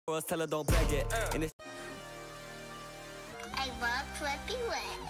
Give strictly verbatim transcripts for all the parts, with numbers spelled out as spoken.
Girls tell her don't beg it. And it's I love Flippy Wet.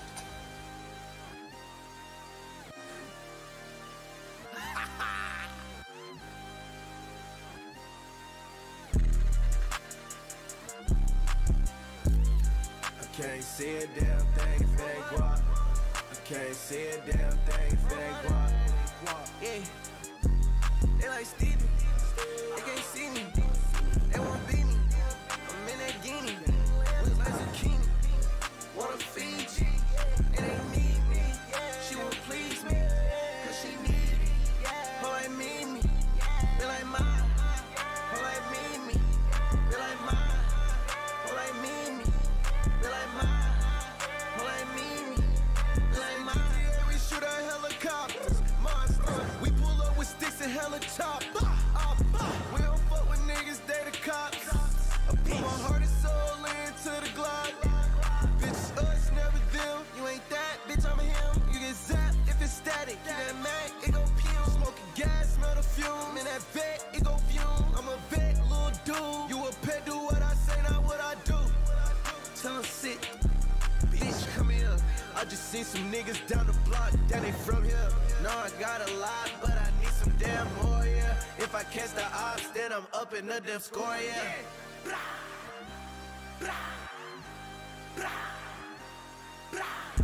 I can't see a damn thing if it ain't guap. I can't see a damn thing if it ain't guap. Yeah, they like Stevie. They can't see me. They wanna beat me. I'm in that guinea. Looks like zucchini. Wanna feed you. It ain't need me. She won't please me. Cause she need me. Her like me, me. They like mine. Her like me, me. They like mine. Her like me, me. They like mine. Her like me, me. They like mine. Yeah, we shoot at helicopters. Monsters. We pull up with sticks and helicopters. We don't fuck with niggas, they the cops. I put my heart and soul into the Glock. Bitch, us, never them. You ain't that, bitch, I'm him. You get zapped if it's static. You that mad, it go fume. Smoking gas, smell the fume. In that vet, it go fume. I'm a vet, little dude. You a pet, do what I say, not what I do. Tell him sit. Bitch, come here. I just seen some niggas down the block, that ain't from here. No, I got a lot, but I need some damn more, yeah. If I catch the ops, then I'm up in the damn score, yeah. Blah, blah, blah, blah.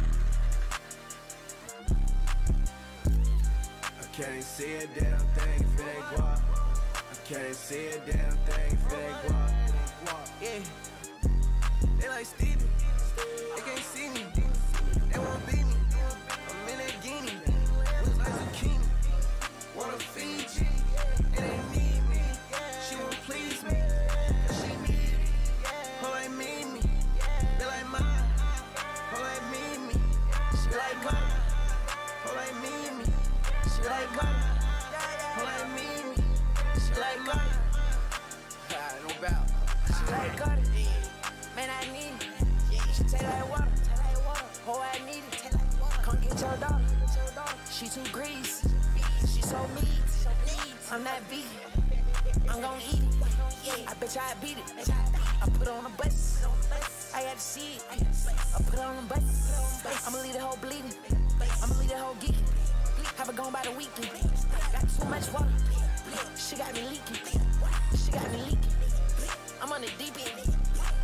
I can't see a damn thing if it ain't guap. I can't see a damn thing if it ain't guap. Yeah, they like Stevie. They can't see me. They won't beat me. I'm in that guinea. Looks like zucchini. Wanna feed you. It ain't need me. She won't please me. Cause she need me. Her like me, me. They like mine. Her like me, me. She like mine. Her like me, me. She like mine. Her like me, me. She like mine. No doubt. She like got it. Man, I need it. She taste like water. Oh, I need it. Come get your daughter. She too greasy. She so meat. I'm not vegan. I'm gon' eat it. I bet you I beat it. I put on a bus. I had to see it. I put on a bus. I'ma leave the whole bleeding. I'ma leave the whole geeking. Have it gone by the weekend. Got too much water. She got me leaking. She got me leaking. I'm on the deep end.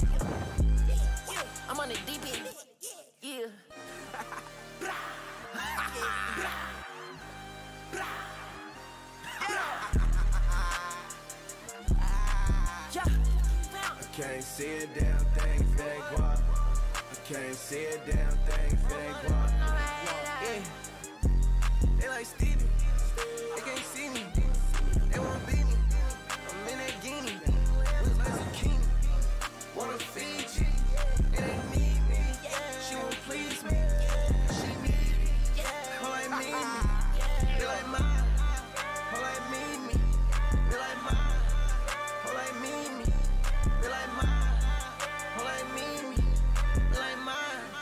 I'm on the deep end. Yeah. I can't see a damn thing if it ain't guap. I can't see a damn thing if it ain't guap. Yeah, they like Stevie. They can't see me. They wanna beat me. I'm in that guinea. Looks like zucchini. Wanna feed you. It ain't need me. She won't please me. She need me. Her like me, me. They like mine. Her like me, me. They like mine. Her like me, me. They like mine. Her like me, me. They like mine.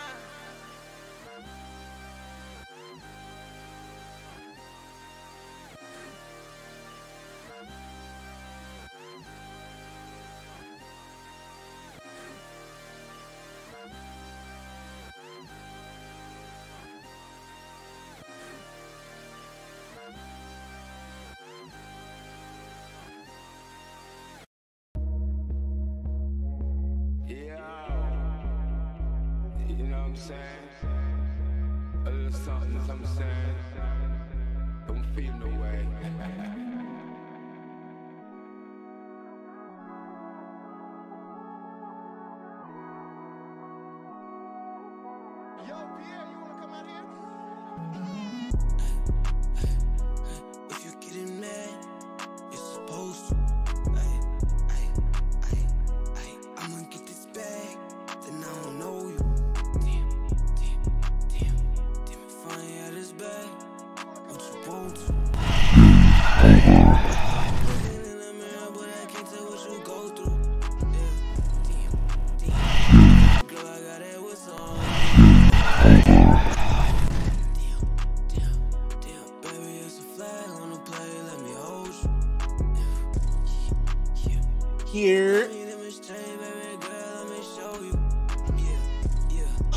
You know what I'm saying? A little something, something saying. Don't feel no way. Yo, Pierre, you wanna come out here? If you getting mad, you're supposed to. Ay, ay, ay, ay. I'ma get this bag, then I don't know you. Damn, damn, damn, damn. If I ain't had this bag, what you want to?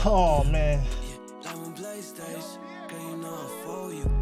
Oh man. Like when PlayStation, girl, you know I for you.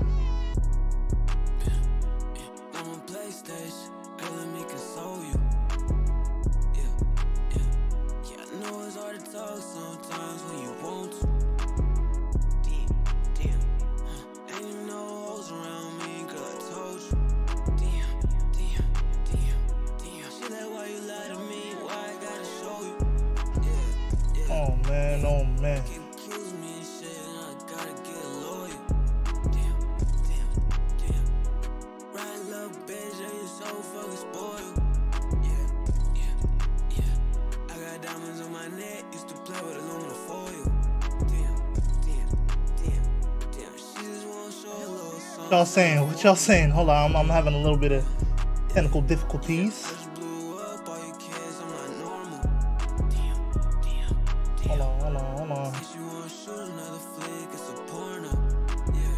Like when PlayStation, girl, let me console you. Yeah, yeah, yeah. I know it's hard to talk sometimes when you want to. Damn, damn. Ain't even no hoes around me, girl, I told you. Damn, damn, damn, damn. She like, why you lie to me? Why I gotta show you? Yeah, yeah. Oh man, oh man. Keep accusing me and shit, and I gotta get a lawyer. Damn, damn, damn. Right, little bitch, and you so fucking spoiled. Yeah, yeah, yeah. I got diamonds on my neck, used to play with aluminum foil. Damn, damn, damn, damn. She just wanna show a little something. Y'all saying? What y'all saying? Hold on, I'm, I'm having a little bit of technical difficulties. I just blew up all your kids, I'm not normal. Damn, damn, damn. Hold on, hold on, hold on. If you wanna shoot another flick, it's a porno. Yeah.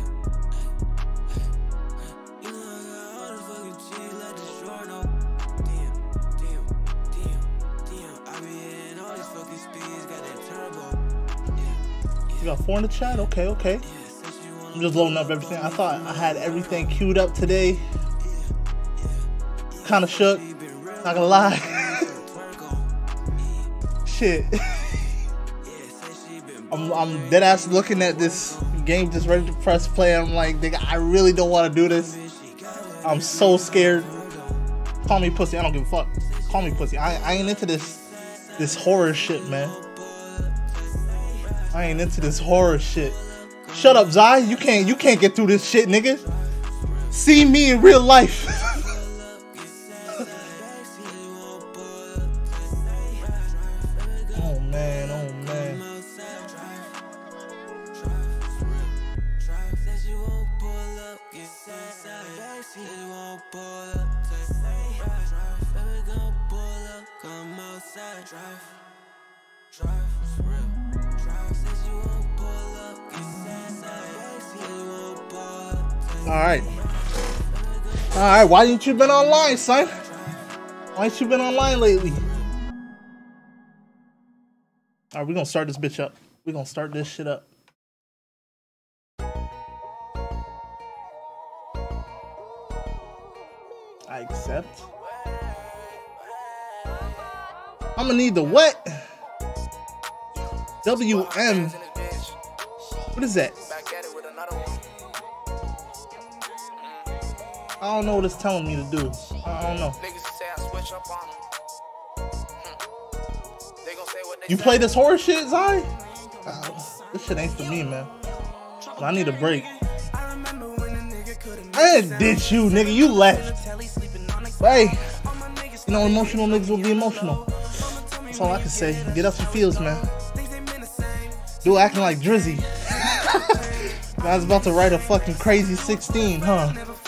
You know I got all the fucking cheese like the Jorno. Damn, damn, damn, damn. I be hitting all these fucking speeds, got that turbo. Yeah, You got four in the chat? Okay, okay. yeah. Since you wanna I'm just loading up everything. I thought I had everything queued up today. Kind of shook. be real, Not gonna lie. twerk on. Shit. Yeah, say she been I'm, I'm dead ass looking at this game just ready to press play. I'm like, nigga, I really don't want to do this. I'm so scared. Call me pussy. I don't give a fuck. Call me pussy. I, I ain't into this this horror shit, man. I ain't into this horror shit. Shut up, Zai. You can't you can't get through this shit, nigga. See me in real life. Oh man, oh man. Alright. Alright, why didn't you been online, son? Why ain't you been online lately? Alright, we're gonna start this bitch up. We're gonna start this shit up. I accept. I'm gonna need the what? W M. What is that? I don't know what it's telling me to do. I don't know. You play this horror shit, Zai? Uh, this shit ain't for me, man. I need a break. I didn't ditch you, nigga. You left. Hey, you know, emotional niggas will be emotional. That's all I can say. Get up your feels, man. Dude acting like Drizzy. I was about to write a fucking crazy sixteen, huh?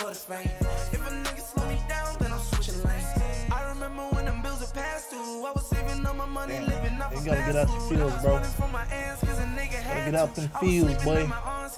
Damn, you gotta get out your feels, bro. Gotta get out them feels, boy.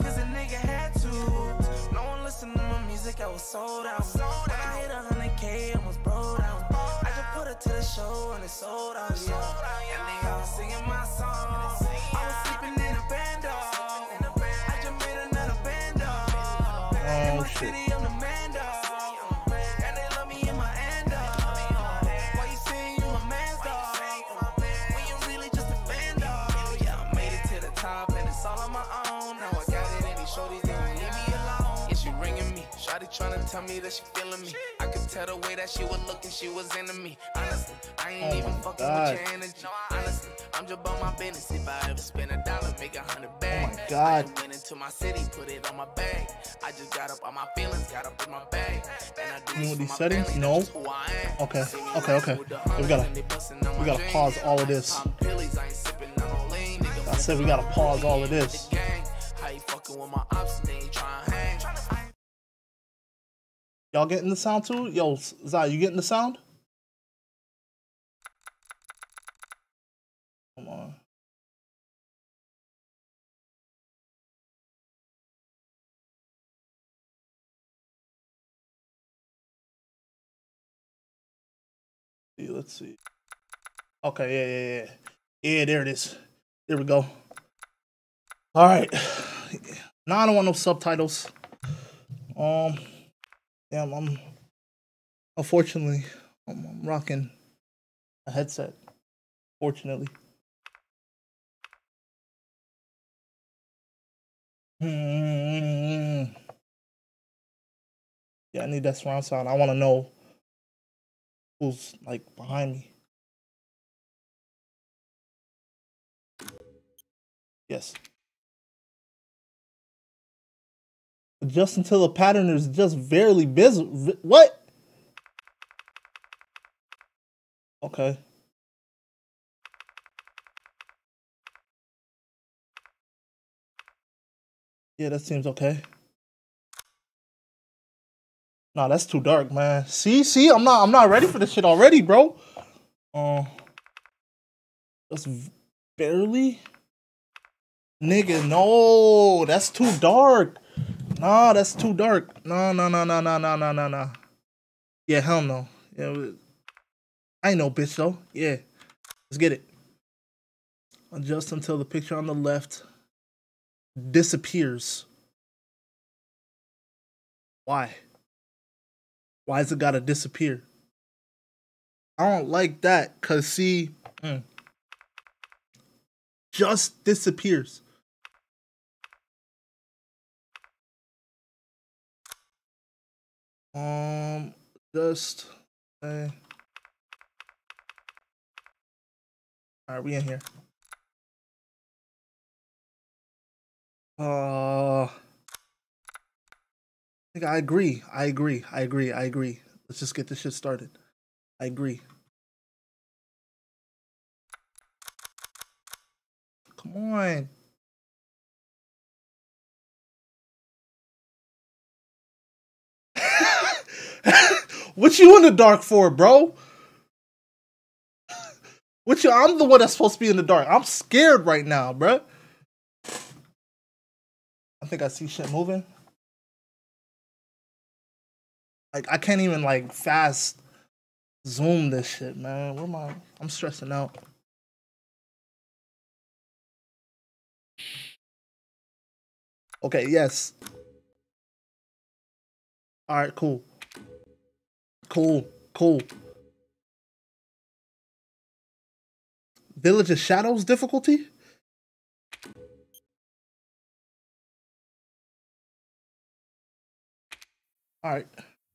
I was sold out. When I hit a hundred K, almost broke down. I just put it to the show and it sold out. And they all singing my song. I was sleeping in a bando. I just made another bando. In my city, I'm the mando. And they love me in my endo. Why you saying you my man's dog? When you really just a bando. Yeah, I made it to the top and it's all on my own. Now I got it and these shorties, they won't leave me alone. Yeah, she ringing me. Shawty tryna tell me that she feeling me. I could tell the way that she was looking, she was into me. Honestly, I ain't oh even fucking God. with your energy. Honestly, I'm just about my business. If I ever spend a dollar, make a hundred bags. Oh my God. I went into my city, put it on my bag. I just got up on my feelings, got up in my bag. And I do you know these settings? No. Okay, okay, okay. We gotta, we gotta pause all of this. I said we gotta pause all of this. How you fucking with my ops, they ain't trying to hang. Y'all getting the sound too? Yo, Zai, you getting the sound? Come on. See, let's see. Okay, yeah, yeah, yeah. Yeah, there it is. There we go. All right. Now I don't want no subtitles. Um, damn, I'm unfortunately I'm, I'm rocking a headset. Fortunately. Hmm. Yeah, I need that surround sound. I want to know who's like behind me. Yes. Just until the pattern is just barely visible. What? Okay. Yeah, that seems okay. Nah, that's too dark, man. See, see, I'm not, I'm not ready for this shit already, bro. Uh, just barely. Nigga, no, that's too dark. Nah, that's too dark. No, no, no, no, no, no, no, no, no. Yeah, hell no. Yeah, I ain't no bitch though. Yeah, let's get it. Adjust until the picture on the left disappears. Why? Why is it gotta disappear? I don't like that, cause see, mm, just disappears. Um, just, uh, all right, we in here. Uh, I think I agree. I agree. I agree. I agree. Let's just get this shit started. I agree. Come on. What you in the dark for, bro? What you? I'm the one that's supposed to be in the dark. I'm scared right now, bro. I think I see shit moving. Like I can't even like fast zoom this shit, man. Where am I? I'm stressing out. Okay, yes. All right, cool. Cool, cool. Village of Shadows difficulty? All right.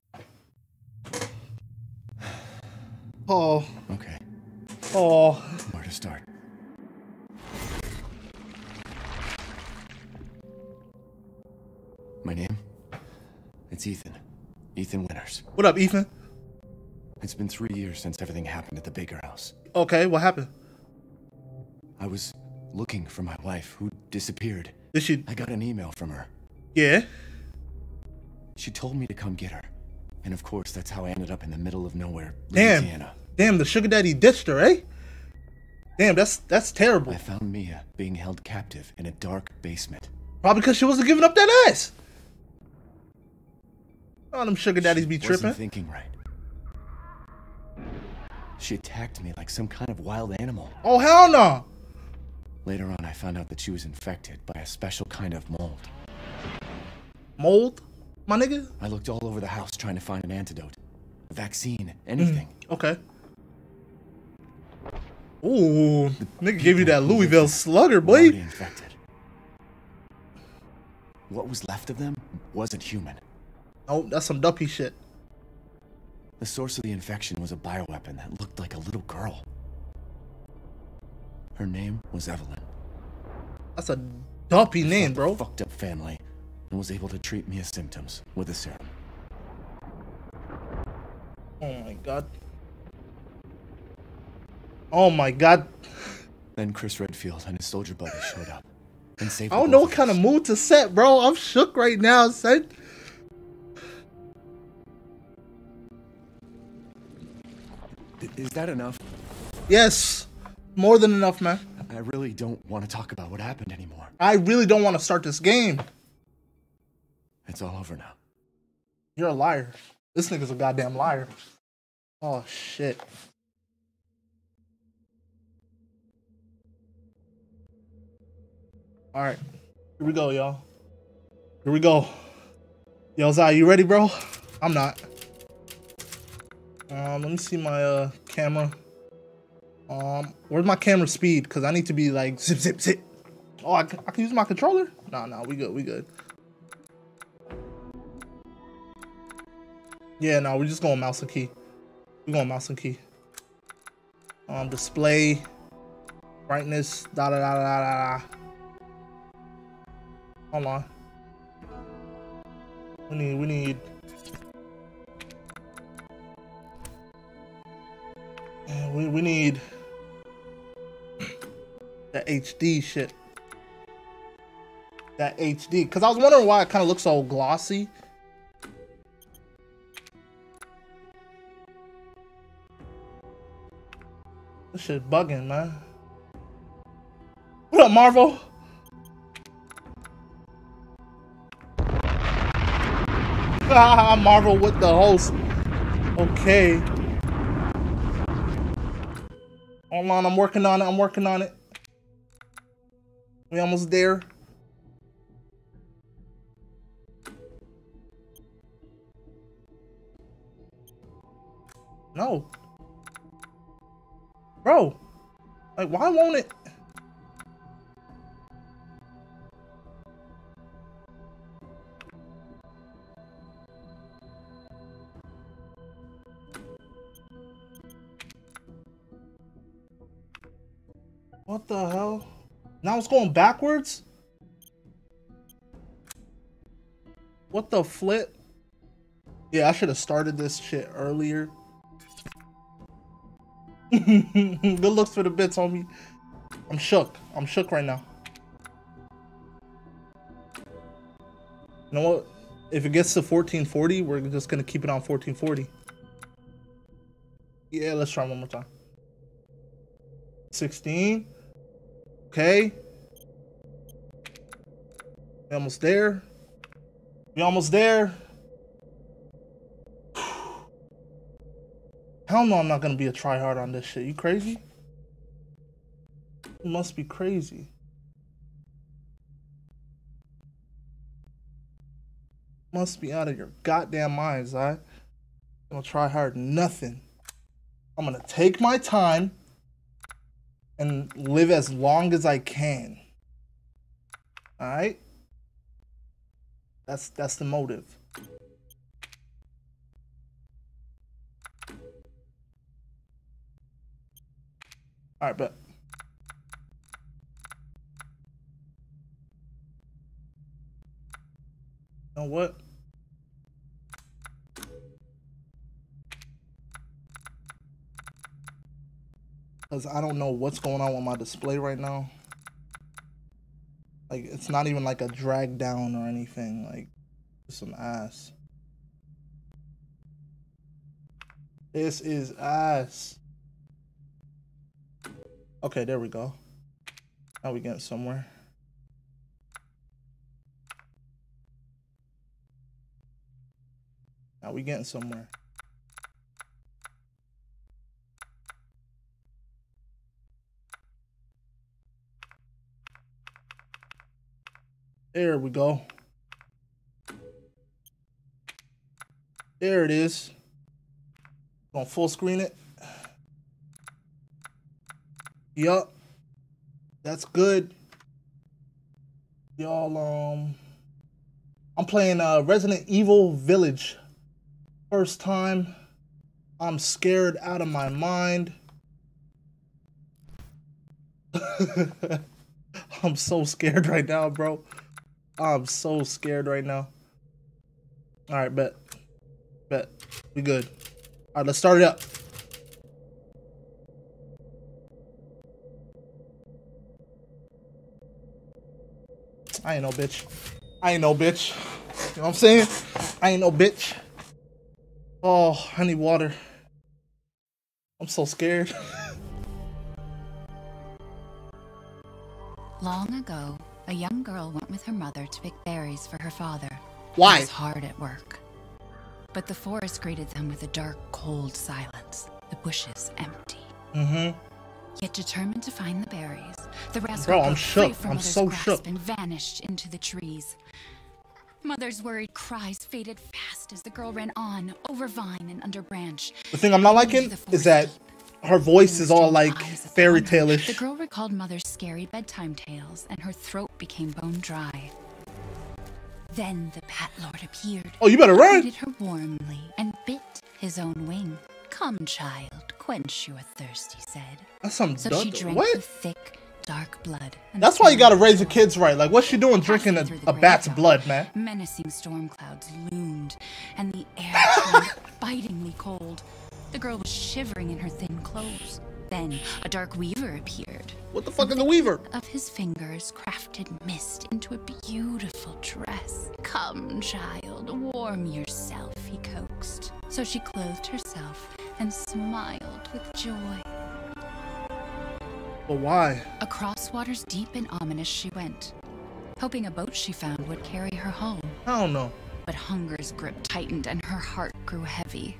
Oh. Okay. Oh. Where to start? My name? It's Ethan. Ethan Winters. What up, Ethan? It's been three years since everything happened at the Baker house. Okay, what happened? I was looking for my wife, who disappeared. Did she? I got an email from her. Yeah? She told me to come get her. And of course, that's how I ended up in the middle of nowhere, Damn. Louisiana. Damn, the sugar daddy ditched her, eh? Damn, that's that's terrible. I found Mia being held captive in a dark basement. Probably because she wasn't giving up that ass. Oh, them sugar daddies be She tripping. wasn't thinking right. She attacked me like some kind of wild animal. Oh, hell no. Later on, I found out that she was infected by a special kind of mold. Mold? My nigga? I looked all over the house trying to find an antidote. A vaccine, anything. Mm, okay. Ooh, the nigga gave you that Louisville slugger, boy. Already infected. What was left of them wasn't human. Oh, that's some duppy shit. The source of the infection was a bioweapon that looked like a little girl. Her name was Evelyn. That's a duppy name, bro. Fucked up family, and was able to treat Mia's symptoms with a serum. Oh my god. Oh my god. Then Chris Redfield and his soldier buddy showed up and saved. I don't know what kind of mood to set, bro. I'm shook right now, son. Is that enough? Yes. More than enough, man. I really don't want to talk about what happened anymore. I really don't want to start this game. It's all over now. You're a liar. This nigga's a goddamn liar. Oh, shit. All right. Here we go, y'all. Here we go. Yo, Zai, you ready, bro? I'm not. Um, let me see my uh camera. Um, where's my camera speed? Cause I need to be like zip, zip, zip. Oh, I, I can use my controller? No, no, we good, we good. Yeah, no, we're just going mouse and key. We're going mouse and key. Um, display, brightness, da da da da da da. Hold on. We need, we need. Man, we, we need that H D shit. That H D. Because I was wondering why it kind of looks so glossy. This shit bugging, man. What up, Marvel? Ah, Marvel with the host. Okay. Hold on, I'm working on it. I'm working on it. We almost there. No. Bro. Like, why won't it? What the hell? Now it's going backwards? What the flip? Yeah, I should have started this shit earlier. Good looks for the bits, homie. I'm shook. I'm shook right now. You know what? If it gets to fourteen forty, we're just gonna keep it on fourteen forty. Yeah, let's try one more time. sixteen. Okay. We almost there. We almost there. Hell no, I'm not gonna be a tryhard on this shit. You crazy? You must be crazy. Must be out of your goddamn minds, I. I'm gonna try hard nothing. I'm gonna take my time and live as long as I can. Alright? That's that's the motive. Alright, but you know what? Because I don't know what's going on with my display right now. Like, it's not even like a drag down or anything. Like, some ass. This is ass. Okay, there we go. Now we getting somewhere. Now we getting somewhere. There we go. There it is. Gonna full screen it. Yup. That's good. Y'all, um... I'm playing uh, Resident Evil Village. First time. I'm scared out of my mind. I'm so scared right now, bro. I'm so scared right now. Alright, bet. Bet. We good. Alright, let's start it up. I ain't no bitch. I ain't no bitch. You know what I'm saying? I ain't no bitch. Oh, I need water. I'm so scared. Long ago, a young girl went with her mother to pick berries for her father. Why? He was hard at work. But the forest greeted them with a dark, cold silence. The bushes empty. Mm-hmm. Yet determined to find the berries, the rascal Bro, I'm broke shook. free from I'm Mother's so grasp shook. and vanished into the trees. Mother's worried cries faded fast as the girl ran on, over vine and under branch. The thing I'm not liking is that her voice is all like fairy tale-ish. The girl recalled Mother's scary bedtime tales, and her throat became bone dry. Then the Bat Lord appeared. Oh, you better run! Greeted her warmly and bit his own wing. Come, child, quench your thirst, he said. That's some So dumb- she drank what? the thick, dark blood. and That's why you gotta smiled raise your kids right. Like, what's she doing drinking a, through the a bat's graveyard. blood, man? Menacing storm clouds loomed, and the air turned bitingly cold. The girl was shivering in her thin clothes. Then a dark weaver appeared. What the fuck is a weaver? Of his fingers crafted mist into a beautiful dress. Come, child, warm yourself, he coaxed. So she clothed herself and smiled with joy. But why? Across waters deep and ominous she went, hoping a boat she found would carry her home. I don't know. But hunger's grip tightened and her heart grew heavy.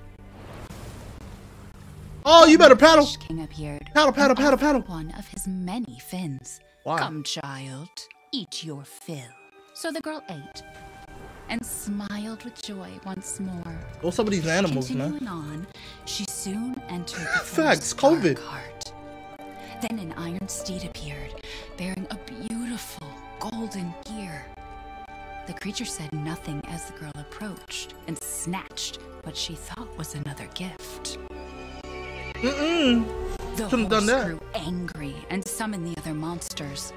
Oh, you better paddle. Fish King appeared. Paddle, paddle, and paddle, offered paddle. One of his many fins. Why? Come, child, eat your fill. So the girl ate and smiled with joy once more. What's up with these animals, Continuing man? on, she soon entered the Facts, forest's COVID. dark heart. Then an iron steed appeared, bearing a beautiful golden gear. The creature said nothing as the girl approached and snatched what she thought was another gift. Mm-mm. The Shouldn't have done horse that. grew angry and summoned the other monsters.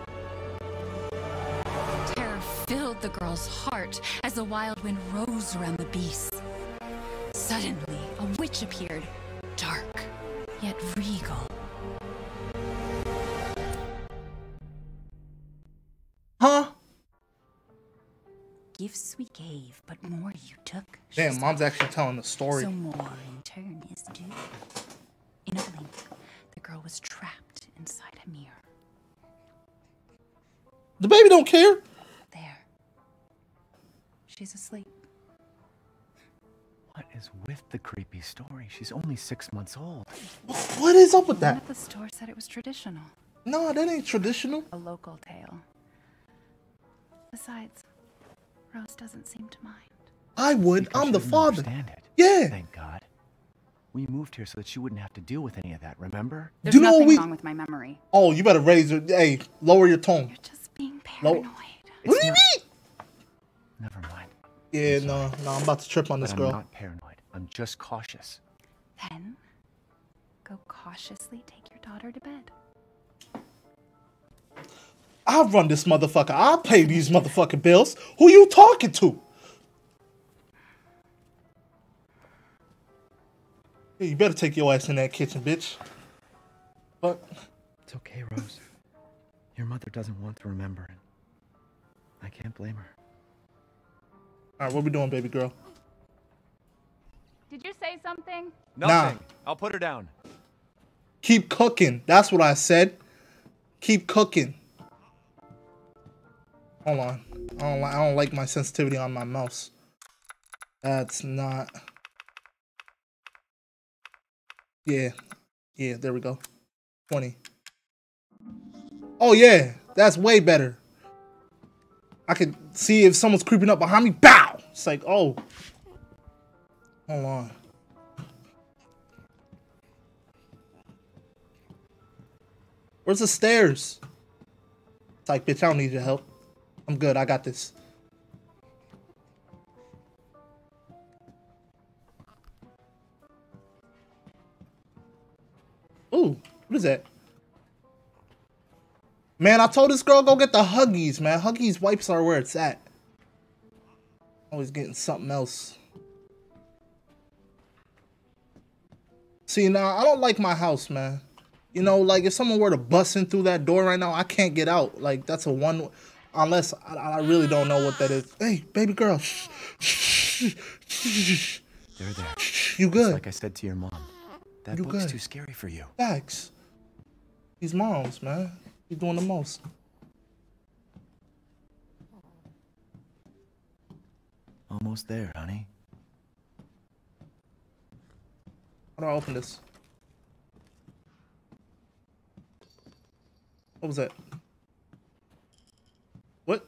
Terror filled the girl's heart as the wild wind rose around the beasts. Suddenly, a witch appeared, dark yet regal. Huh? Gifts we gave, but more you took. she Damn, said. mom's actually telling the story. So more in turn is due. In a blink, the girl was trapped inside a mirror. The baby don't care. There. She's asleep. What is with the creepy story? She's only six months old. What is up with One that? at the store said it was traditional. No, that ain't traditional. A local tale. Besides, Rose doesn't seem to mind. I would. Because I'm she the didn't father. understand it. Yeah. Thank God. We moved here so that she wouldn't have to deal with any of that, remember? There's You know nothing we- wrong with my memory. Oh, you better raise your. Hey, lower your tone. You're just being Low- paranoid. What do you not- mean? Never mind. Yeah, I'm no, sorry. no, I'm about to trip on this But girl. I'm not paranoid. I'm just cautious. Then, go cautiously take your daughter to bed. I'll run this motherfucker. I'll pay these motherfucking bills. Who you talking to? Hey, you better take your ass in that kitchen, bitch. But It's okay, Rose. Your mother doesn't want to remember it. I can't blame her. all right, what we doing, baby girl? Did you say something? Nothing. I'll put her down. Keep cooking. That's what I said. Keep cooking. Hold on. I don't like. I don't like my sensitivity on my mouse. That's not. Yeah, yeah. There we go. twenty. Oh yeah, that's way better. I could see if someone's creeping up behind me. Bow. It's like, oh. Hold on. Where's the stairs? It's like, bitch, I don't need your help. I'm good. I got this. Ooh, what is that? Man, I told this girl go get the Huggies, man. Huggies wipes are where it's at. Always getting something else. See, now, I don't like my house, man. You know, like, if someone were to bust in through that door right now, I can't get out. Like, that's a one... Unless, I, I really don't know what that is. Hey, baby girl. Shh, shh, shh. They're there. You good? Just like I said to your mom. That You book's good? too scary for you. Facts. These moms, man. You're doing the most. Almost there, honey. How do I open this? What was that? What?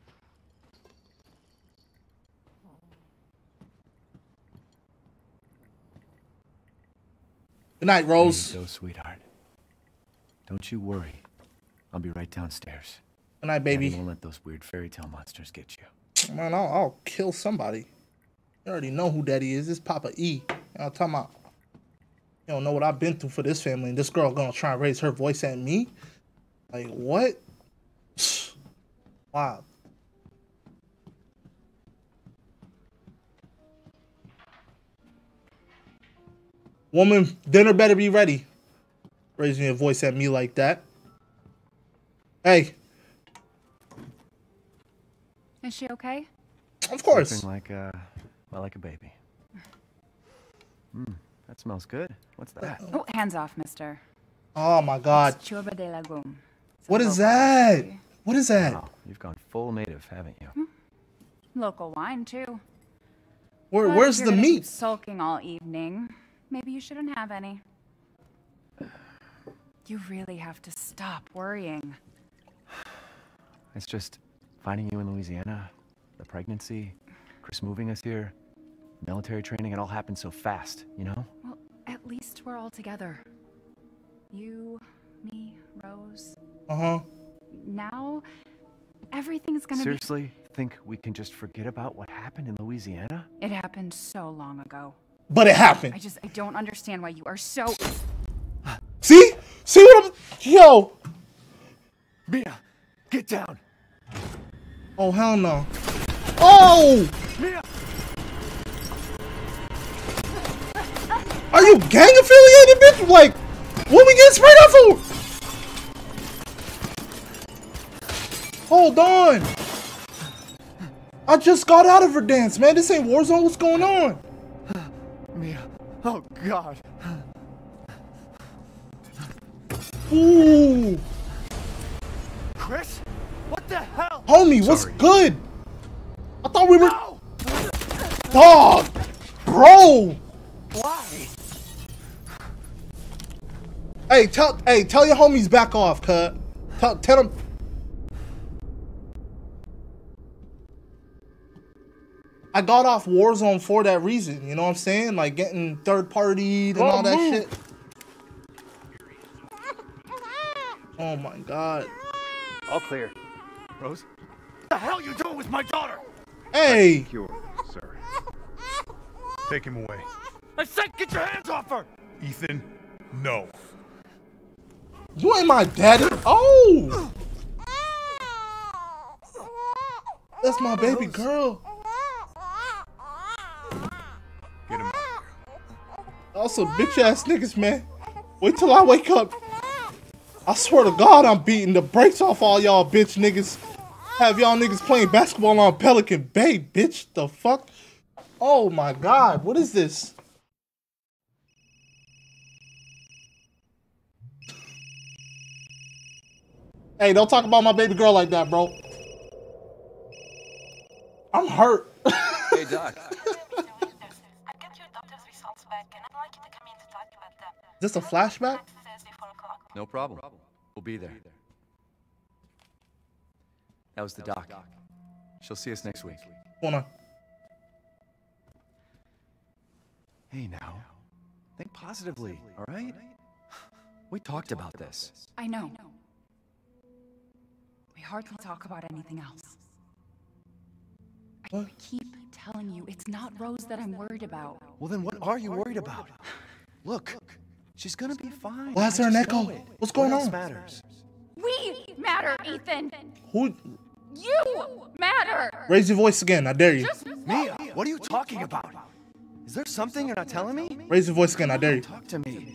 Good night, Rose. So, sweetheart. Don't you worry. I'll be right downstairs. Good night, baby. Daddy won't let those weird fairy tale monsters get you. Man, I'll, I'll kill somebody. You already know who Daddy is. This Papa E. I'm talking about. You don't know what I've been through for this family, and this girl gonna try and raise her voice at me? Like, what? Wow. Woman, dinner better be ready. Raising your voice at me like that. Hey. Is she okay? Of course. Something like a, well, like a baby. Hmm, that smells good. What's that? Oh, hands off, mister. Oh my God. It's Churba de Lagum. What is that? What is that? Wow, you've gone full native, haven't you? Hmm. Local wine, too. Where, But where's if the you're gonna meat? keep sulking all evening, maybe you shouldn't have any. You really have to stop worrying. It's just finding you in Louisiana, the pregnancy, Chris moving us here, military training, it all happened so fast, you know? Well, at least we're all together. You, me, Rose. Uh-huh. Now, everything's gonna Seriously, think we can just forget about what happened in Louisiana? be... It happened so long ago. But it happened. I just, I don't understand why you are so... See? See what I'm... Yo! Mia, get down! Oh, hell no. Oh! Mia! Are you gang affiliated, bitch? Like, what we getting sprayed out for? Hold on. I just got out of her dance, man. This ain't Warzone. What's going on? Mia. Oh, God. Ooh. Chris? What the hell? Homie, what's Sorry. good? I thought we were... No! Dog! Bro! Why? Hey, tell hey, tell your homies back off, cuz. Tell, tell them... I got off Warzone for that reason, you know what I'm saying? Like getting third-partied and Oh, all that move. shit. Oh my God. All clear. Rose? What the hell you doing with my daughter? Hey! Secure, sir. Take him away. I said get your hands off her! Ethan, no. You ain't my daddy. Oh! That's my baby girl. Get him out. Also, bitch ass niggas, man. Wait till I wake up. I swear to God, I'm beating the brakes off all y'all bitch niggas. Have y'all niggas playing basketball on Pelican Bay, bitch. The fuck? Oh my God, what is this? Hey, don't talk about my baby girl like that, bro. I'm hurt. Hey, Doc. Is this a flashback? No problem. We'll be there. That was the doc. She'll see us next week. Hold on. Hey now. Think positively, all right? We talked about this. I know. We hardly talk about anything else. I What? keep telling you, it's not Rose that I'm worried about. Well then what are you worried about? Look, she's gonna be fine. Why is I there an just echo? know it. What's going What else on? matters? We matter, Ethan! Who? You matter! Raise your voice again. I dare you. Mia, what are you talking about? Is there something you're not telling me? Raise your voice again. I dare you. Talk to me.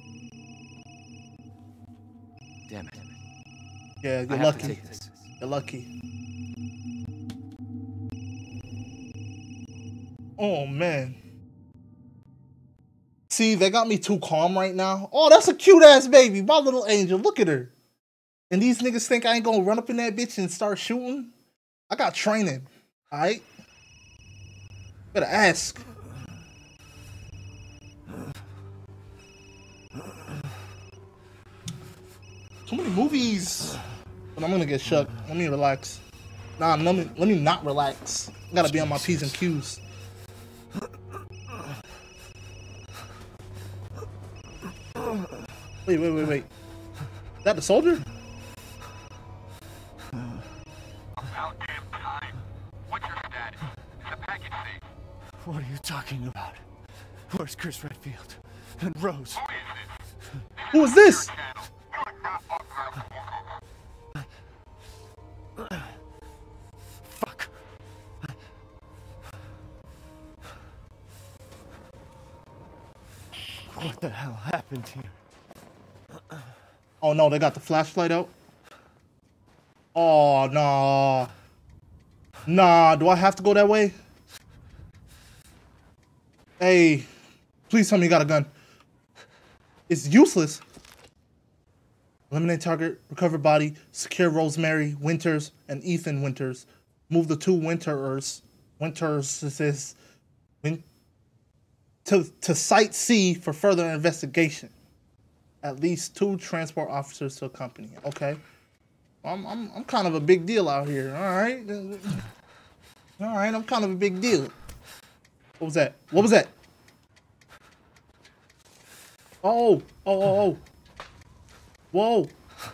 Damn it. Yeah, I you're have to lucky. take this. You're lucky. Oh man. See, they got me too calm right now. Oh, that's a cute ass baby. My little angel. Look at her. And these niggas think I ain't gonna run up in that bitch and start shooting? I got training. Alright? Better ask. Too many movies. But I'm gonna get shook. Let me relax. Nah, let me let me not relax. I gotta be on my P's and Q's. Wait, wait, wait, wait. Is that the soldier? About damn time. What's your status? Is the package safe? What are you talking about? Where's Chris Redfield? And Rose? Who is this? Fuck. What the hell happened here? Oh no, they got the flashlight out. Oh nah. Nah, do I have to go that way? Hey, please tell me you got a gun. It's useless. Eliminate target, recover body, secure Rosemary Winters and Ethan Winters. Move the two Winterers, Winters is win, to to Site C for further investigation. At least two transport officers to accompany. Okay, I'm I'm I'm kind of a big deal out here. All right, all right, I'm kind of a big deal. What was that? What was that? Oh, oh, oh, oh. Whoa.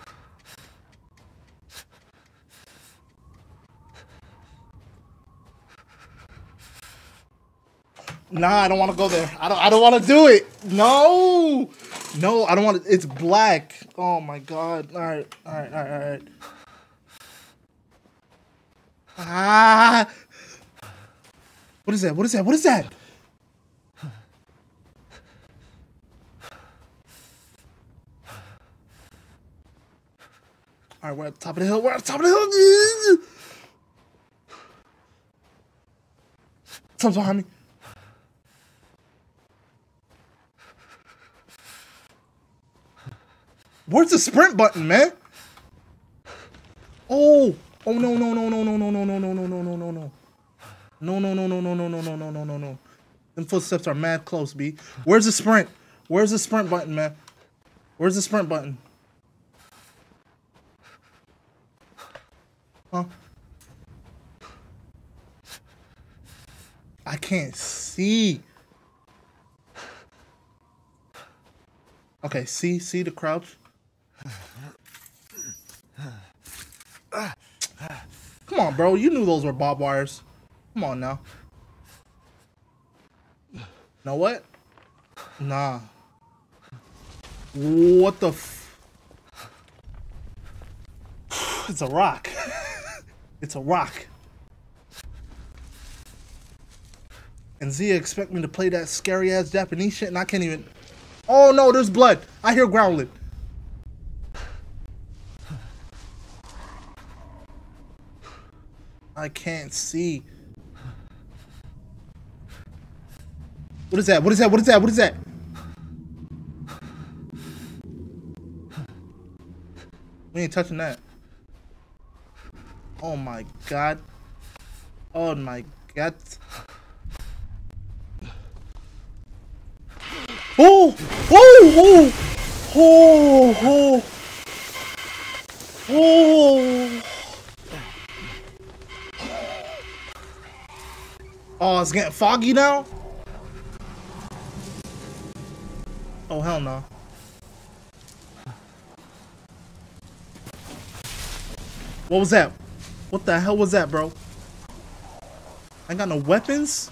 Nah, I don't want to go there. I don't I don't want to do it. No. No, I don't want to. It's black. Oh my god. All right. All right. All right. All right. Ah. What is that? What is that? What is that? All right, we're at the top of the hill. We're at the top of the hill. Someone's behind me. Where's the sprint button, man? Oh, oh no, no, no, no, no, no, no, no, no, no, no, no, no, no. No, no, no, no, no, no, no, no, no, no, no, no. Them footsteps are mad close, B. Where's the sprint? Where's the sprint button, man? Where's the sprint button? Huh? I can't see. Okay, see, see the crouch. Come on, bro. You knew those were barbed wires. Come on now. Know what? Nah. What the f... It's a rock. It's a rock. And Zia expect me to play that scary ass Japanese shit and I can't even... Oh no, there's blood. I hear growling. I can't see. What is that? What is that? What is that? What is that? We ain't touching that. Oh my god. Oh my god. Oh! Oh! Oh! Oh! Oh! Oh, it's getting foggy now? Oh, hell no. What was that? What the hell was that, bro? I ain't got no weapons?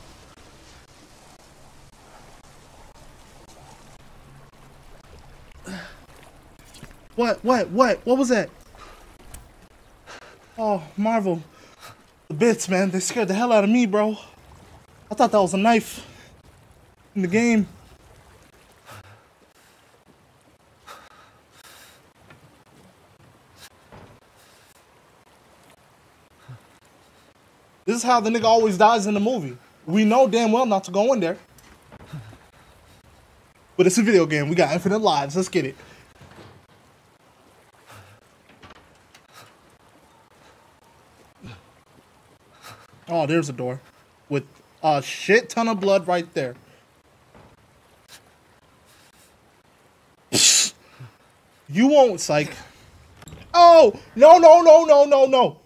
What? What? What? What was that? Oh, Marvel. The bits, man. They scared the hell out of me, bro. I thought that was a knife in the game. This is how the nigga always dies in the movie. We know damn well not to go in there. But it's a video game. We got infinite lives. Let's get it. Oh, there's a door with a shit ton of blood right there. You won't, psych. No! No, no, no, no, no, no.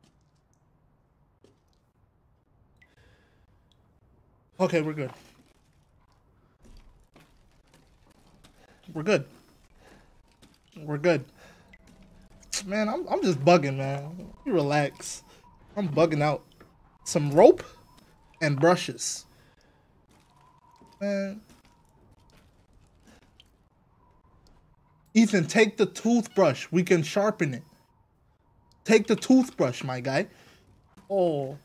Okay, we're good. We're good. We're good. Man, I'm I'm just bugging, man. You relax. I'm bugging out. Some rope and brushes. Man. Ethan, take the toothbrush. We can sharpen it. Take the toothbrush, my guy. Oh.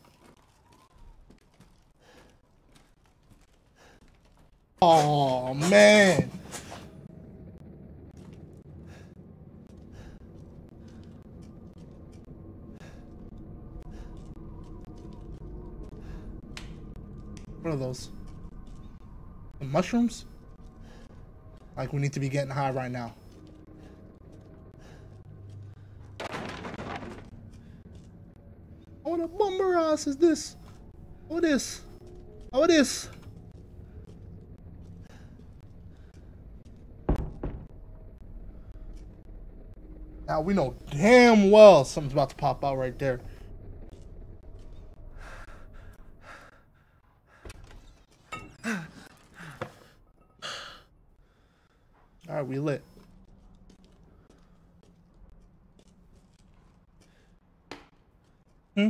Oh, man. What are those? The mushrooms? Like, we need to be getting high right now. What a bummer ass is this? What is? What is? Now we know damn well something's about to pop out right there. All right, we lit. Hmm?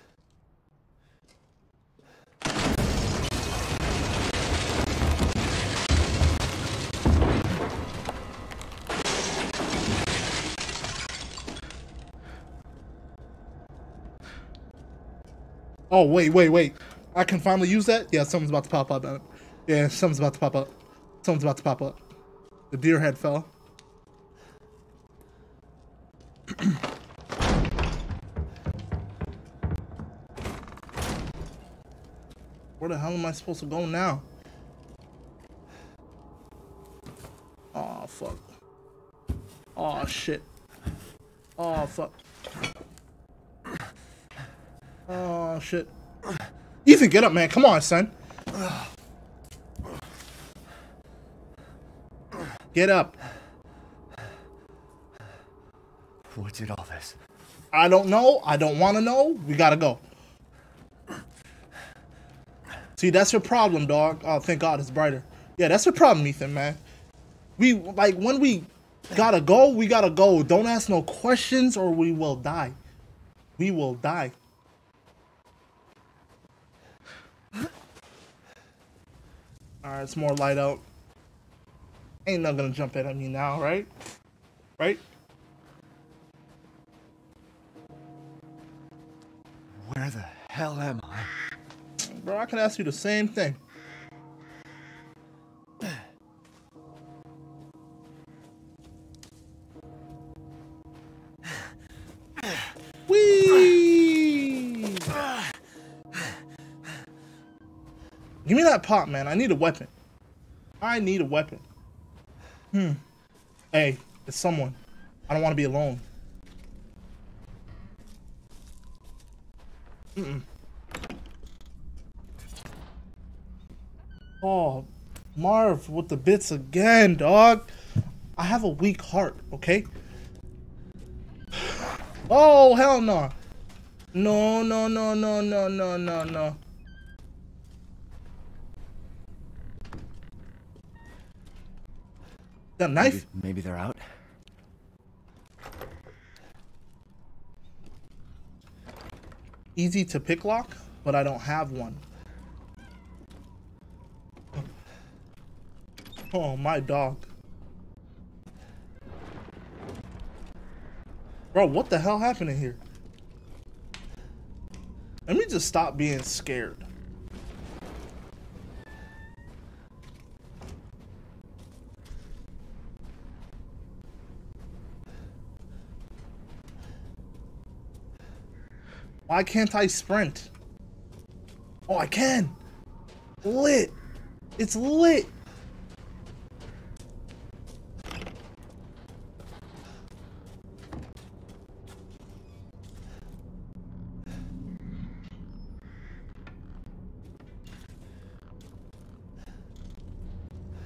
Oh, wait, wait, wait. I can finally use that? Yeah, something's about to pop up. Yeah, something's about to pop up. Something's about to pop up. The deer head fell. Where the hell am I supposed to go now? Oh, fuck. Oh, shit. Oh, fuck. Oh, shit. Ethan, get up, man. Come on, son. Get up. What did all this? I don't know. I don't want to know. We gotta go. See, that's your problem, dog. Oh, thank God it's brighter. Yeah, that's your problem, Ethan, man. We, like, when we gotta go, we gotta go. Don't ask no questions or we will die. We will die. Alright, it's more light out. Ain't not gonna jump at me now, right? Right? Where the hell am I? Bro, I can ask you the same thing. Whee! Give me that pop, man. I need a weapon. I need a weapon. Hmm. Hey, it's someone. I don't want to be alone. Mm-mm. Oh, Marv with the bits again, dog. I have a weak heart, okay? Oh, hell no. No, no, no, no, no, no, no, no. That knife? Maybe, maybe they're out. Easy to pick lock, but I don't have one. Oh, my dog. Bro, what the hell happened in here? Let me just stop being scared. Why can't I sprint? Oh, I can. Lit. It's lit.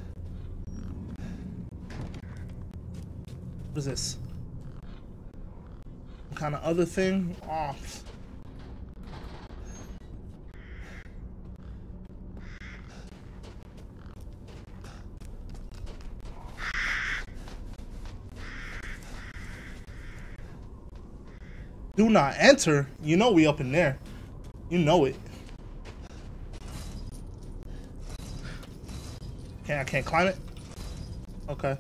What is this? kind of other thing. Oh. Do not enter. You know we up in there. You know it. Okay, I can't climb it. Okay.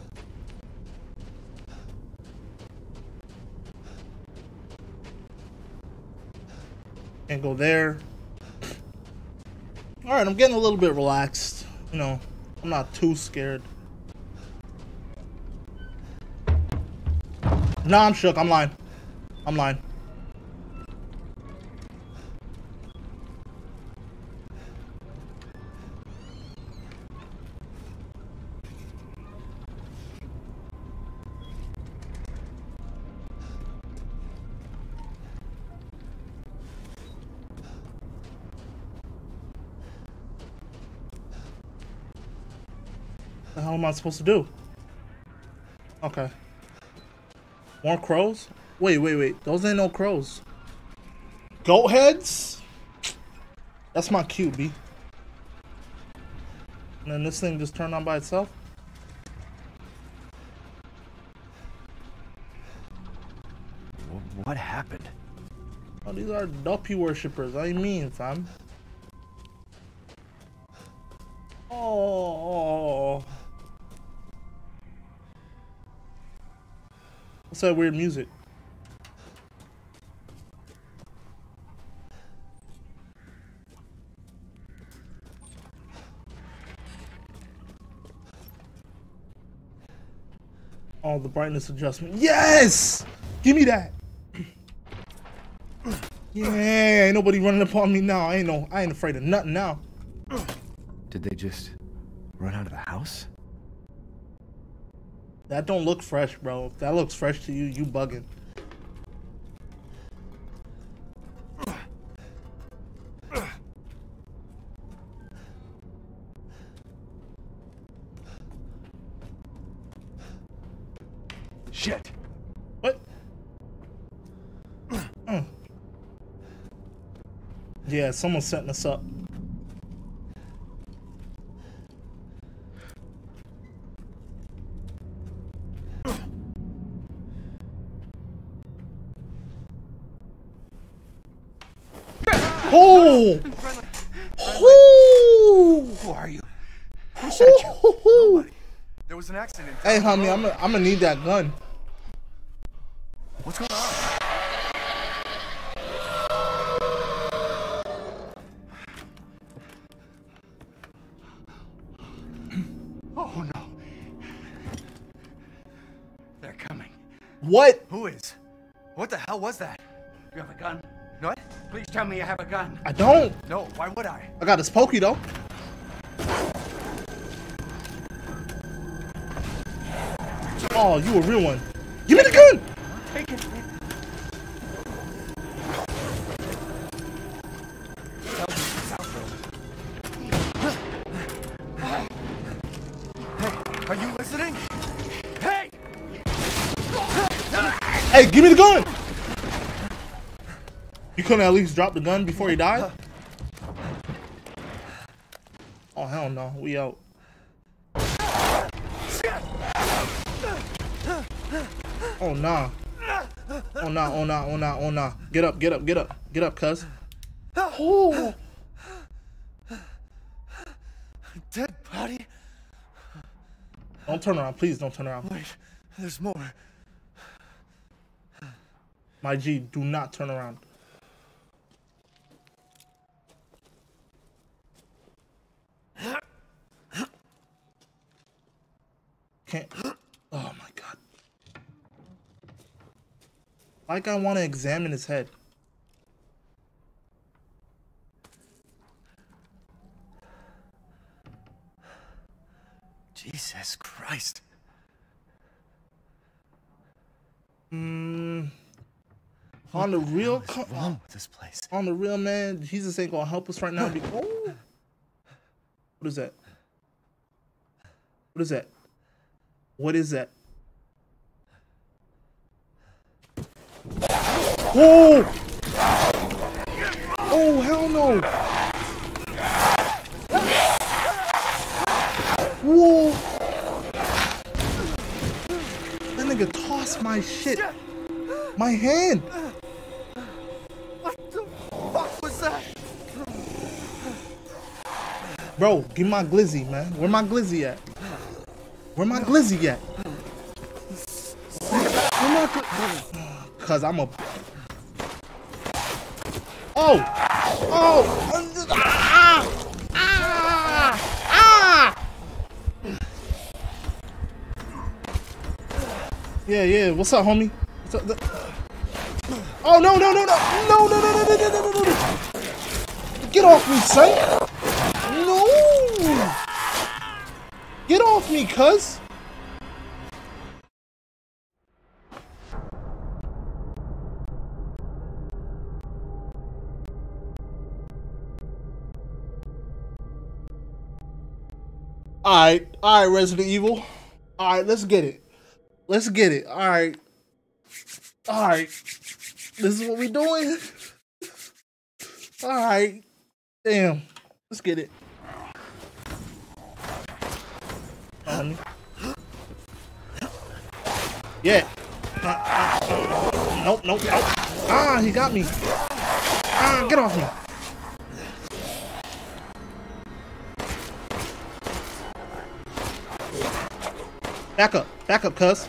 Can't go there. All right, I'm getting a little bit relaxed. You know, I'm not too scared. Nah, I'm shook. I'm lying. I'm lying. What the hell am I supposed to do? Okay. More crows? Wait, wait, wait. Those ain't no crows. Goat heads? That's my cue, B. And then this thing just turned on by itself? What happened? Oh, these are duppy worshippers. I mean, fam. Oh. What's that weird music? Oh, the brightness adjustment. Yes! Give me that. Yeah, ain't nobody running upon me now. I ain't no, I ain't afraid of nothing now. Did they just run out of the house? That don't look fresh, bro. If that looks fresh to you, you bugging. Shit. What? Mm. Yeah, someone's setting us up. Oh! Who are you? Who sent you? Nobody. There was an accident. Hey, homie, I'm gonna I'm gonna need that gun. What's going on? Oh no. They're coming. What? Who is? What the hell was that? You have a gun? What? Please tell me you have a gun. I don't. No, why would I? I got this pokey though. Oh, you a real one. Give me the gun! Take it. Hey, are you listening? Hey! Hey, give me the gun! You couldn't at least drop the gun before he died? Oh, hell no. We out. Oh, nah. Oh, nah, oh, nah, oh, nah, oh, nah. Get up, get up, get up. Get up, cuz. Oh. Dead body? Don't turn around. Please don't turn around. Wait, there's more. My G, do not turn around. Can't. Oh my god. Like I want to examine his head. Jesus Christ. Hmm. On the real, what is wrong with this place? On the real, man, Jesus ain't gonna help us right now. Because, oh. What is that? What is that? What is that? Whoa! Oh, hell no! Whoa! That nigga tossed my shit. My hand. What the fuck was that? Bro, give my glizzy, man. Where my glizzy at? Where my glizzy at? Where my gl- Cause I'm a. Oh! Oh! Ah! Ah! Ah! Yeah, yeah. What's up, homie? What's up? Oh no no no no no no no no no no no no! Get off me, son! No! Get off me, cuz! Alright, alright, Resident Evil. Alright, let's get it. Let's get it. Alright. Alright. This is what we doing? Alright. Damn. Let's get it. Um, yeah. Uh, uh, uh, nope, nope, nope. Ah, he got me. Ah, get off me. Back up. Back up, cuz.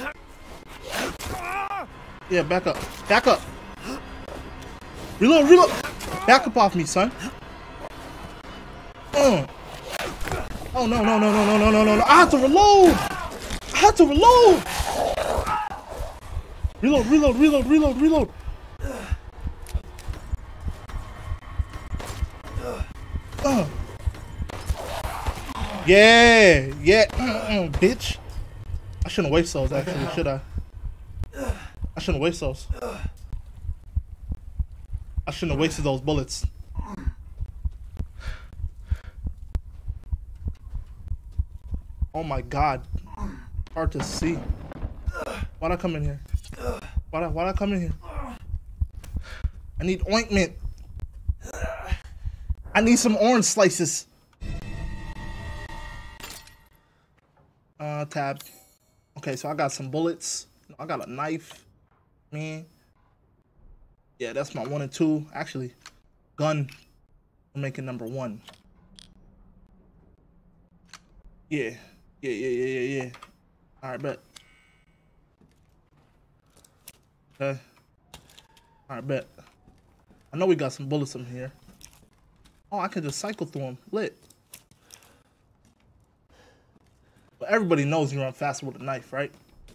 Yeah, back up. Back up. Reload, reload. Back up off me, son. Uh. Oh, no, no, no, no, no, no, no, no, no. I have to reload. I have to reload. Reload, reload, reload, reload, reload. Uh. Yeah, yeah, mm-mm, bitch. I shouldn't waste those, actually, should I? I shouldn't waste those. I shouldn't have wasted those bullets. Oh my god. Hard to see. Why'd I come in here? Why'd I, why'd I come in here? I need ointment. I need some orange slices. Uh, tab. Okay, so I got some bullets. I got a knife. Man. Yeah, that's my one and two. Actually, gun. I'm making number one. Yeah. Yeah, yeah, yeah, yeah, yeah. Alright, bet. Okay. Alright, bet. I know we got some bullets in here. Oh, I can just cycle through them. Lit. But everybody knows you run faster with a knife, right?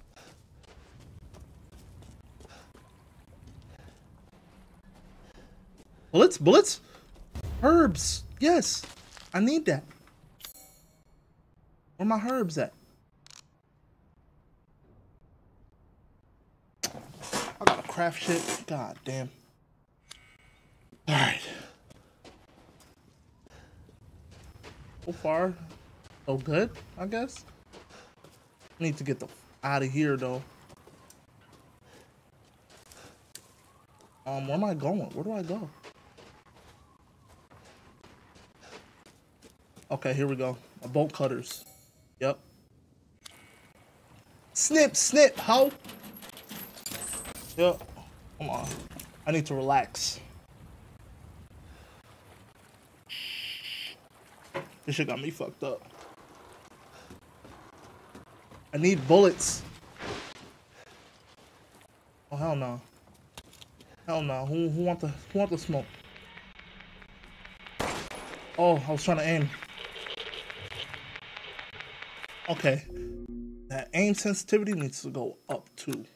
Bullets? Bullets? Herbs. Yes. I need that. Where my herbs at? I gotta craft shit. God damn. Alright. So far, so good, I guess. Need to get the out of here though. Um, where am I going? Where do I go? Okay, here we go. A bolt cutters. Yep. Snip, snip, ho. Yep. Come on. I need to relax. This shit got me fucked up. I need bullets. Oh hell no. Hell no. Who who want the who want the smoke? Oh, I was trying to aim. Okay. That aim sensitivity needs to go up too.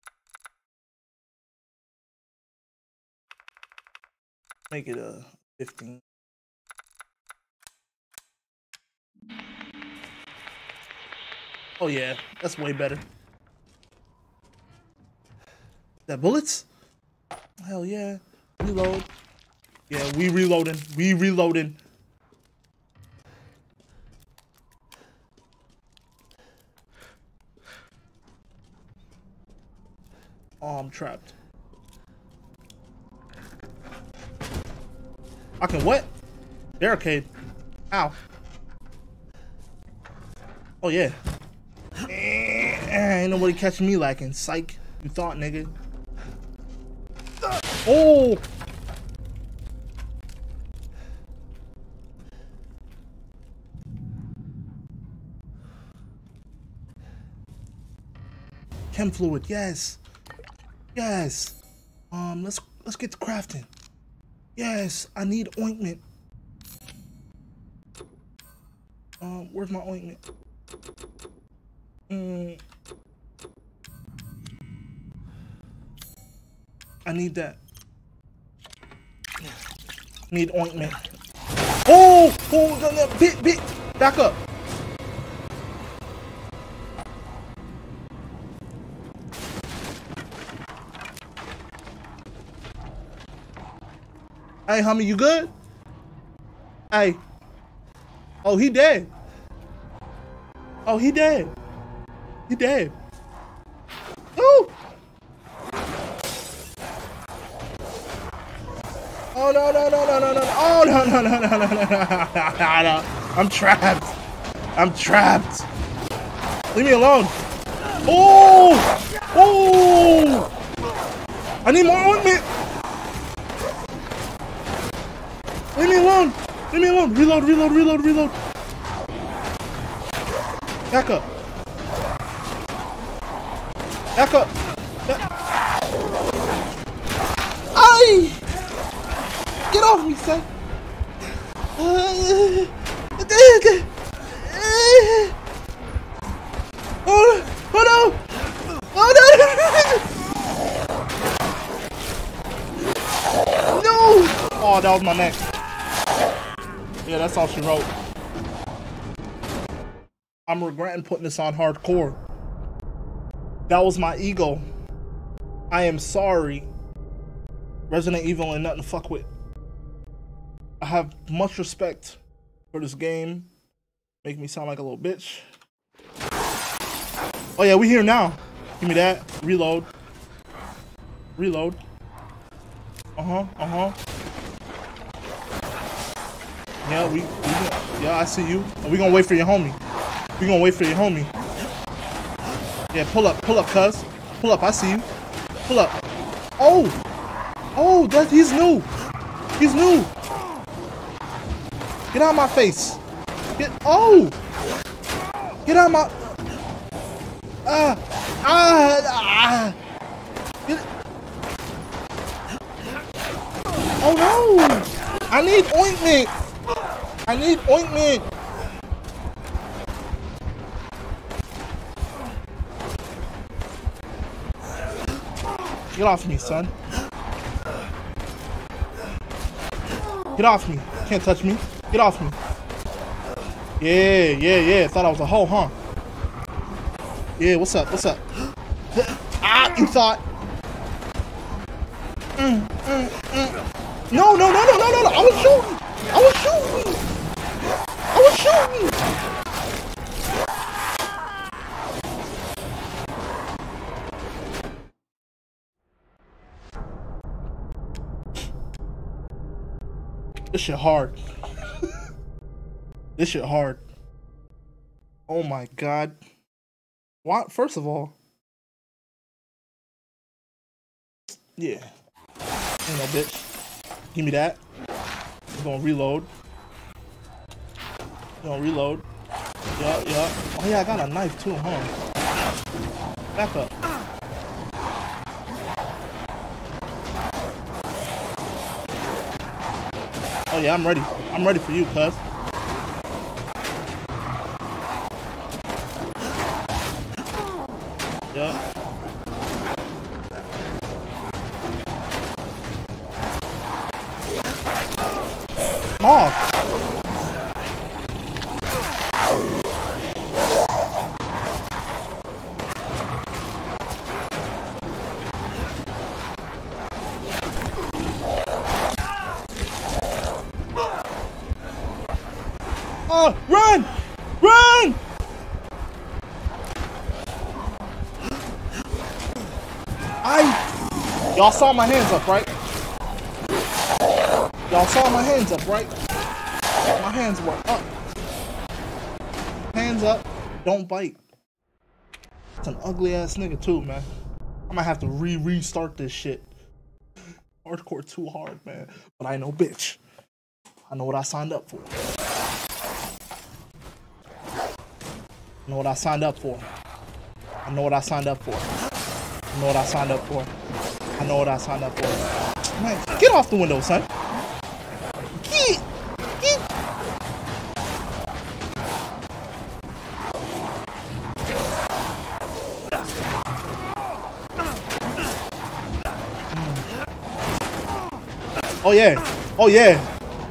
Make it a fifteen. Oh yeah, that's way better. That bullets? Hell yeah. Reload. Yeah, we reloading. We reloading. Oh, I'm trapped. I can what? Barricade. Ow. Oh yeah. Ain't nobody catching me lacking. Psych. You thought, nigga. Oh! Chem fluid, yes. Yes. Um, let's let's get to crafting. Yes, I need ointment. Um, where's my ointment? Mm. I need that. Need ointment. Oh! Oh! No, no, bit, bit. Back up. Hey, homie, you good? Hey. Oh, he dead. Oh, he dead. He dead. Ooh! Oh no no no no no no! Oh no no no no no no no! No. I'm trapped. I'm trapped. Leave me alone. Oh! Oh! I need more ointment. Leave me alone. Leave me alone. Reload. Reload. Reload. Reload. Back up. Back up. Back. Aye! Get off me, son. Uh, oh, oh no! Oh no! No! Oh, that was my neck. Yeah, that's all she wrote. I'm regretting putting this on hardcore. That was my ego. I am sorry. Resident Evil ain't nothing to fuck with. I have much respect for this game. Make me sound like a little bitch. Oh yeah, we here now. Give me that. Reload. Reload. Uh-huh, uh-huh. Yeah, we, we yeah, I see you. We gonna wait for your homie. We gonna wait for your homie. Yeah, pull up, pull up, cuz. Pull up, I see you. Pull up. Oh! Oh, that he's new. He's new. Get out of my face. Get oh! Get out of my Ah! Ah! Ah! Get Oh no! I need ointment! I need ointment! Get off me, son. Get off me. Can't touch me. Get off me. Yeah, yeah, yeah. Thought I was a hoe, huh? Yeah, what's up? What's up? Ah, you thought. Mm, mm, mm. No, no, no, no, no, no, no. I was shooting. I was shooting. I was shooting. This shit hard. This shit hard. Oh my god. What? First of all, yeah. Ain't no bitch. Give me that. We're gonna reload. We're gonna reload. Yeah, yeah. Oh yeah, I got a knife too, huh? Back up. Oh yeah, I'm ready. I'm ready for you, cuz. Yeah. Off. Oh, run! Run! I... Y'all saw my hands up, right? Y'all saw my hands up, right? My hands were up. Hands up, don't bite. It's an ugly ass nigga too, man. I might have to re-restart this shit. Hardcore too hard, man. But I know bitch. I know what I signed up for. I know what I signed up for. I know what I signed up for. I know what I signed up for. I know what I signed up for. Man, get off the window, son. Get, get. Oh yeah. Oh yeah.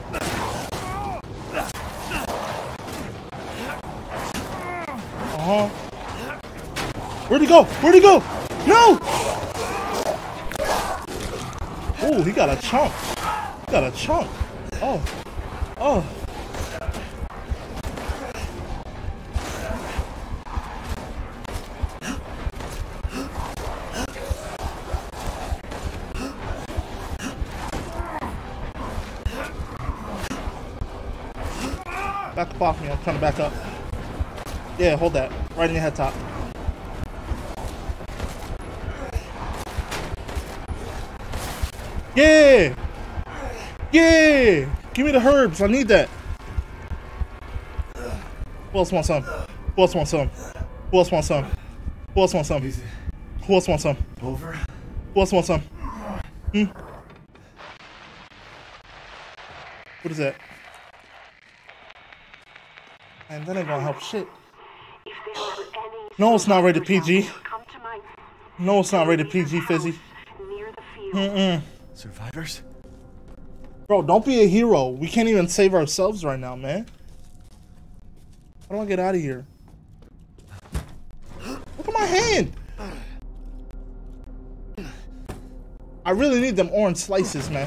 Uh-huh. Where'd he go? Where'd he go? No! Oh, he got a chunk. He got a chunk. Oh. Oh. Back up off me. I'm trying to back up. Yeah, hold that. Right in your head top. Yeah! Yeah! Give me the herbs. I need that. Who else wants some? Who else wants some? Who else wants some? Who else wants some? Who else wants some? Over? Who else wants some? Hmm? What is that? Man, that ain't gonna help shit. No, it's not rated P G. No, it's not rated P G, Fizzy. Mm-mm. Survivors? Bro, don't be a hero. We can't even save ourselves right now, man. How do I get out of here? Look at my hand! I really need them orange slices, man.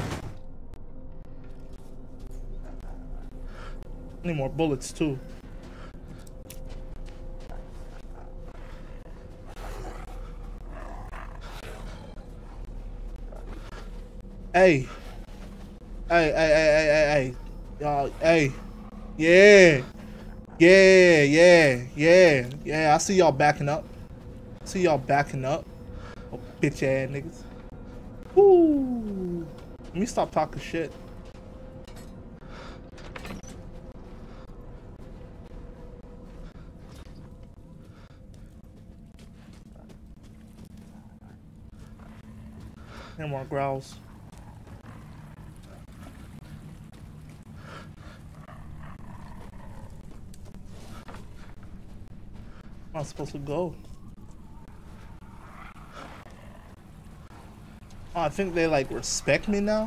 I need more bullets, too. Hey. Hey, hey, hey, hey, hey, hey. Y'all, hey. Yeah. Yeah, yeah, yeah, yeah. I see y'all backing up. I see y'all backing up. Oh, bitch ass niggas. Woo. Let me stop talking shit. Hear more growls. I'm not supposed to go. Oh, I think they like respect me now.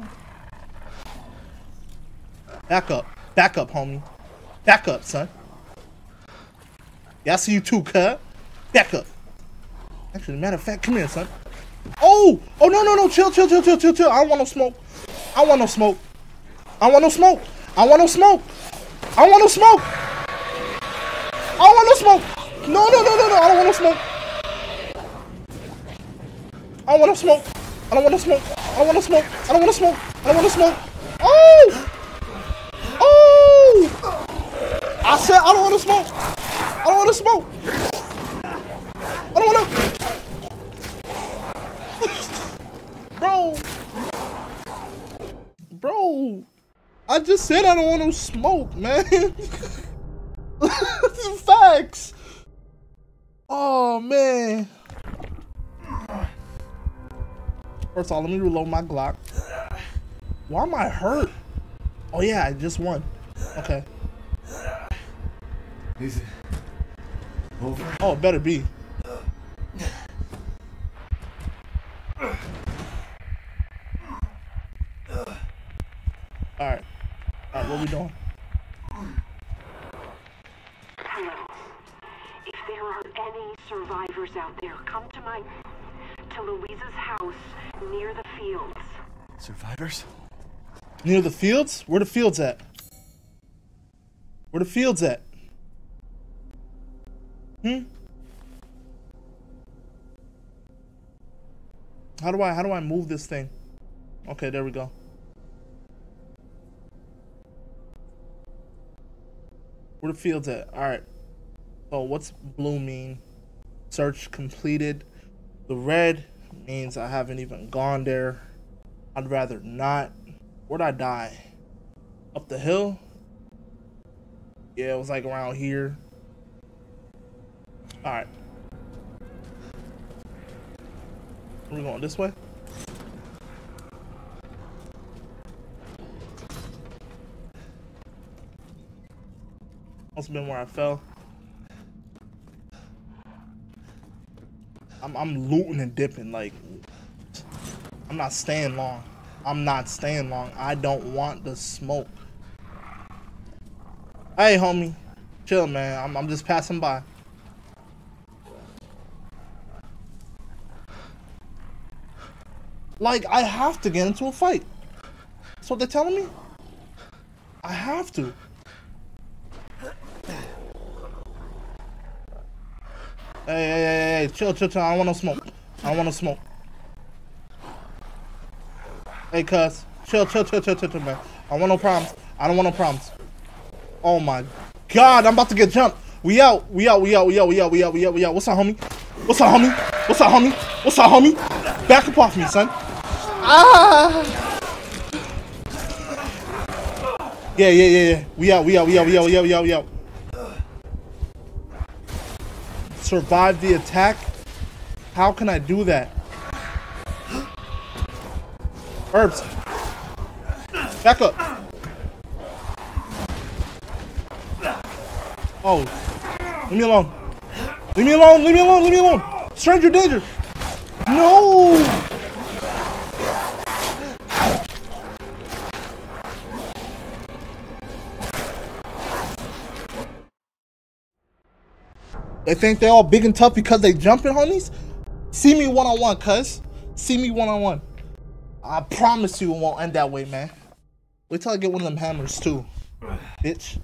Back up. Back up, homie. Back up, son. Yeah, I see you too, cut. Back up. Actually, matter of fact, come here, son. Oh! Oh, no, no, no. Chill, chill, chill, chill, chill, chill. I don't want no smoke. I don't want no smoke. I don't want no smoke. I don't want no smoke. I don't want no smoke. I don't want no smoke. No, no, no, no, no. I don't want no smoke. I don't want no smoke. I don't want no smoke. I don't want no smoke. I don't want no smoke. I don't want no smoke. Oh! Oh! I said I don't want to smoke. I don't want to smoke. I don't want to. Bro. Bro. I just said I don't want no smoke, man. This is facts. Oh, man. First of all, let me reload my Glock. Why am I hurt? Oh, yeah, I just won. Okay. Is it over? Oh, it better be. Alright. Alright, what we doing? Hello. If there are any survivors out there, come to my... to Louisa's house near the fields. Survivors? Near the fields? Where the fields at? Where the fields at? Hmm? How do I how do I move this thing? Okay, there we go. Where the fields at? All right. So what's blue mean? Search completed. The red means I haven't even gone there. I'd rather not. Where'd I die? Up the hill? Yeah, it was like around here. All right. Are we going this way? Must have been where I fell. I'm, I'm looting and dipping. Like, I'm not staying long. I'm not staying long. I don't want the smoke. Hey, homie. Chill, man. I'm, I'm just passing by. Like, I have to get into a fight. That's what they're telling me? I have to. Hey, hey, hey, hey, chill, chill, chill. I don't want no smoke. I don't want no smoke. Hey, cuz. Chill, chill, chill, chill, chill, chill, man. I don't want no problems. I don't want no problems. Oh, my God. I'm about to get jumped. We out. We out. We out. We out. We out. We out. We out. We out. What's up, homie? What's up, homie? What's up, homie? What's up, homie? Back up off me, son. Ah. Yeah, yeah, yeah, yeah. We out. We out. We out. We out. We out. We out. We out. Survive the attack? How can I do that? Herbs. Back up. Oh. Leave me alone. Leave me alone. Leave me alone. Leave me alone. Stranger danger. No. They think they're all big and tough because they jumping, homies? See me one-on-one, cuz. See me one-on-one. I promise you it won't end that way, man. Wait till I get one of them hammers, too. Bitch.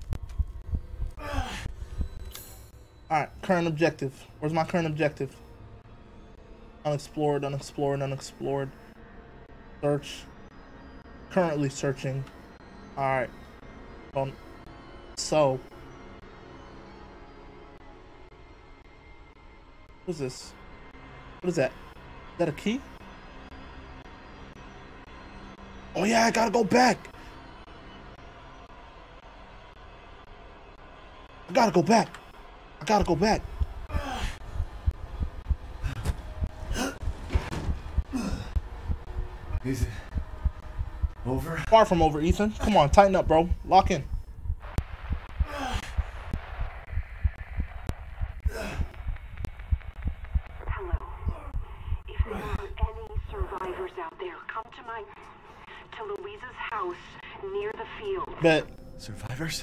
Alright, current objective. Where's my current objective? Unexplored, unexplored, unexplored. Search. Currently searching. Alright. Um, so... What is this? What is that? Is that a key? Oh yeah, I gotta go back. I gotta go back. I gotta go back. Is it over? Far from over, Ethan. Come on, tighten up, bro. Lock in. Bet. Survivors?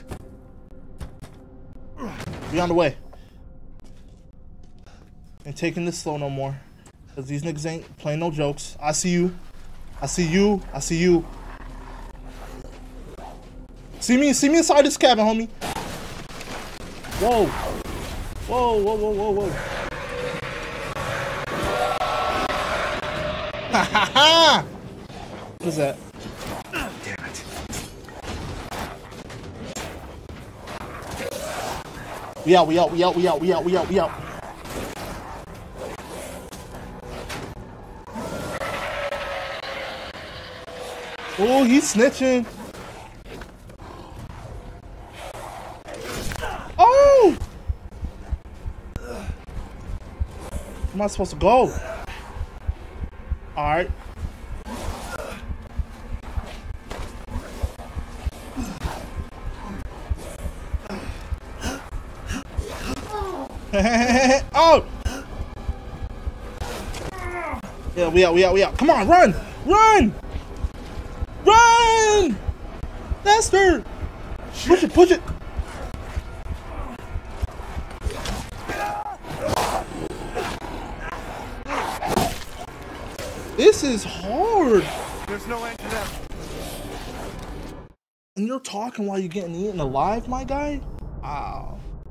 Be on the way. Ain't taking this slow no more. Cause these niggas ain't playing no jokes. I see you. I see you. I see you. See me, see me inside this cabin, homie. Whoa. Whoa, whoa, whoa, whoa, whoa. Ha ha ha! What is that? We out, we out, we out, we out, we out, we out, we out. Oh, he's snitching. Oh! Where am I supposed to go? Alright. Oh! Yeah, we out, we out, we out. Come on, run! Run! Run! Faster! Push it, push it! This is hard! There's no end to that. And you're talking while you're getting eaten alive, my guy? Wow.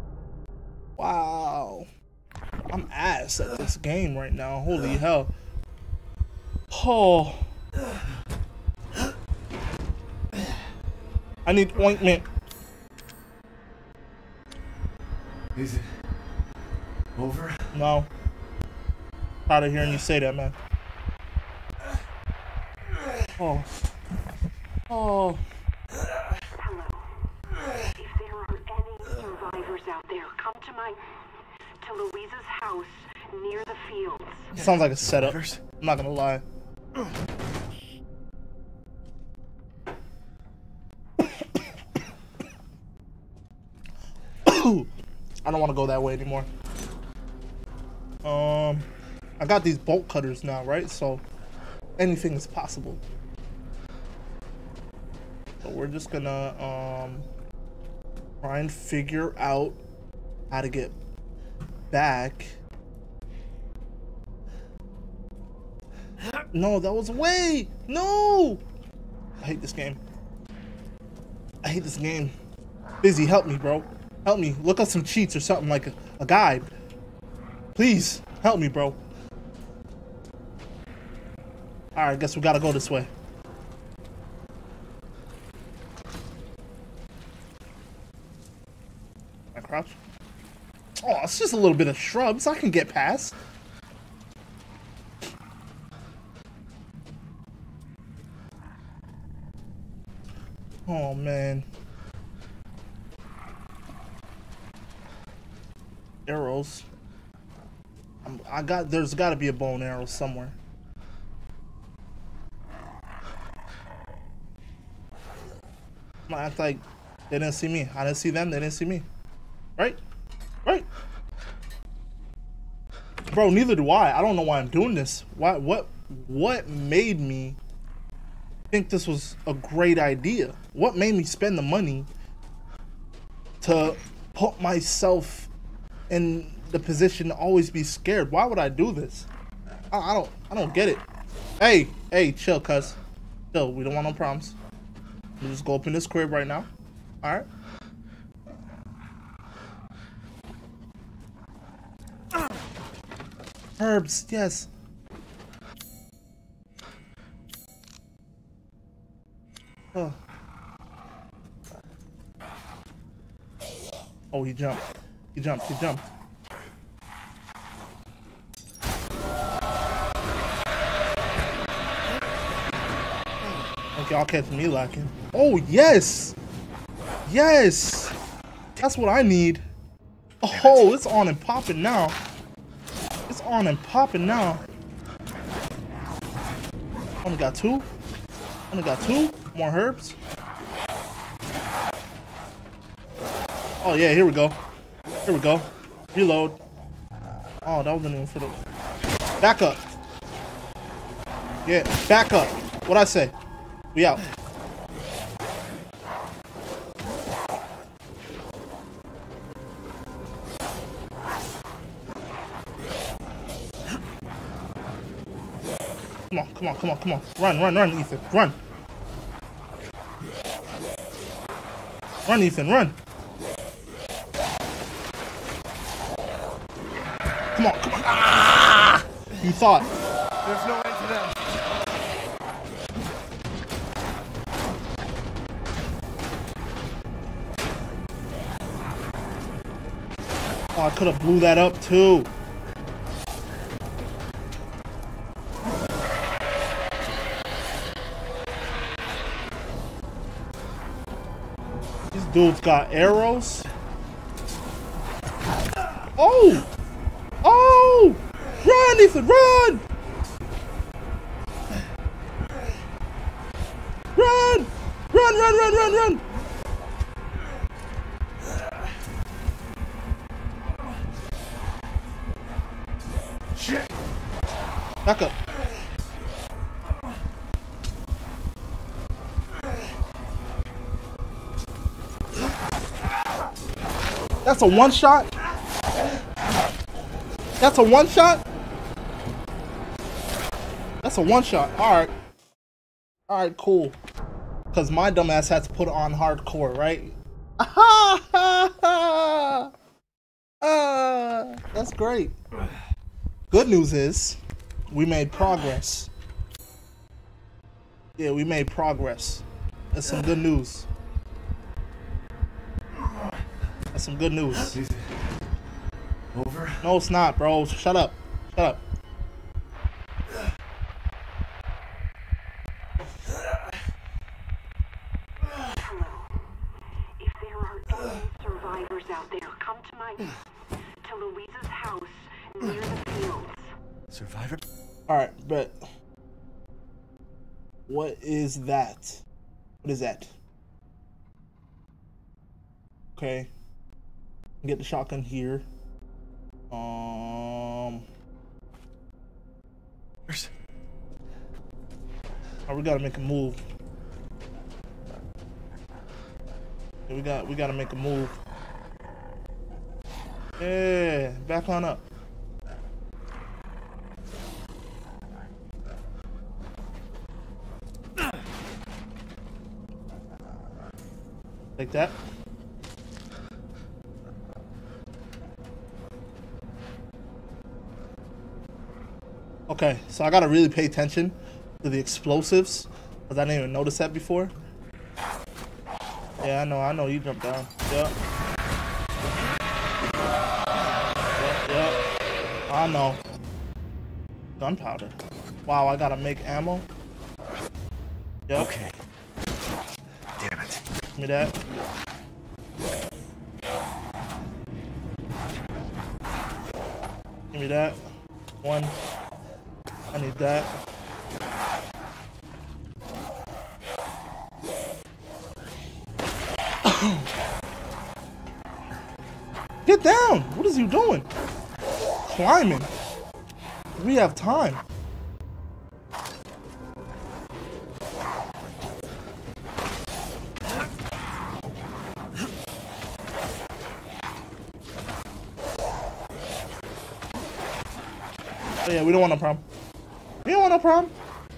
Wow. I'm ass at this game right now. Holy hell. Oh. I need ointment. Is it over? No. Tired of hearing you say that, man. Oh. Oh. Hello. If there are any survivors out there, come to my to Louisa's house near the fields. It sounds like a setup. I'm not gonna lie. I don't want to go that way anymore. Um, I got these bolt cutters now, right? So anything is possible. So we're just gonna um try and figure out how to get back. No, that was way. No, I hate this game. I hate this game. Busy, help me, bro. Help me. Look up some cheats or something, like a, a guide. Please, help me, bro. Alright, guess we gotta go this way. I crouch? Oh, it's just a little bit of shrubs. I can get past. Oh, man. Arrows. I'm, I got. There's got to be a bow and arrow somewhere. I'm gonna act like they didn't see me. I didn't see them. They didn't see me. Right? Right? Bro, neither do I. I don't know why I'm doing this. Why? What? What made me think this was a great idea? What made me spend the money to put myself in the position to always be scared? Why would I do this? I, I don't I don't get it. Hey, hey, chill, cuz. Chill, we don't want no problems. We'll just go up in this crib right now. Alright. Herbs, yes. Oh. Oh, he jumped. He jumped, he jumped. Okay, I'll catch me lacking. Oh, yes! Yes! That's what I need. Oh, it's on and popping now. It's on and popping now. Only got two. Only got two. More herbs. Oh, yeah, here we go. Here we go. Reload. Oh, that wasn't even for the... Back up. Yeah, back up. What'd I say? We out. Come on, come on, come on, come on. Run, run, run, Ethan. Run. Run, Ethan, run. Come on, come on. Ah! You thought. There's no end to them. Oh, I could have blew that up too. These dudes got arrows. Oh! Oh! Run, Ethan, run! Run! Run, run, run, run, run! Shit! Back up. That's a one shot? That's a one shot? That's a one shot. Alright. Alright, cool. Because my dumbass had to put on hardcore, right? Ah, that's great. Good news is, we made progress. Yeah, we made progress. That's some good news. That's some good news. over. No, it's not, bro. Shut up. Shut up. Hello. If there are any survivors out there, come to my to Louisa's house near the fields. Survivor? Alright, but what is that? What is that? Okay. Get the shotgun here. Um Oh, we gotta make a move. Yeah, we got we gotta make a move. Yeah, back on up. Like that. Okay, so I gotta really pay attention to the explosives, because I didn't even notice that before. Yeah, I know, I know you jumped down. Yep. Yep, yep. I know. Gunpowder. Wow, I gotta make ammo. Yep. Okay. Damn it. Give me that. Give me that. One. I need that. Get down! What is you doing? Climbing. We have time. Oh yeah, we don't want no problem. We don't want no problem.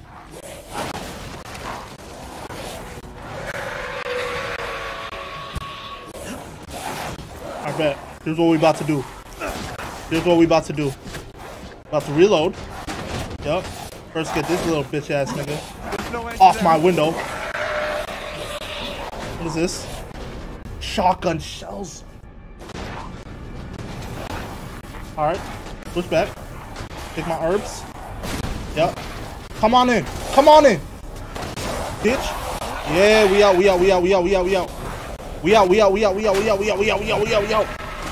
I bet. Here's what we about to do. Here's what we about to do. About to reload. Yup. First get this little bitch ass nigga off my window. What is this? Shotgun shells. Alright. Push back. Take my herbs. Yep. Come on in. Come on in. Bitch. Yeah, we out, we out, we out, we out, we out, we out. We out, we out, we out, we out, we out, we out, we out, we out, we out, we out.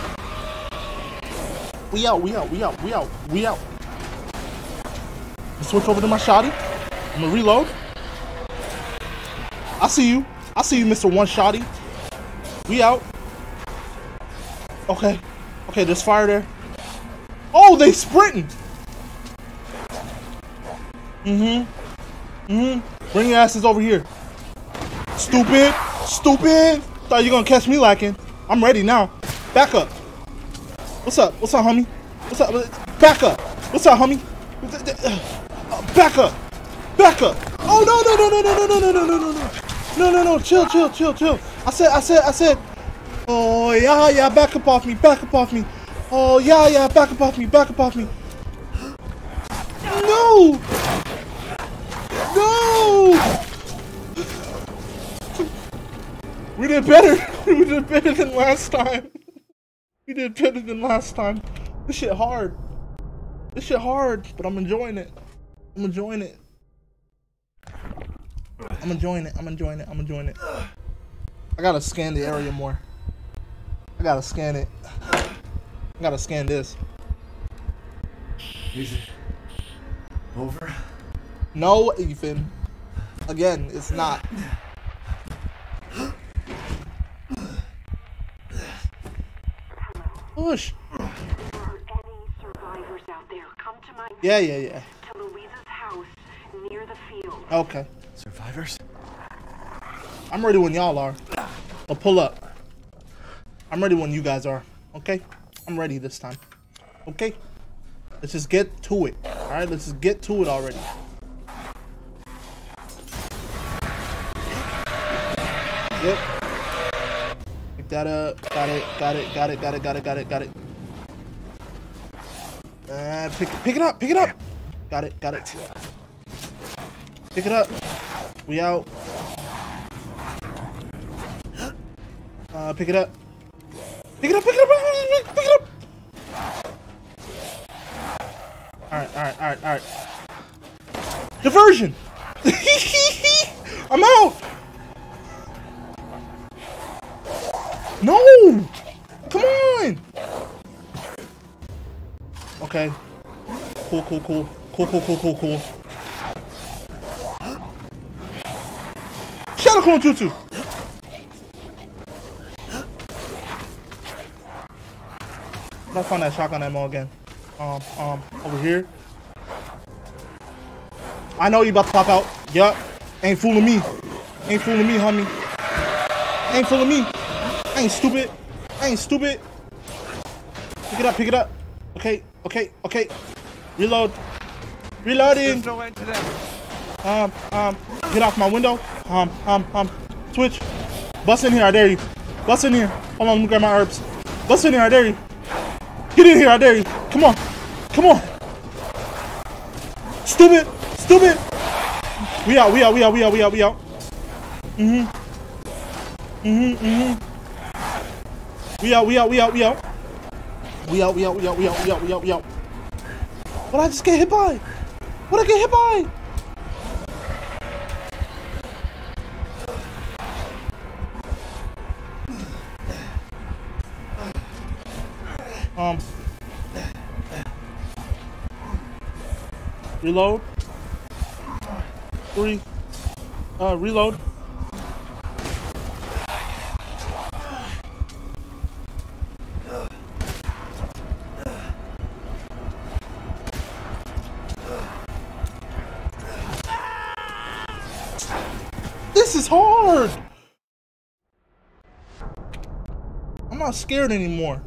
We out, we out, we out, we out, we out. Switch over to my shotty. I'm gonna reload. I see you. I see you, Mister One Shotty. We out. Okay. Okay, there's fire there. Oh, they sprinting. Mm-hmm. Mm-hmm. Bring your asses over here. Stupid. Stupid. Thought you were gonna catch me lacking. I'm ready now. Back up. What's up? What's up, homie? What's up? Back up. What's up, homie? Back up. Back up. Oh no no no no no no no no no no no no no no. Chill chill chill chill. I said I said I said. Oh yeah yeah. Back up off me. Back up off me. Oh yeah yeah. Back up off me. Back up off me. No. No. We did better. We did better than last time. We did better than last time. This shit hard. This shit hard, but I'm enjoying it. I'm enjoying it. I'm enjoying it. I'm enjoying it. I'm enjoying it. I gotta scan the area more. I gotta scan it. I gotta scan this. Is it over? No, Ethan. Again, it's not. Push. If there are any survivors out there, come to my Yeah, yeah, yeah. to Louisa's house near the field. Okay. Survivors? I'm ready when y'all are. I'll pull up. I'm ready when you guys are. Okay? I'm ready this time. Okay? Let's just get to it. Alright, let's just get to it already. Yep. Pick that up. Got it. Got it. Got it. Got it. Got it. Got it. Got it. Uh, pick, pick it up. Pick it up. Got it. Got it. Pick it up. We out. Uh, pick it up. Pick it up. Pick it up. Pick it up. Pick it up. Alright, alright, alright, alright. Diversion! I'm out! No! Come on! Okay. Cool, cool, cool. Cool, cool, cool, cool, cool. Shadow Clone Jutsu! Let's find that shotgun ammo again. Um, um, over here. I know you about to pop out. Yup. Ain't fooling me. Ain't fooling me, homie. Ain't fooling me. I ain't stupid. I ain't stupid. Pick it up, pick it up. Okay, okay, okay. Reload. Reloading. No way to them. Um, um, get off my window. Um, um, um, switch. Bust in here, I dare you. Bust in here. Hold on, let me grab my herbs. Bust in here, I dare you. Get in here, I dare you. Come on. Come on. Stupid. Stupid. We out, we out, we out, we out, we out, we out. Mm-hmm. Mm-hmm, mm-hmm. We out, we out, we out, we out. We out, we out, we out, we out, we out, we out, we out. What I just get hit by? What I get hit by? Um. Reload. Three. Uh, reload. This is hard. I'm not scared anymore.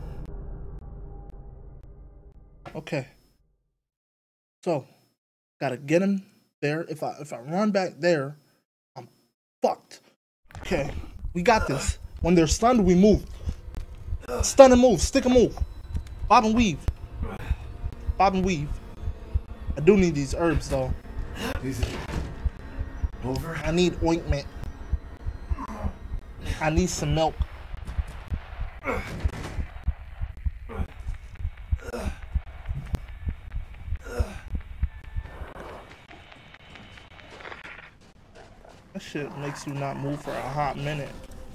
Okay. So, gotta get him there. If I if I run back there, I'm fucked. Okay, we got this. When they're stunned, we move. Stun and move. Stick and move. Bob and weave. Bob and weave. I do need these herbs though. Is it over? I need ointment. I need some milk. That shit makes you not move for a hot minute.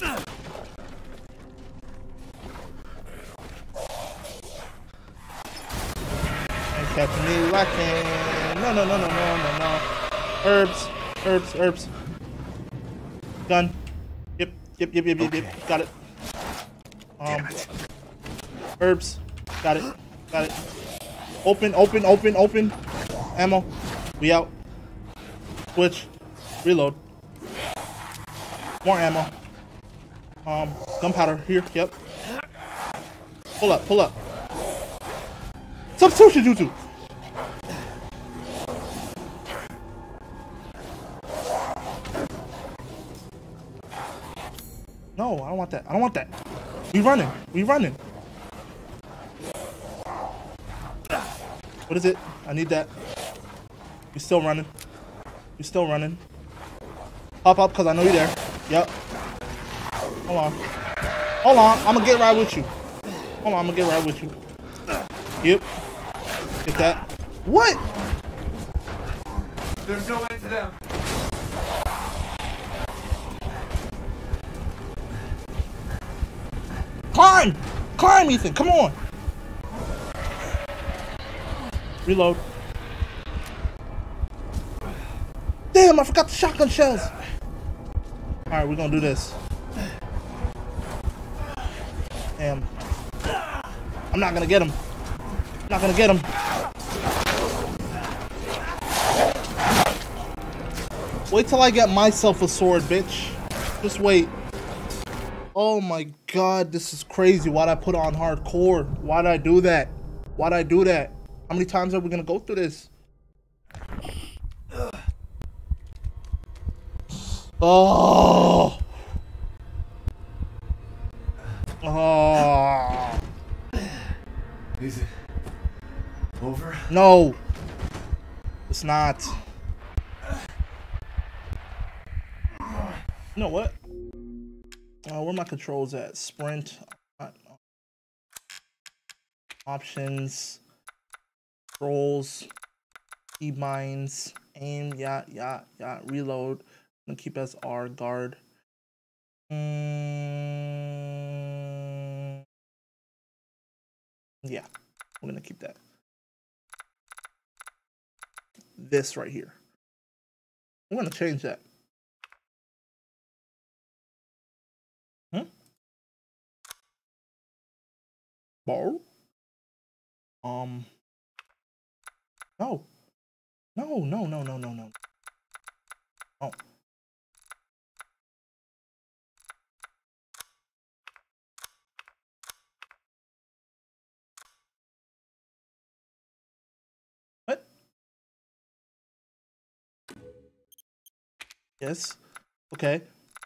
Ain't catching me lacking. No, no, no, no, no, no, no. Herbs, herbs, herbs. Gun. Yep, yep, yep, yep, yep, yep. Got it. Um. Herbs. Got it. Got it. Open, open, open, open. Ammo. We out. Switch. Reload. More ammo. Um, gunpowder here. Yep. Pull up, pull up. Substitution jutsu. No, I don't want that. I don't want that. We running. We running. What is it? I need that. We still running. We still running. Pop up, because I know you're there. Yep. Hold on. Hold on. I'm going to get right with you. Hold on. I'm going to get right with you. Yep. Get that. What? There's no way to them. Climb! Climb, Ethan. Come on. Reload. Damn, I forgot the shotgun shells. Alright, we're gonna do this. Damn. I'm not gonna get him. I'm not gonna get him. Wait till I get myself a sword, bitch. Just wait. Oh my god, this is crazy. Why'd I put on hardcore? Why'd I do that? Why'd I do that? How many times are we gonna go through this? Oh. Oh. Is it over? No. It's not. You know what? Uh, where my controls at? Sprint. Options. Controls. He mines. Aim. Yeah, yeah, yeah. Reload. I'm gonna keep as R guard. Mm, yeah, we're gonna keep that. This right here. I'm gonna change that. Hmm? Bar? Um. No. No, no, no, no, no, no. Oh. What? Yes. Okay.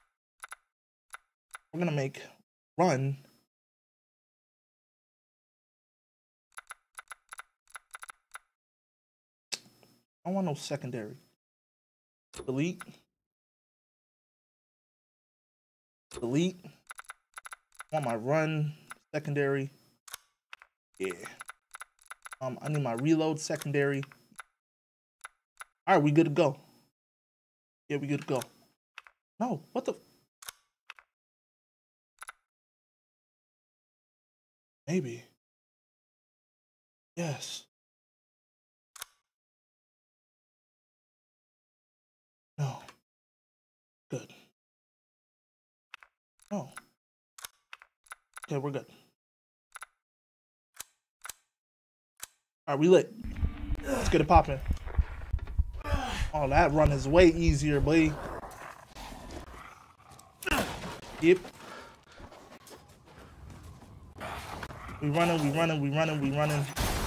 We're gonna make run. I don't want no secondary. Delete. Delete. I want my run secondary. Yeah. Um, I need my reload secondary. All right, we good to go. Yeah, we good to go. No, what the? Maybe. Yes. No. Good. No. Okay, we're good. All right, we lit. Let's get it popping. Oh, that run is way easier, boy. Yep. We running, we running, we running, we running.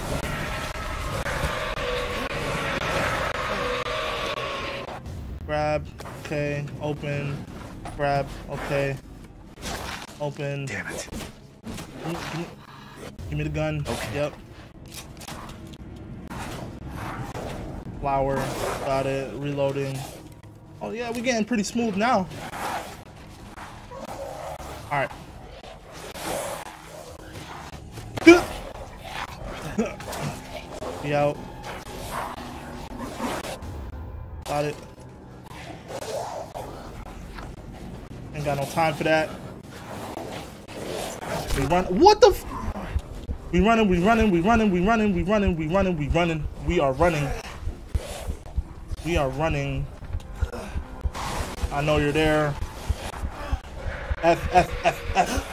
Grab, okay, open, grab, okay, open. Damn it. Give me, give me, give me the gun. Okay. Yep. Flower, got it, reloading. Oh yeah, we getting pretty smooth now. All right. Be out. Got it. Ain't got no time for that. We run. What the? F we running. We running. We running. We running. We running. We running. We running. We are running. We are running. I know you're there. F F F F.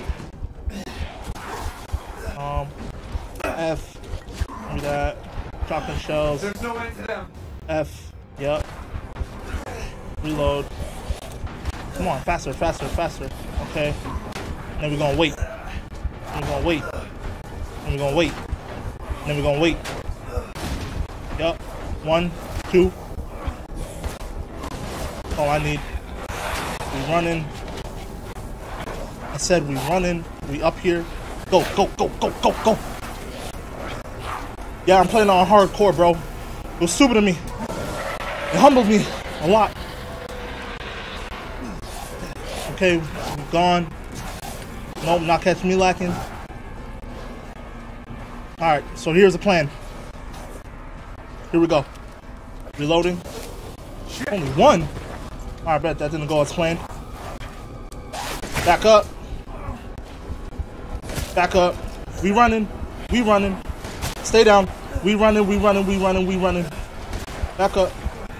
Um. F. Give me that. Chocolate shells. There's no way to them. F. Yep. Reload. Come on, faster, faster, faster. Okay. Then we're gonna wait. Then we're gonna wait. Then we're gonna wait. Then we're gonna wait. Yep. One, two. That's all I need. We running. I said we running. We up here. Go, go, go, go, go, go. Yeah, I'm playing on hardcore, bro. It was stupid of me. It humbled me a lot. Okay, we're gone. Nope, not catching me lacking. Alright, so here's the plan. Here we go. Reloading. Only one. Alright, bet that didn't go as planned. Back up. Back up. We running. We running. Stay down. We running. We running. We running. We running. Back up.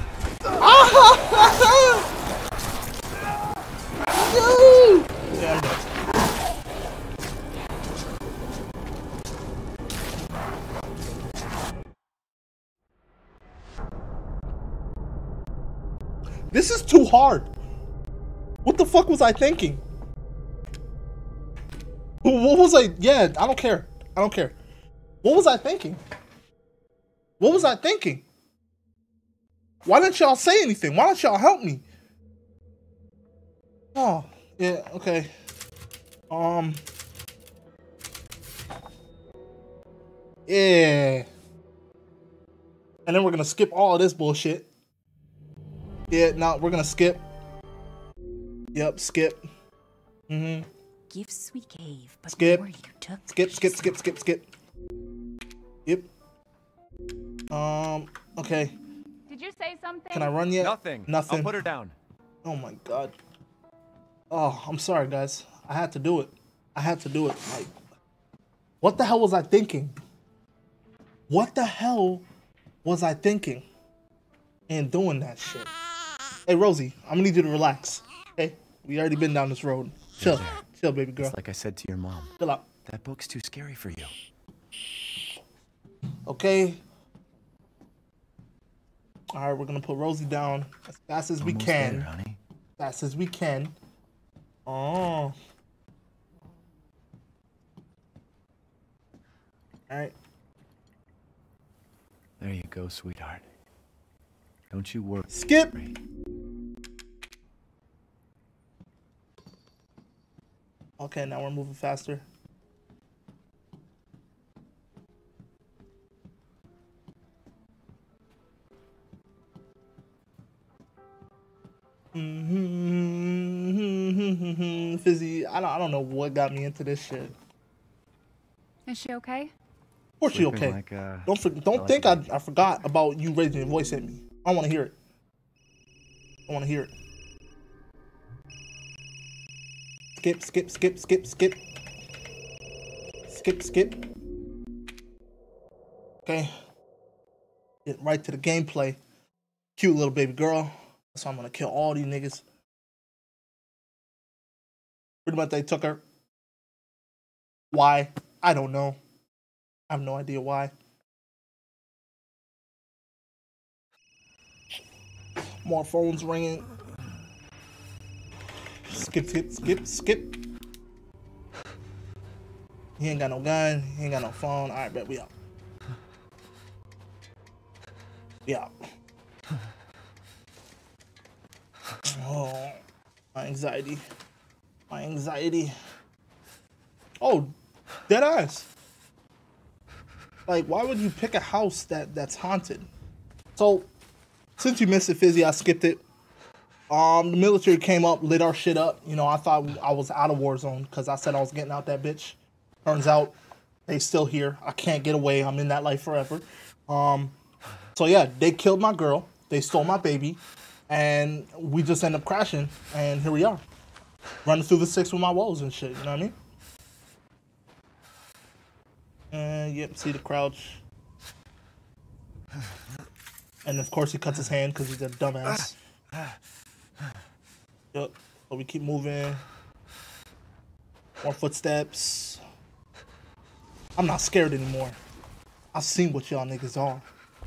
Yeah, I'm dead. This is too hard. What the fuck was I thinking? What was I? Yeah, I don't care. I don't care. What was I thinking? What was I thinking? Why didn't y'all say anything? Why don't y'all help me? Oh, yeah, okay. Um. Yeah. And then we're gonna skip all of this bullshit. Yeah, no, we're gonna skip. Yep, skip. Mm-hmm. Gifts we gave, but skip. more you took. Skip, skip, skip, skip, skip. Yep. Um, Okay. Did you say something? Can I run yet? Nothing. Nothing. I'll put her down. Oh my god. Oh, I'm sorry, guys. I had to do it. I had to do it. Like, what the hell was I thinking? What the hell was I thinking in doing that shit? Hey, Rosie, I'm gonna need you to relax. Okay? We already been down this road. Chill. Ginger, Chill, baby girl. It's like I said to your mom. Chill out. That book's too scary for you. Okay. All right, we're gonna put Rosie down as fast as we Almost can. there, honey. Fast as we can. Oh. All right. There you go, sweetheart. Don't you worry. Skip. Okay, now we're moving faster. Mm-hmm. Fizzy, I don't, I don't know what got me into this shit. Is she okay? Of course she Sleeping okay. like, uh, don't for, don't like think a I, I forgot about you raising your voice at me. I want to hear it. I want to hear it. Skip, skip, skip, skip, skip. Skip, skip. Okay. Get right to the gameplay. Cute little baby girl. So I'm gonna kill all these niggas. Pretty much they took her. Why? I don't know. I have no idea why. More phones ringing. Skip, skip, skip, skip. He ain't got no gun. He ain't got no phone. All right, bet we out. We out. Oh, my anxiety. My anxiety. Oh, dead eyes. Like, why would you pick a house that that's haunted? So, since you missed it, Fizzy, I skipped it. Um, the military came up, lit our shit up. You know, I thought I was out of Warzone because I said I was getting out that bitch. Turns out they still here. I can't get away. I'm in that life forever. Um, so yeah, they killed my girl. They stole my baby. And we just end up crashing. And here we are. Running through the six with my woes and shit. You know what I mean? And yep, see the crouch. And of course he cuts his hand because he's a dumbass. Yep. So we keep moving. More footsteps. I'm not scared anymore. I've seen what y'all niggas are.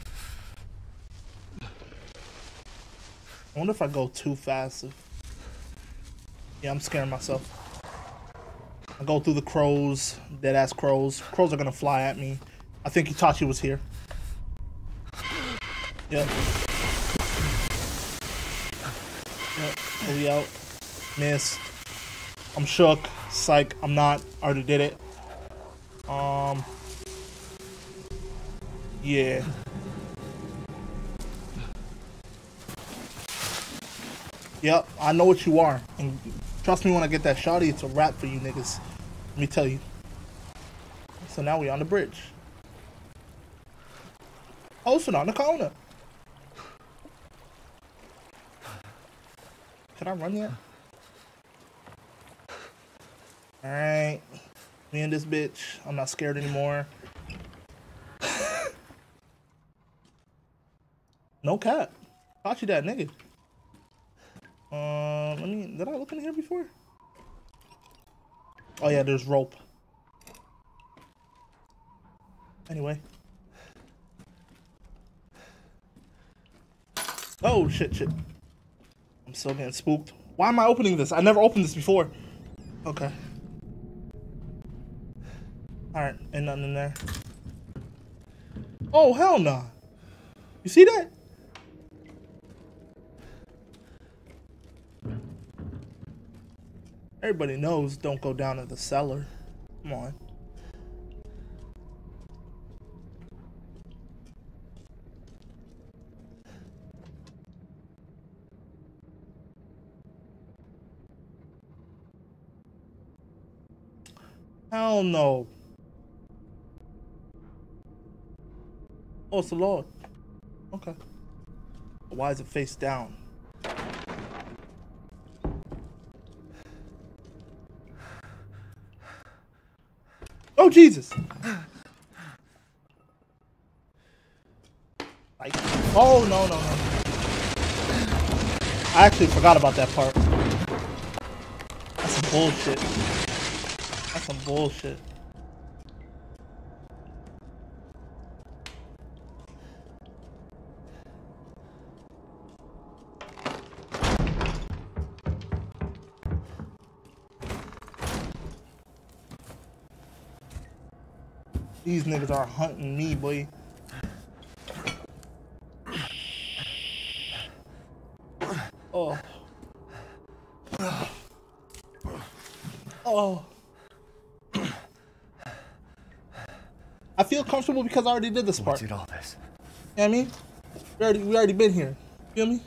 I wonder if I go too fast. If... Yeah, I'm scaring myself. I go through the crows, dead ass crows. Crows are gonna fly at me. I think Itachi was here. Yep. Yep. Are we out? Miss. I'm shook. Psych. I'm not. I already did it. Um. Yeah. Yep, I know what you are. And trust me when I get that shotty, it's a wrap for you niggas. Let me tell you. So now we on the bridge. Posting on the corner. Can I run yet? Alright. Me and this bitch. I'm not scared anymore. No cap. Thought you that nigga. Um, let me, did I look in here before? Oh yeah, there's rope. Anyway. Oh shit, shit. I'm still getting spooked. Why am I opening this? I never opened this before. Okay. Alright, ain't nothing in there. Oh, hell no. Nah. You see that? Everybody knows don't go down to the cellar. Come on. Hell no. Oh, it's the Lord. Okay. Why is it face down? Oh Jesus! Like, oh no no no! I actually forgot about that part. That's some bullshit. That's some bullshit. These niggas are hunting me, boy. Oh. Oh. I feel comfortable because I already did this part. What did all this? You know what I mean? We already, we already been here. Feel me?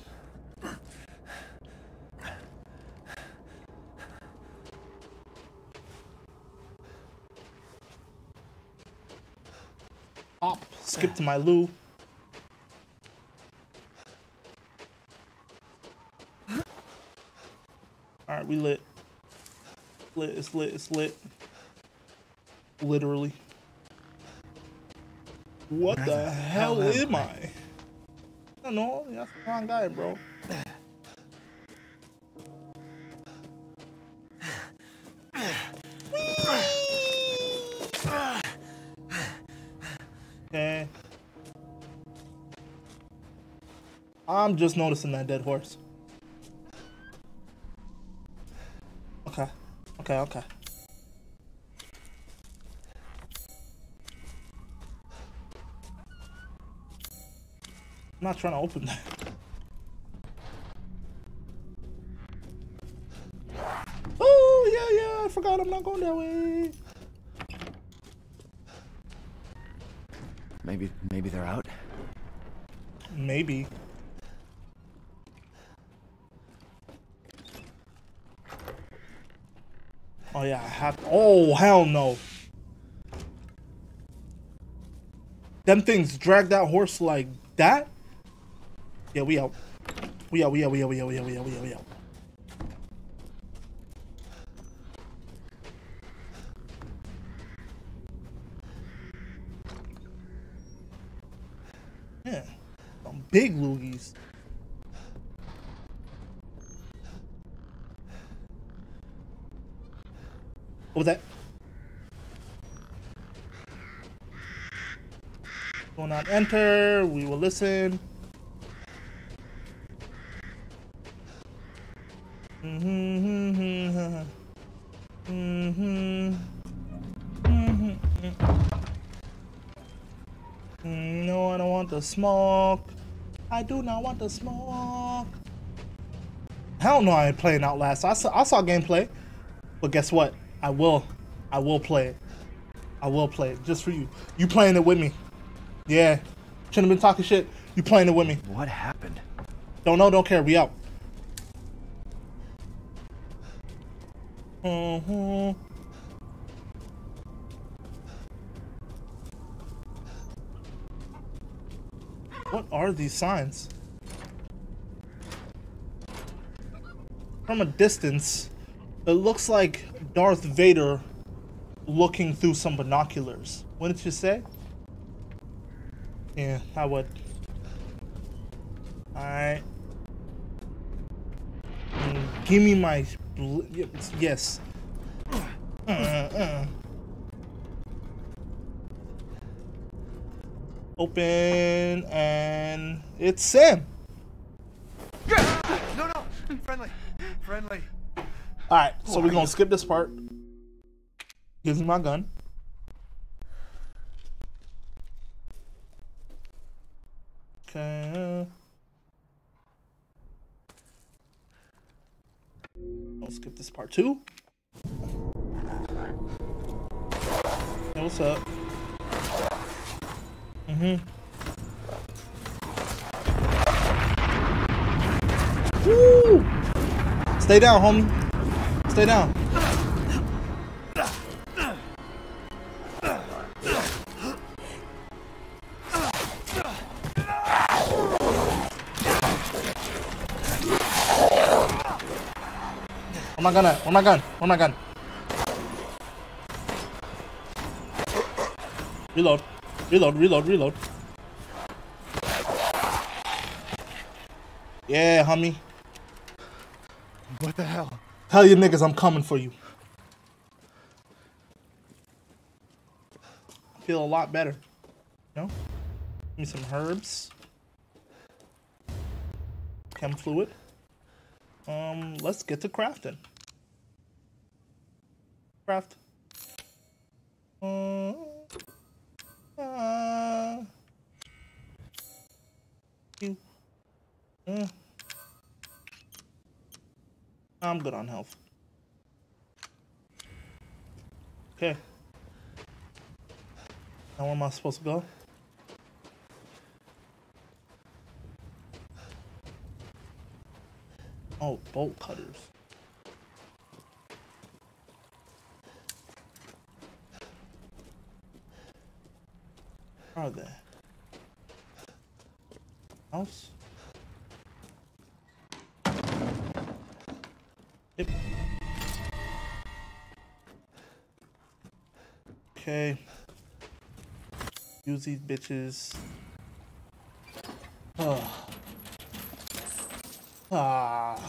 Hop, skip to my loo. Alright, we lit. Lit, it's lit, it's lit. Literally. What the, the hell, hell am I? I don't know, that's the wrong guy, bro. Okay. I'm just noticing that dead horse. Okay. Okay, okay. I'm not trying to open that. Oh, yeah, yeah, I forgot I'm not going that way. Maybe, maybe they're out? Maybe. Oh yeah, I have to. Oh, hell no. Them things drag that horse like that? Yeah, we out. We out, we out, we out, we out, we out, we out, we out, we out. Yeah, some big loogies. What was that? Do not enter. We will listen. Mm-hmm. Mm-hmm. Mm-hmm. No, I don't want the smoke. I do not want the smoke. Hell no, I ain't playing Outlast. I saw, I saw gameplay, but guess what? I will, I will play it. I will play it just for you. You playing it with me? Yeah. Shouldn't have been talking shit. You playing it with me? What happened? Don't know. Don't care. We out. Mm-hmm. What are these signs? From a distance, it looks like Darth Vader looking through some binoculars. Wouldn't you say? Yeah, I would. Alright. Mm, give me my... Yes. Uh, uh. Open, and it's Sam. Yeah. No, no, friendly, friendly. All right, so we're gonna skip this part. Gives me my gun. Okay. I'll skip this part too. Hey, what's up? Mm-hmm. Woo! Stay down, homie. Stay down. my gun at? Where my gun? Where my gun? Reload. Reload, reload, reload. Yeah, homie. What the hell? Tell you niggas I'm coming for you. I feel a lot better. You know? Give me some herbs. Chem fluid. Um, let's get to crafting. Craft. Uh, uh, you. Uh, I'm good on health. Okay. Now where am I supposed to go? Oh, bolt cutters. Where are they? House? Yep. Okay. Use these bitches. Oh. Ah.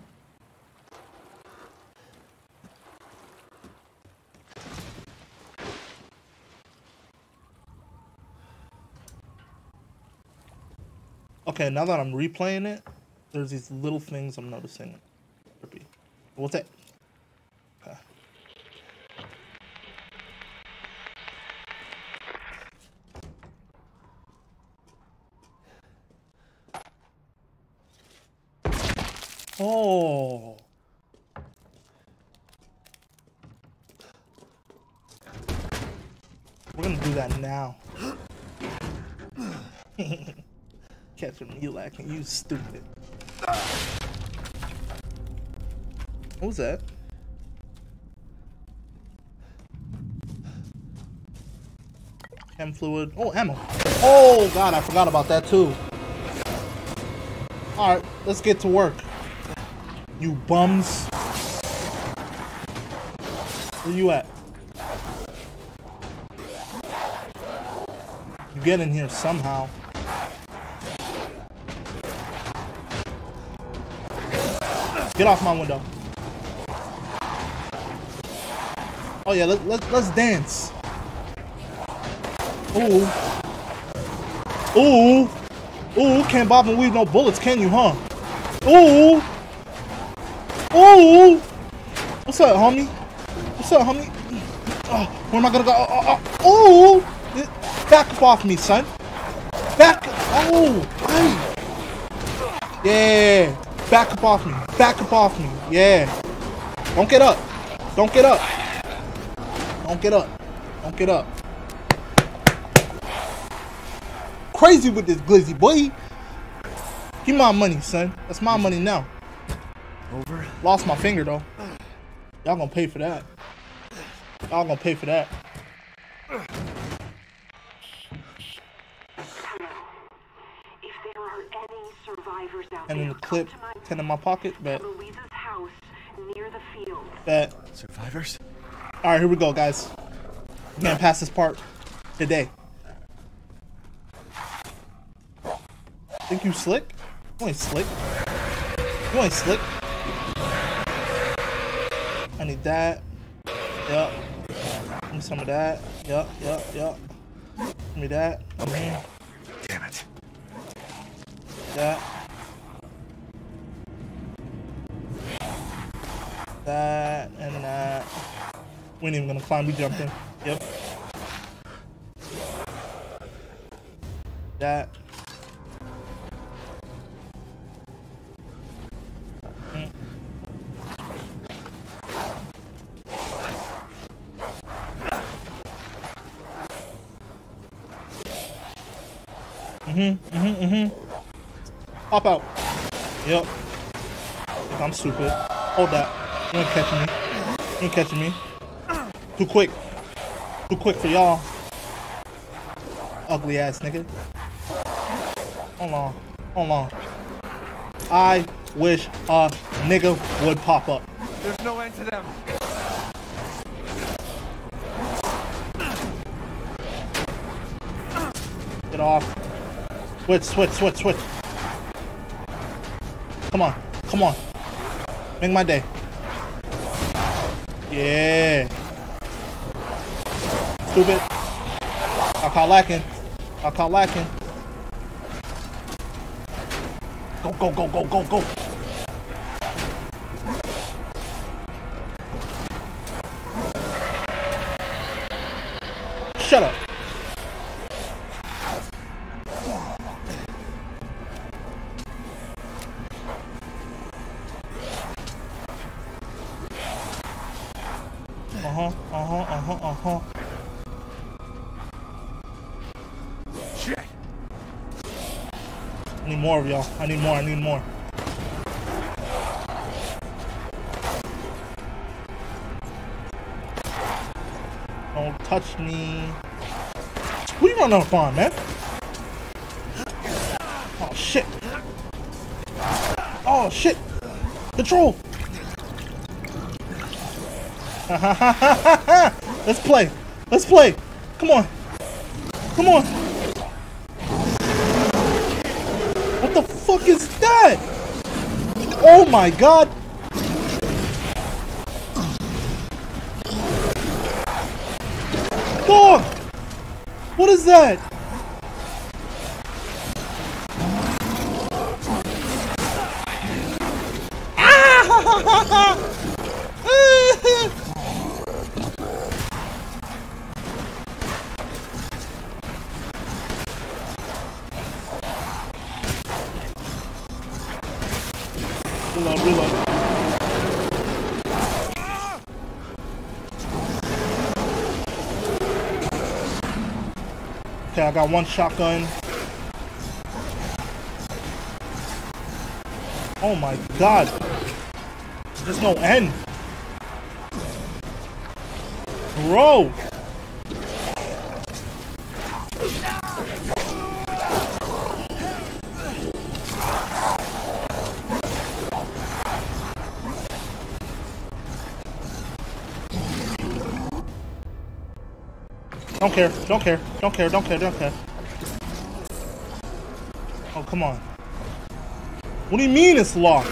Okay, now that I'm replaying it, there's these little things I'm noticing. What's that? Okay. Oh. We're gonna do that now. Catching you lacking, you stupid. What was that? Chem fluid. Oh, ammo. Oh, God, I forgot about that, too. Alright, let's get to work. You bums. Where you at? You get in here somehow. Get off my window. Oh yeah, let, let, let's dance. Ooh. Ooh. Ooh, can't bob and weave no bullets, can you, huh? Ooh. Ooh. What's up, homie? What's up, homie? Oh, where am I gonna go? Oh, oh, oh. Back up off me, son. Back. Oh. Hey. Yeah. Back up off me. Back up off me. Yeah. Don't get up. Don't get up. Don't get up. Don't get up. Crazy with this glizzy, boy. Give me my money, son. That's my money now. Over. Lost my finger, though. Y'all gonna pay for that. Y'all gonna pay for that. If there are any survivors out And in there, the clip, come to my ten in my pocket, bet. Louisa's house near the field. Bet. Survivors? Alright, here we go, guys. We're gonna pass this part today. Think you slick? You ain't slick. You ain't slick. I need that. Yup. Give me some of that. Yup, yup, yup. Give me that. Mm-hmm. Damn it. That. That and that. We ain't even gonna climb, we jumped in. Yep. That. Mm. Mm-hmm, mm-hmm, mm-hmm. Pop out. Yep. I'm stupid. Hold that. You ain't catching me. You ain't catching me. Too quick. Too quick for y'all. Ugly ass nigga. Hold on. Hold on. I wish a nigga would pop up. There's no end to them. Get off. Switch, switch, switch, switch. Come on, come on. Make my day. Yeah. Stupid. I caught lacking. I caught lacking. Go, go, go, go, go, go. Shut up. Uh-huh, uh-huh, uh-huh, uh-huh. Shit. I need more of y'all. I need more, I need more. Don't touch me. What are you running up on, man? Oh, shit. Oh, shit. Control. Let's play. Let's play. Come on. Come on. What the fuck is that? Oh my god. Dog. What is that? Ah! Reload, reload. Okay, I got one shotgun. Oh my god. There's no end. Bro. Don't care, don't care, don't care, don't care, don't care. Oh, come on. What do you mean it's locked?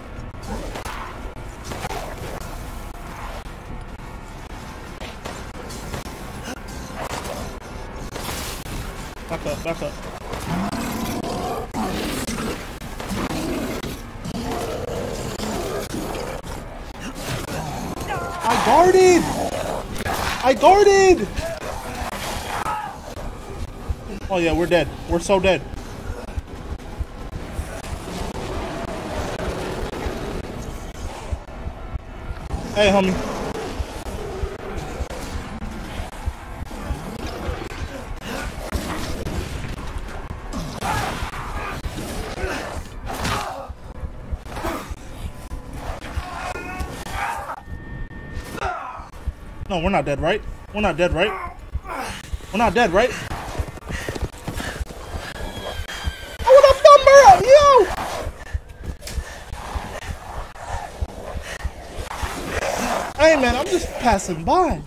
Back up, back up. I guarded! I guarded! Oh yeah, we're dead. We're so dead. Hey, homie. No, we're not dead, right? We're not dead, right? We're not dead, right? Hey man, I'm just passing by.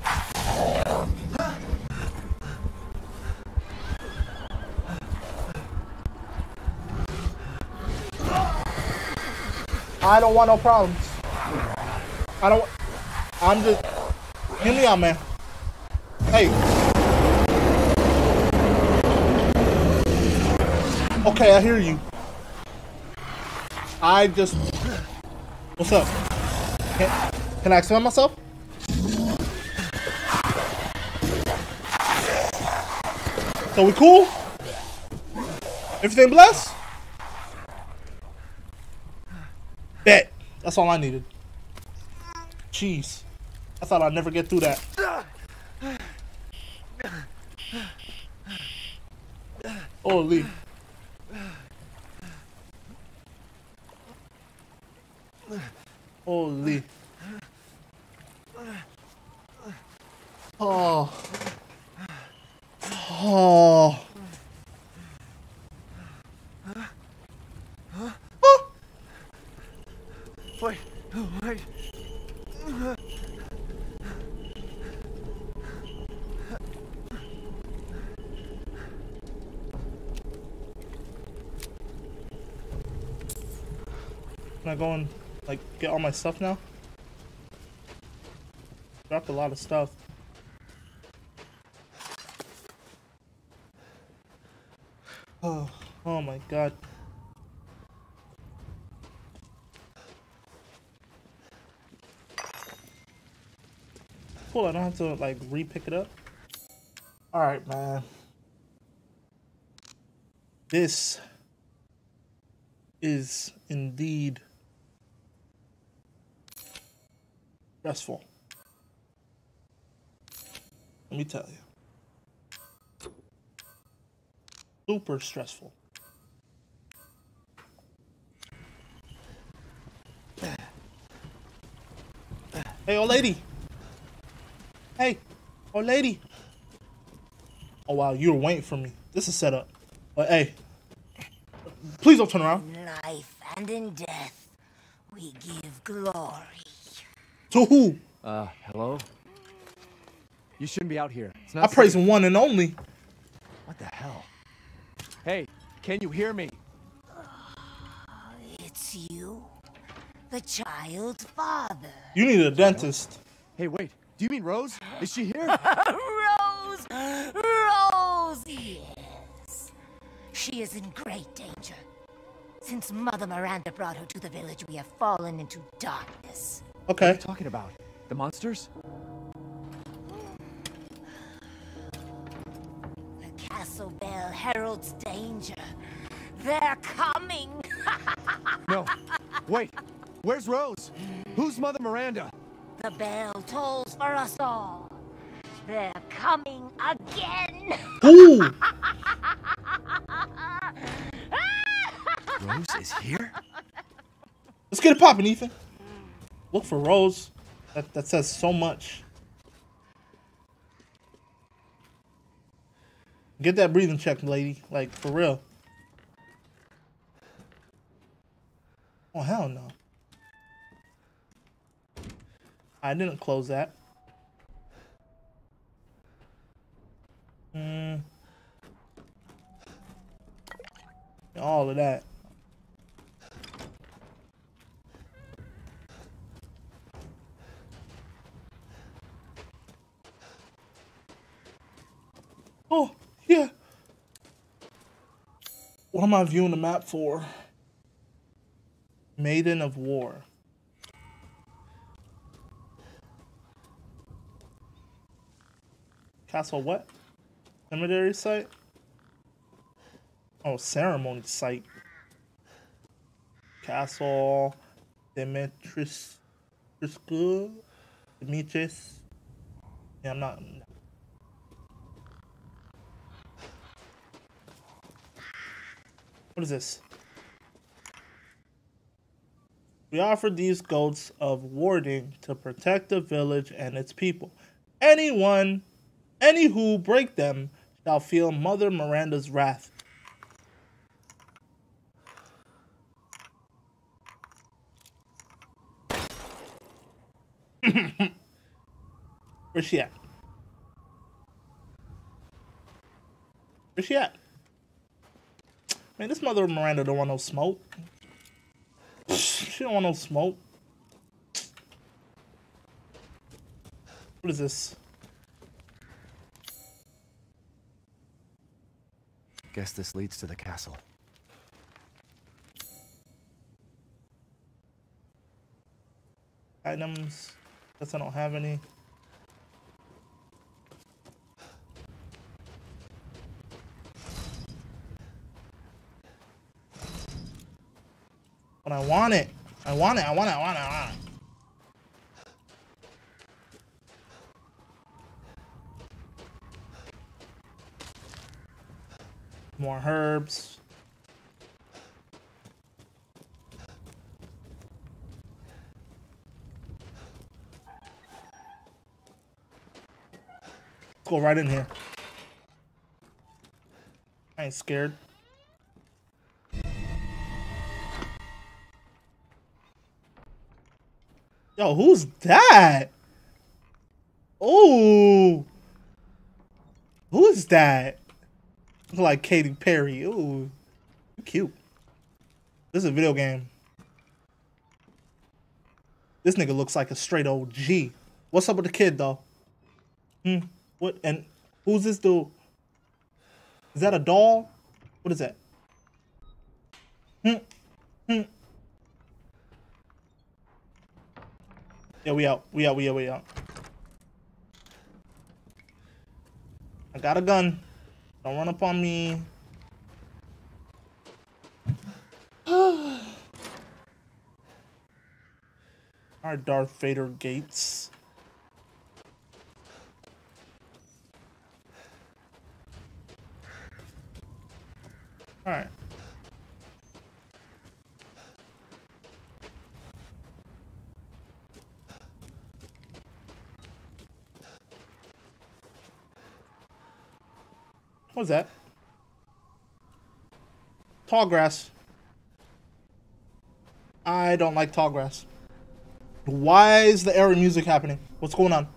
I don't want no problems. I don't. I'm just. Hear me out, man. Hey. Okay, I hear you. I just. What's up? Can, can I explain myself? So we cool? Everything blessed? Bet. That's all I needed. Jeez. I thought I'd never get through that. Holy. Holy. Oh. Oh. Wait, wait. Can I go and like get all my stuff now? Dropped a lot of stuff. Oh, oh my god. Cool, I don't have to like re-pick it up. Alright, man. This is indeed stressful. Let me tell you. Super stressful. Hey, old lady. Hey, old lady. Oh, wow, you were waiting for me. This is set up. But hey, please don't turn around. In life and in death, we give glory. To who? Uh, hello? You shouldn't be out here. It's I not praise safe. one and only. What the hell? Hey, can you hear me? It's you, the child's father. You need a dentist. Hey, wait. Do you mean Rose? Is she here? Rose! Rose, yes. She is in great danger. Since Mother Miranda brought her to the village, we have fallen into darkness. Okay. What are you talking about? The monsters? The castle bell heralds danger. They're coming. No. Wait. Where's Rose? Who's Mother Miranda? The bell tolls for us all. They're coming again. Ooh. Rose is here? Let's get it popping, Ethan. Look for Rose. That, that says so much. Get that breathing check, lady. Like, for real. Oh, hell no. I didn't close that. Hmm. All of that. Oh, yeah. What am I viewing the map for? Maiden of War. Castle what? Cemetery site? Oh, ceremony site. Castle Demetris. Demetrius. Yeah, I'm not. What is this? We offer these goats of warding to protect the village and its people. Anyone, any who break them shall feel Mother Miranda's wrath. Where's she at? Where's she at? Man, this Mother Miranda don't want no smoke. She don't want no smoke. What is this? Guess this leads to the castle. Items. Guess I don't have any. But I want it. I want it. I want it. I want it. I want it. More herbs. Go right in here. I ain't scared. Yo, who's that? Oh, who is that? Look like Katy Perry. Ooh, cute. This is a video game. This nigga looks like a straight O G. What's up with the kid though? Hmm. What and who's this dude? Is that a doll? What is that? Hmm. Hmm. Yeah, we out. We out. We out. We out. I got a gun. Don't run up on me. Our Darth Vader gates. All right. What's that? Tall grass. I don't like tall grass. Why is the airy music happening? What's going on?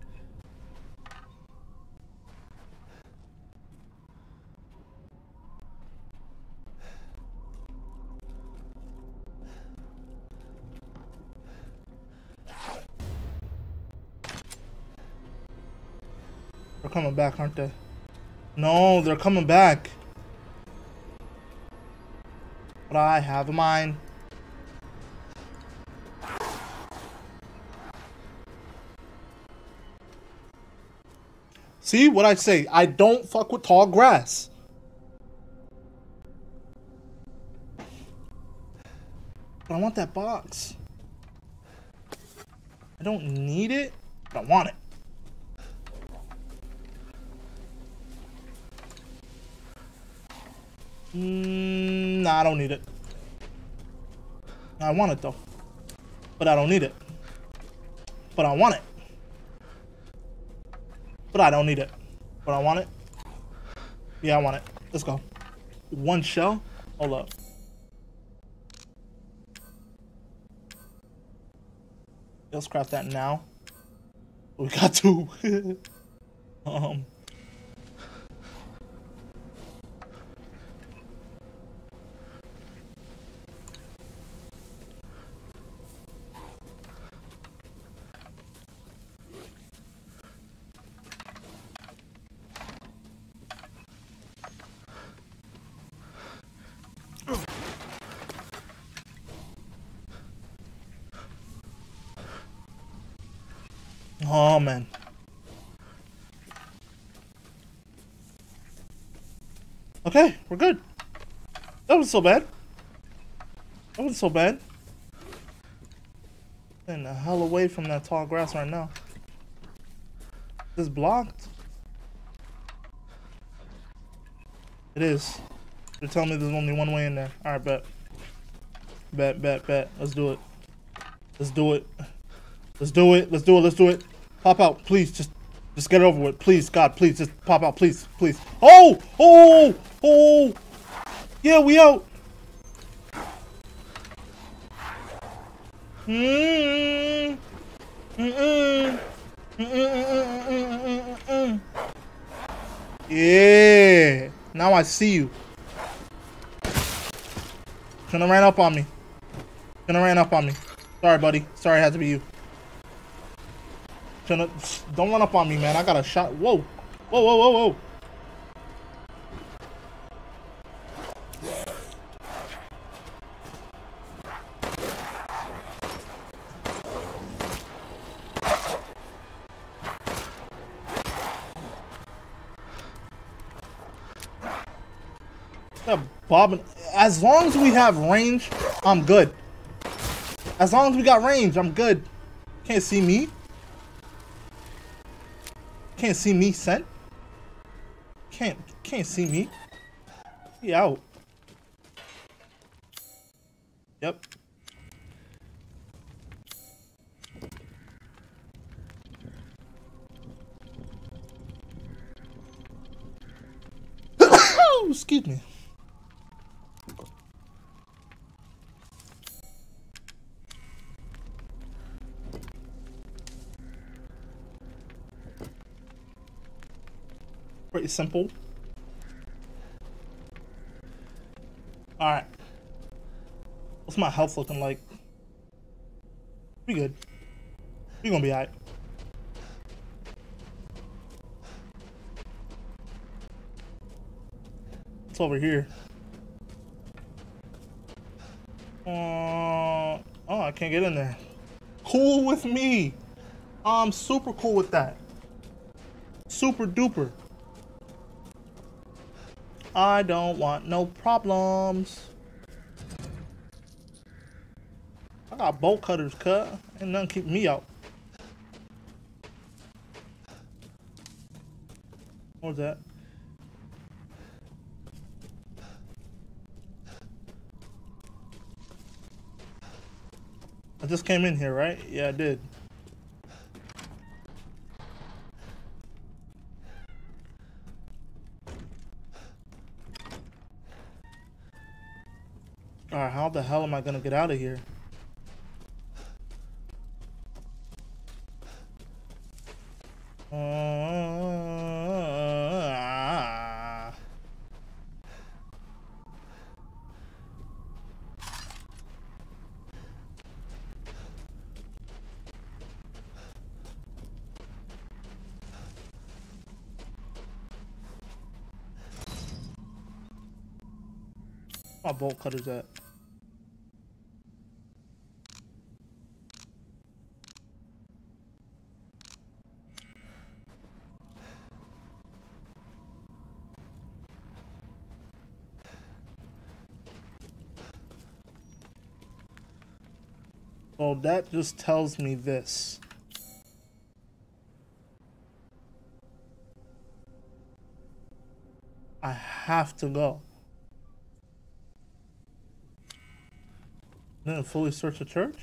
They're coming back, aren't they? No, they're coming back. But I have mine. See what I say? I don't fuck with tall grass. But I want that box. I don't need it, but I want it. Mm, nah, I don't need it. I want it though. But I don't need it. But I want it. But I don't need it. But I want it. Yeah, I want it. Let's go. One shell? Hold up. Let's craft that now. We got two. um. Oh man. Okay, we're good. That wasn't so bad. That wasn't so bad. And the hell away from that tall grass right now. It's blocked. It is. They're telling me there's only one way in there. Alright, bet. Bet, bet, bet. Let's do it. Let's do it. Let's do it. Let's do it. Let's do it. Pop out, please. Just, just get it over with, please. God, please, just pop out, please, please. Oh, oh, oh. Yeah, we out. Mm-mm. Mm-mm. Mm-mm. Mm-mm. Yeah. Now I see you. Shouldn't have ran up on me. Shouldn't have ran up on me. Sorry, buddy. Sorry, it had to be you. Shouldn't have, don't run up on me, man. I got a shot. Whoa. Whoa, whoa, whoa, whoa. Yeah, Bob, as long as we have range, I'm good. As long as we got range, I'm good. Can't see me. Can't see me, Sent. Can't, can't see me. He out. Yep. Excuse me. Pretty simple. Alright. What's my health looking like? We good. We gonna be alright. It's over here. Uh, oh, I can't get in there. Cool with me. I'm super cool with that. Super duper. I don't want no problems. I got bolt cutters cut. Ain't nothing keep me out. What was that? I just came in here, right? Yeah, I did. Alright, how the hell am I gonna get out of here? Uh, my bolt cutters at? Well, that just tells me this. I have to go. Didn't fully search the church?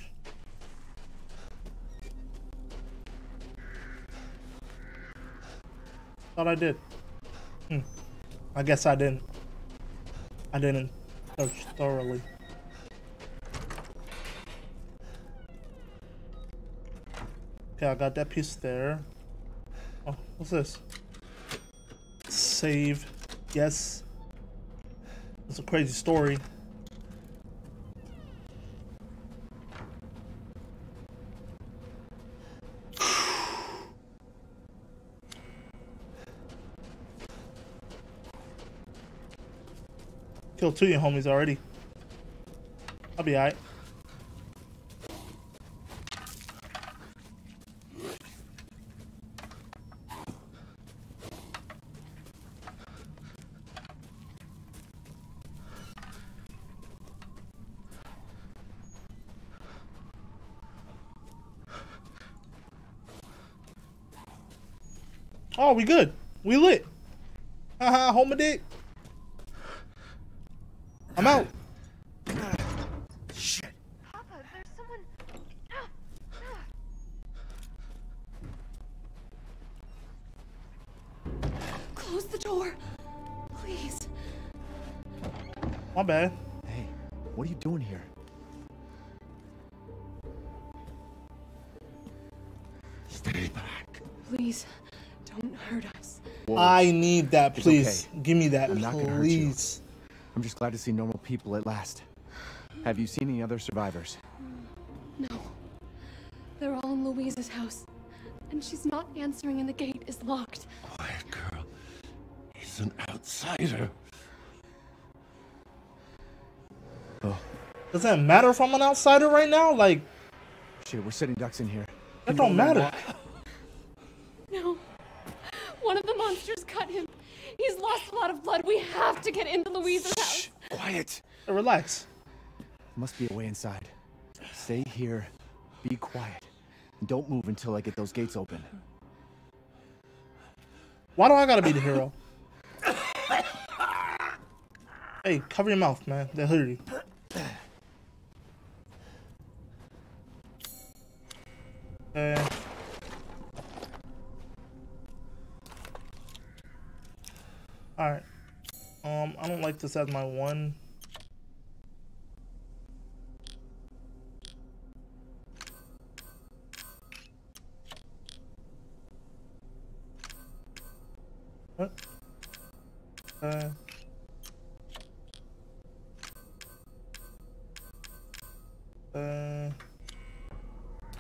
Thought I did. Hmm. I guess I didn't. I didn't search thoroughly. Okay, I got that piece there. Oh, what's this? Save. Yes. It's a crazy story. Killed two of your homies already. I'll be alright. Oh, we good. We lit. Haha, hold my dick. I'm out. Shit. Papa, there's someone. Close the door, please. My bad. Hey, what are you doing here? Stay back. Please, don't hurt us. Whoa. I need that, It's please. okay. Give me that, I'm not gonna hurt you. please. I'm just glad to see normal people at last. Have you seen any other survivors? No. They're all in Louise's house. And she's not answering and the gate is locked. Quiet girl. He's an outsider. Oh. Does that matter if I'm an outsider right now? Like, shit, we're sitting ducks in here. That don't matter. No. One of the monsters cut him. He's lost a lot of blood. We have to get into Louise's house. Quiet. Hey, relax. Must be a way inside. Stay here. Be quiet. And don't move until I get those gates open. Why do I gotta be the hero? Hey, cover your mouth, man. They heard you. Okay. Alright. Um, I don't like this as my one. What? Uh. Uh.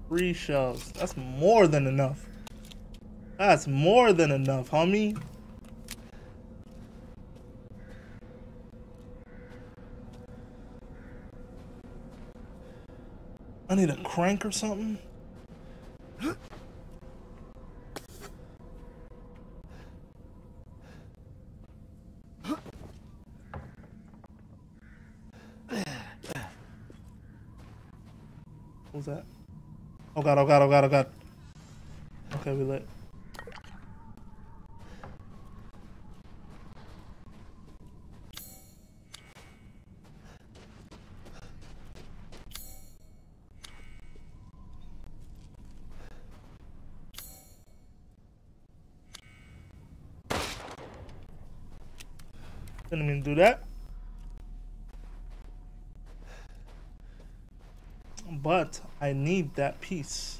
Three shells. That's more than enough. That's more than enough, homie. I need a crank or something. What's that? Oh god, oh god, oh god, oh god. Okay, we lit. Didn't mean to do that. But I need that piece.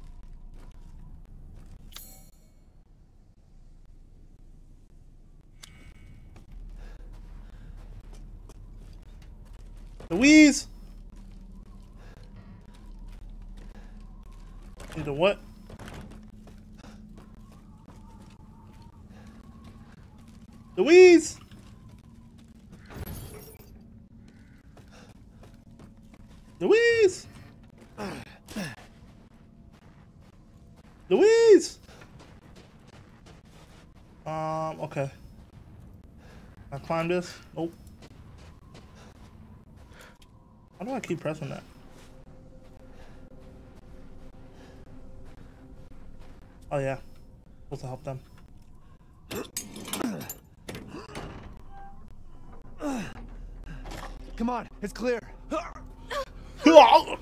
Louise! Need a what? Louise! Louise! Louise! Um, okay. I climb this? Nope. How do I keep pressing that? Oh yeah. Supposed to help them. Come on, it's clear. Hurry!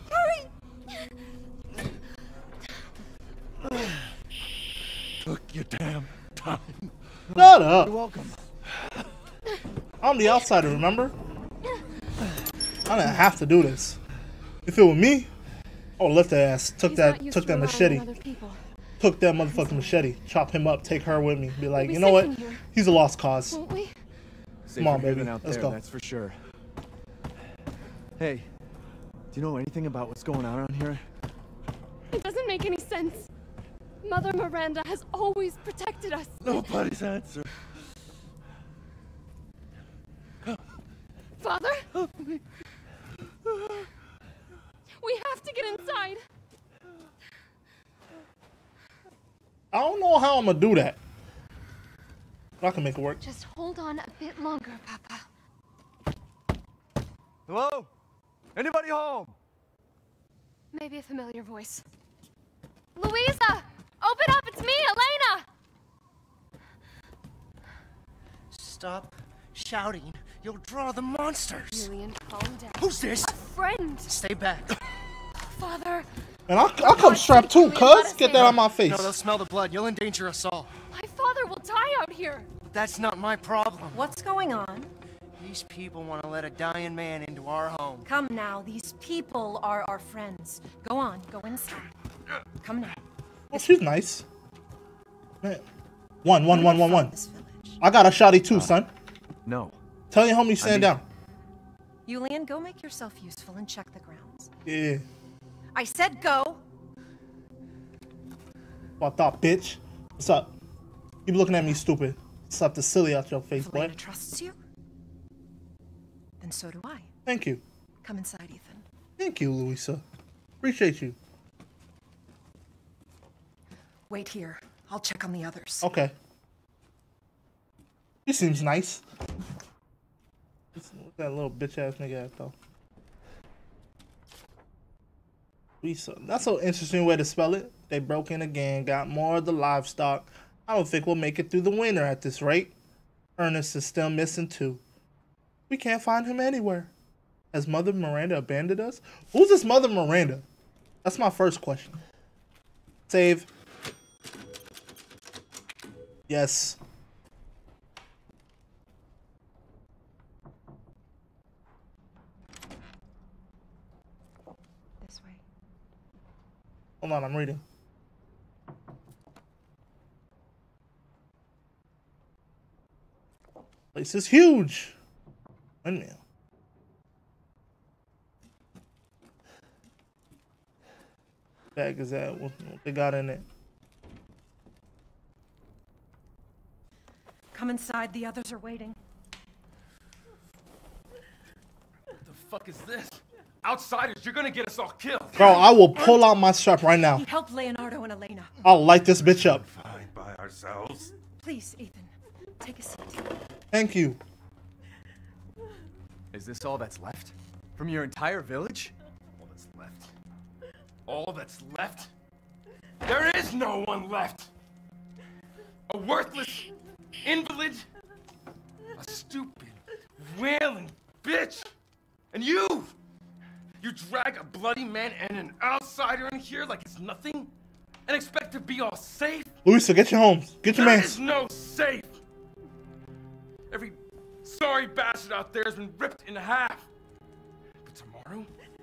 Took your damn time. Shut up. You're welcome. I'm the outsider, remember? I didn't have to do this. If it were me, I would lift their ass, took He's that, not used took to that relying machete, on other people. took that motherfucking machete, chop him up, take her with me, be like, We'll be you know what? safe in here. He's a lost cause. Won't we? Come on, baby, Out let's there, go. That's for sure. Hey, do you know anything about what's going on around here? It doesn't make any sense. Mother Miranda has always protected us. Nobody's answer. Father? We have to get inside. I don't know how I'm gonna do that. But I can make it work. Just hold on a bit longer, Papa. Hello? Anybody home? Maybe a familiar voice. Louisa! Open up! It's me, Elena! Stop shouting. You'll draw the monsters. Julian, calm down. Who's this? A friend. Stay back. Father. And I'll, I'll come strapped too, cuz. Get that out of my face. No, they'll smell the blood. You'll endanger us all. My father will die out here. That's not my problem. What's going on? These people want to let a dying man into our home. Come now, these people are our friends. Go on, go inside. Come now. Oh, she's nice. Man. One, one, one, one, one. I got a shotty too, son. No. Tell your homie stand down. Yulian, go make yourself useful and check the grounds. Yeah. I said go. What up, bitch? What's up? Keep looking at me stupid. Slap the silly out your face, boy. Elena trusts you. Then so do I. Thank you. Come inside, Ethan. Thank you, Louisa. Appreciate you. Wait here. I'll check on the others. Okay. He seems nice. What's that little bitch ass nigga at though? Louisa. That's an interesting way to spell it. They broke in again, got more of the livestock. I don't think we'll make it through the winter at this rate. Ernest is still missing too. We can't find him anywhere. Has Mother Miranda abandoned us? Who's this Mother Miranda? That's my first question. Save. Yes. This way. Hold on, I'm reading. Place is huge. Windmill. bag is that? What, what they got in it? Come inside. The others are waiting. What the fuck is this? Outsiders, you're gonna get us all killed. Bro, I will pull out my strap right now. Help Leonardo and Elena. I'll light this bitch up. Fine by ourselves. Please, Ethan, take a seat. Thank you. Is this all that's left? From your entire village? All that's left. All that's left? There is no one left. A worthless invalid. A stupid, wailing bitch. And you! You drag a bloody man and an outsider in here like it's nothing? And expect to be all safe? Luisa, get your homes. Get your There mans. is no safe. Every sorry bastard out there has been ripped in half. But tomorrow?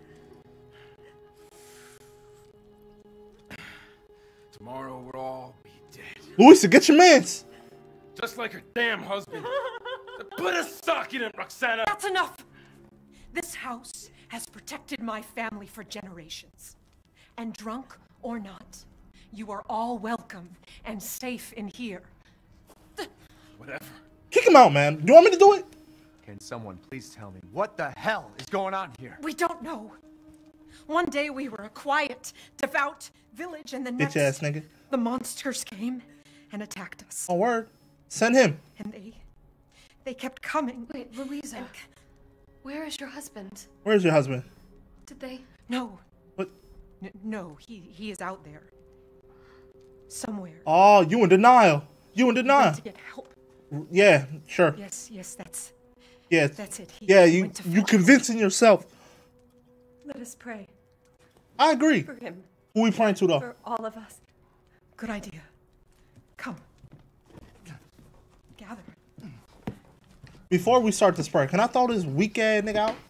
Tomorrow we'll all be dead. Luisa, get your mans. Just like her damn husband. Put a sock in it, Roxana. That's enough. This house has protected my family for generations. And drunk or not, you are all welcome and safe in here. Whatever. Kick him out, man. Do you want me to do it? Can someone please tell me what the hell is going on here? We don't know. One day we were a quiet, devout village, and the next, Bitch ass nigga. the monsters came and attacked us. Oh, word. Send him. And they, they kept coming. Wait, Louisa. Where is your husband? Where's your husband? Did they? No. What? N no, he he is out there. Somewhere. Oh, you in denial. You in He denial. went to get help. Yeah, sure. Yes, yes, that's. Yeah. That's it. He Yeah, you went to you fetch convincing yourself. Let us pray. I agree. For him. Who we praying to though? For all of us. Good idea. Come. Gather. Before we start this prayer, can I throw this weak ass nigga out?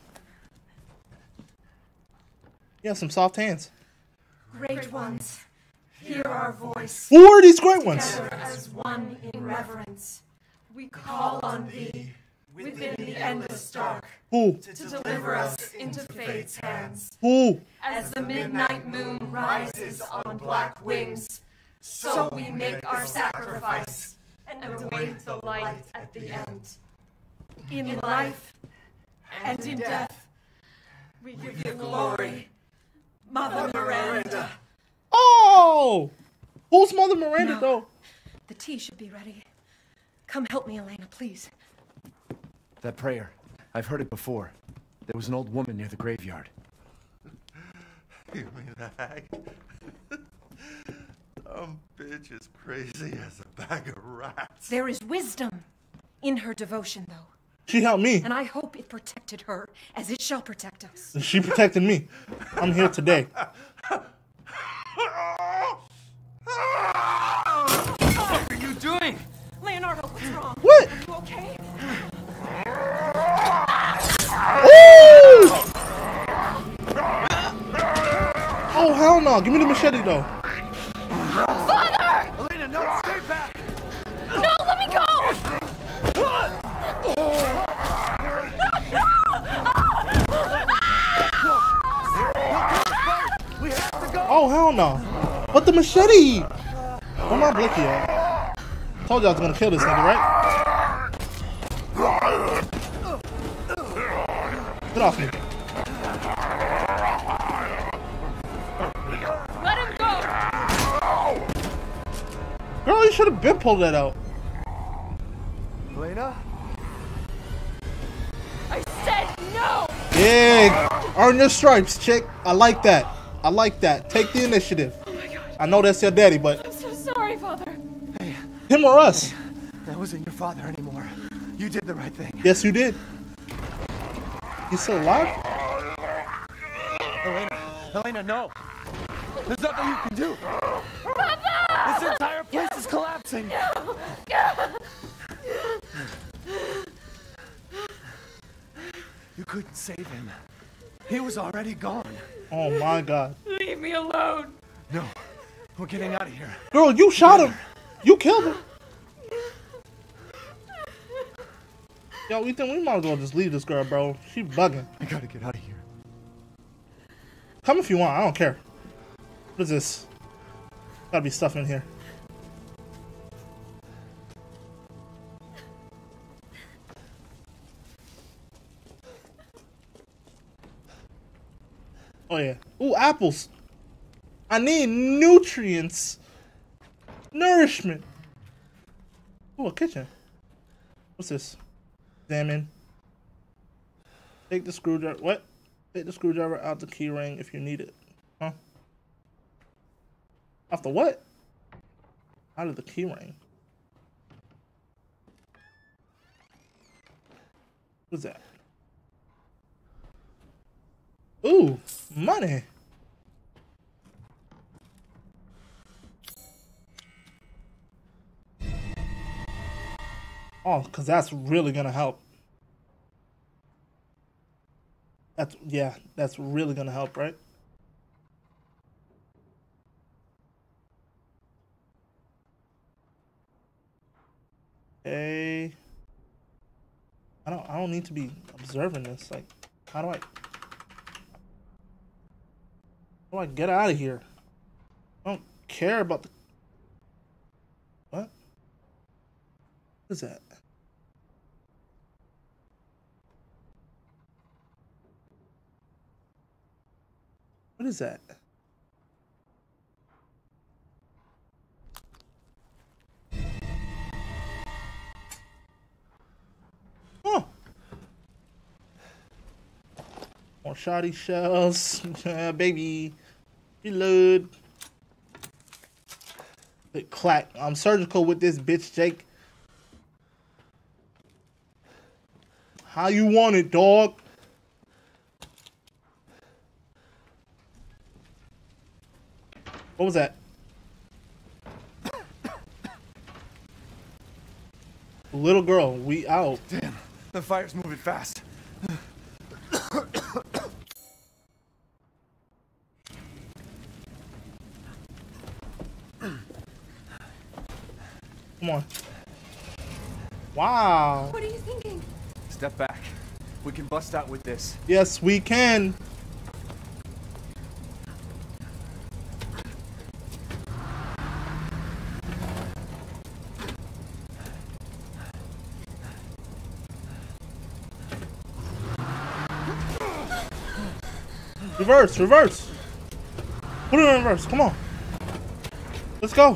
Yeah, some soft hands. Great ones, hear our voice. Who are these great ones? Together as one in reverence, we call on thee within the endless dark. Who? To deliver us into fate's hands. Who? As the midnight moon rises on black wings, so we make our sacrifice and await the light at the end. In life and in death, we give you glory, Mother Miranda. Oh! Who's Mother Miranda No. though? The tea should be ready. Come help me, Elena, please. That prayer. I've heard it before. There was an old woman near the graveyard. You mean the hag? Dumb bitch is crazy as a bag of rats. There is wisdom in her devotion, though. She helped me. And I hope it protected her as it shall protect us. She protected me. I'm here today. What are you doing? Leonardo, what's wrong? What? Are you okay? Ooh! Oh, hell no. Give me the machete, though. Father! Elena, no, stay back! No, let me go! Oh, hell no. What the machete? Where my blicky at? Told you I was gonna kill this nigga, right? Get off me. Let him go! Girl, you should have been pulled that out. Elena? I said no! Yeah, earn your stripes, chick. I like that. I like that. Take the initiative. Oh my God. I know that's your daddy, but I'm so sorry, Father. Hey, him or us? that wasn't your father anymore. You did the right thing. Yes, you did. You still alive? Elena, Elena, no. There's nothing you can do. Papa! This entire place is collapsing. No. You couldn't save him. He was already gone. Oh my God. Leave me alone. No, we're getting out of here. Girl, you shot him. You killed him. Yo, Ethan, we might as well just leave this girl, bro. She bugging. I gotta get out of here. Come if you want. I don't care. What is this? Gotta be stuff in here. Oh yeah. Ooh, apples. I need nutrients. Nourishment. Ooh, a kitchen. What's this? Examine. Take the screwdriver. What? Take the screwdriver out the key ring if you need it. Huh? Off the what? Out of the key ring. What's that? Ooh, money. Oh, because that's really going to help. That's, yeah, that's really going to help, right? Okay. I don't, I don't need to be observing this. Like, how do I... How do I get out of here? I don't care about the... What? What is that? What is that? Oh! More shoddy shells. Yeah, baby. Reload. Click, clack. I'm surgical with this bitch, Jake. How you want it, dog? What was that? Little girl, we out. Damn, the fire's moving fast. Come on. Wow. What are you thinking? Step back. We can bust out with this. Yes, we can. Reverse, reverse. Put it in reverse. Come on. Let's go.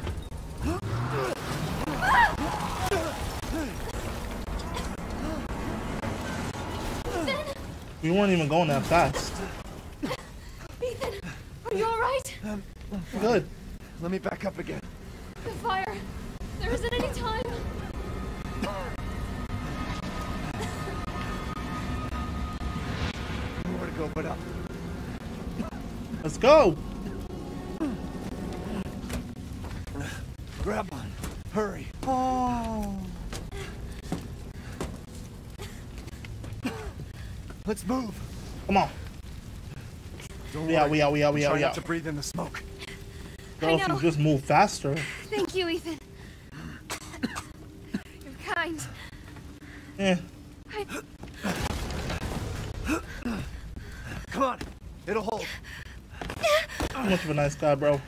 We weren't even going that fast. Ethan, are you alright? Um, Good. Let me back up again. The fire. There isn't any time. Nowhere to go but up. Let's go. Grab on. Hurry. Oh. Let's move. Come on. Don't we worry. out, we out, we out, we out, Try we not out. to breathe in the smoke. Girl, if you just move faster. Thank you, Ethan. You're kind. Yeah. I... Come on. It'll hold. Too much of a nice guy, bro.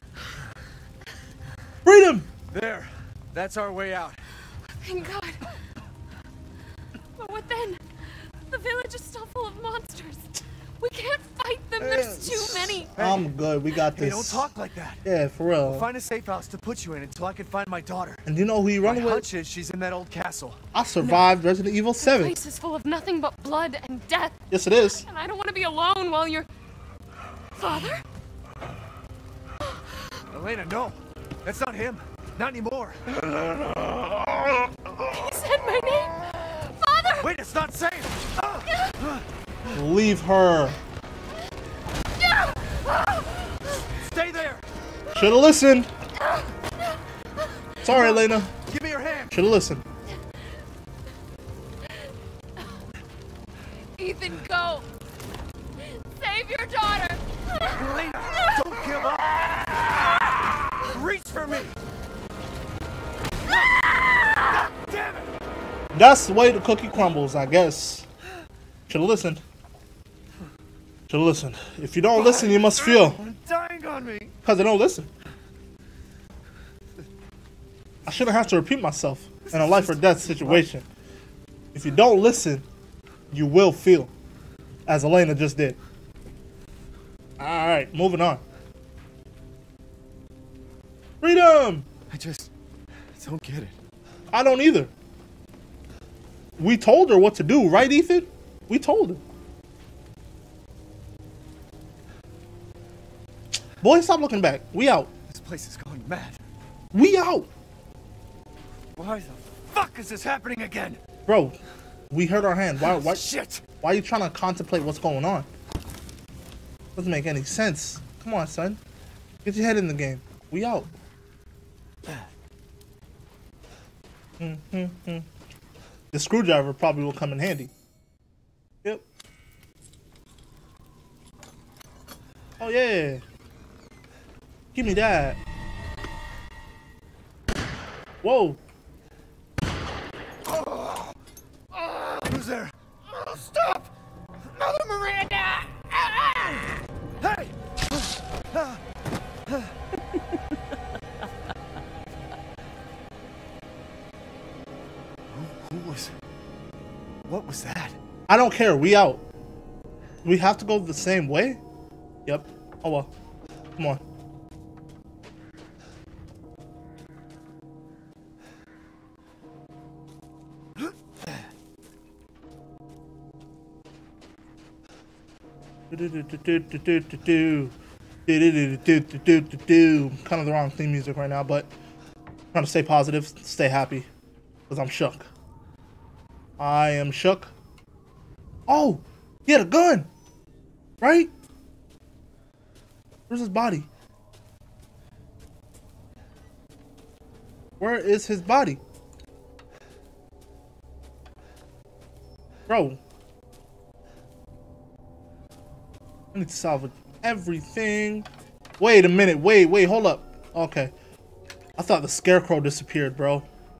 Freedom! There. That's our way out. Thank God. But what then? The village is still full of monsters. We can't fight them. There's too many. I'm good. We got Hey, this. don't talk like that. Yeah, for real. We'll find a safe house to put you in until I can find my daughter. And you know who you run My with? hunch is she's in that old castle. I survived Resident Evil The seven. place is full of nothing but blood and death. Yes, it is. And I don't want to be alone while you're... Father? Elena, no. That's not him. Not anymore. He said my name. Father! Wait, it's not safe. Leave her. Stay there. Should've listened. Sorry, Elena. Give me your hand. Should've listened. Ethan, go. Save your daughter. Elena, don't give up. Reach for me. God damn it. That's the way the cookie crumbles, I guess. Should've listened. Should've listened. If you don't listen, you must feel. I'm dying on me. Because they don't listen. I shouldn't have to repeat myself in a life or death situation. If you don't listen, you will feel, as Elena just did. Alright, moving on. Freedom! I just don't get it. I don't either. We told her what to do, right, Ethan? We told her. Boy, stop looking back. We out. This place is going mad. We out. Why the fuck is this happening again? Bro, we hurt our hand. Why, why, Shit. Why are you trying to contemplate what's going on? Doesn't make any sense. Come on, son. Get your head in the game. We out. Mm-hmm. The screwdriver probably will come in handy. Yep. Oh, yeah. Give me that. Whoa. Who's there? Stop! Mother Miranda! Hey! Who, who was... What was that? I don't care. We out. We have to go the same way? Yep. Oh, well. Come on. Kind of the wrong theme music right now, but I'm trying to stay positive, stay happy, because I'm shook. I am shook. Oh, he had a gun, right? Where's his body? Where is his body? Bro. I need to salvage everything. Wait a minute. Wait, wait, hold up. Okay. I thought the scarecrow disappeared, bro.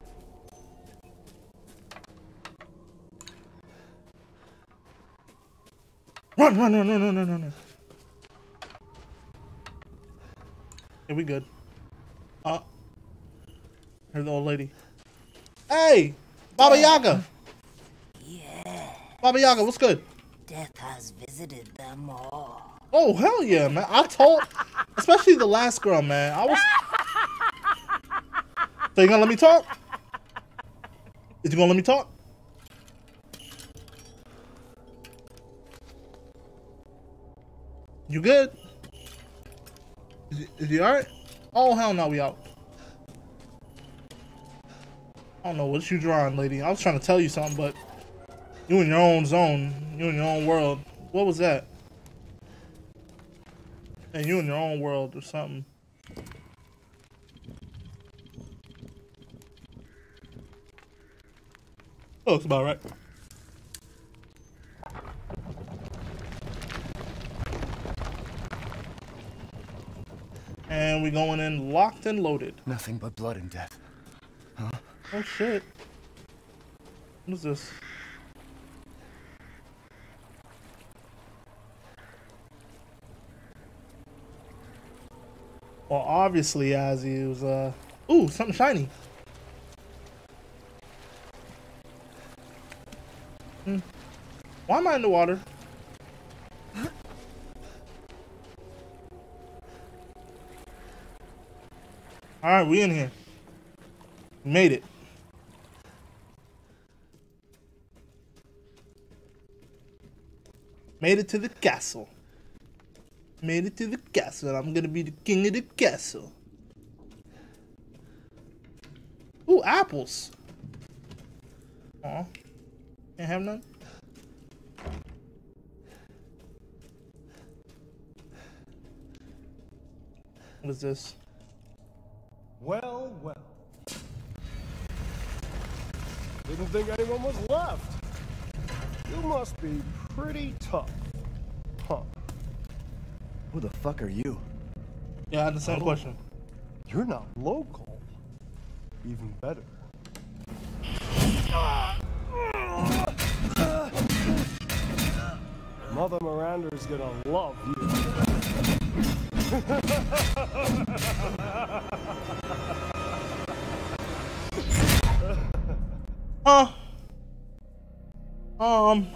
Run, run, run, run, run, run, run. Yeah, we good. Uh, here's the old lady. Hey, Baba Yaga. Yeah. Baba Yaga, what's good? Death has visited them all. Oh, hell yeah, man. I told, especially the last girl, man. I was. So you gonna let me talk? Is you gonna let me talk? You good? Is he, is he alright? Oh, hell no, we out. I don't know what you drawing, lady. I was trying to tell you something, but you in your own zone. You in your own world. What was that? And you in your own world or something. Oh, looks about right. And we going in locked and loaded. Nothing but blood and death. Huh? Oh shit. What is this? Well, obviously, as he was, uh... Ooh, something shiny. Hmm. Why am I in the water? Alright, we in here. We made it. Made it to the castle. Made it to the castle. I'm gonna be the king of the castle. Ooh, apples. Aw. Can't have none? What is this? Well, well. Didn't think anyone was left. You must be pretty tough. Huh. Who the fuck are you? Yeah, I had the same Oh, question. You're not local. Even better. Mother Miranda's gonna love you. Huh? Um.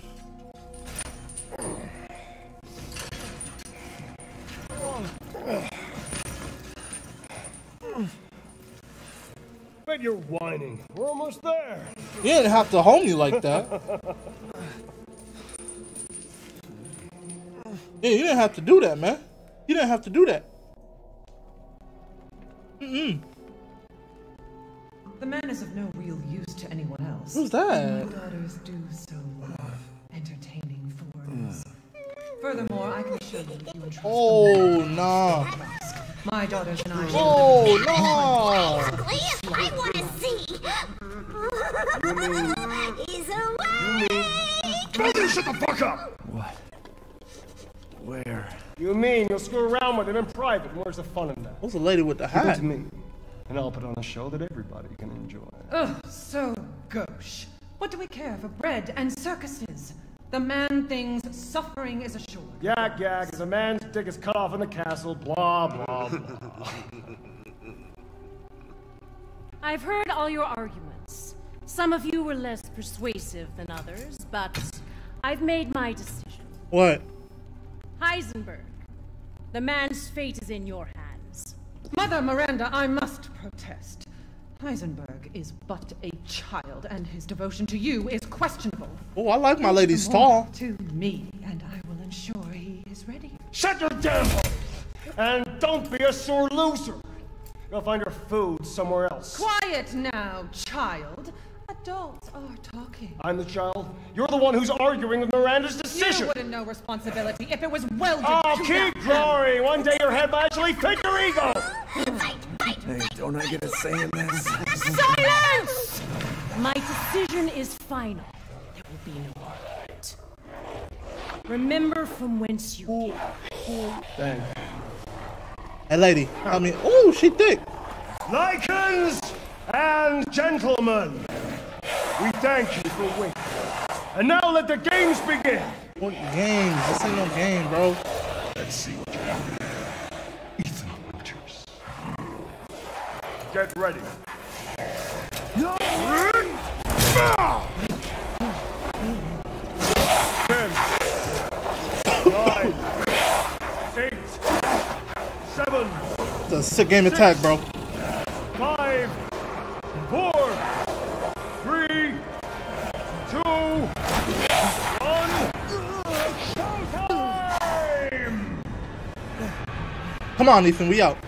Bet you're whining. We're almost there. You didn't have to hold me like that. Yeah, you didn't have to do that, man. You didn't have to do that. Mm-mm. The man is of no real use to anyone else. Who's that? My daughters do so love entertaining foreigners. Furthermore, I can show you if you entrust Oh, them. nah. My daughters and I. Oh, no. I want to see. He's away. Brother, shut the fuck up! What? Where? You mean you'll screw around with him in private? Where's the fun in that? What's the lady with the Give it hat? to me, and I'll put on a show that everybody can enjoy. Ugh, so gauche. What do we care for bread and circuses? The man thinks suffering is assured. Yak yak, as a man's dick is cut off in the castle, blah blah blah. I've heard all your arguments. Some of you were less persuasive than others, but I've made my decision. What? Heisenberg, the man's fate is in your hands. Mother Miranda, I must protest. Heisenberg is but a child, and his devotion to you is questionable. Oh, I like my Leave lady's the tall. more to me, and I will ensure he is ready. Shut your damn hole! And don't be a sore loser. Go find your food somewhere else. Quiet now, child. Adults are talking. I'm the child. You're the one who's arguing with Miranda's decision. You wouldn't know responsibility if it was welded Oh, to keep that glory. One day your head might actually fit your ego. Hey, don't I get a say in this? Silence! My decision is final. There will be no argument. Remember from whence you came. Thank Hey, lady. I mean, oh, she thick. Lycans and gentlemen, we thank you for waiting. And now let the games begin. What games? This ain't no game, bro. Let's see what you have. Ethan Winters. Get ready. No! Ten. Nine. Eight. Seven. It's a sick game attack, bro. Five. Four. Three. Two. One. Showtime! Come on, Ethan, we out.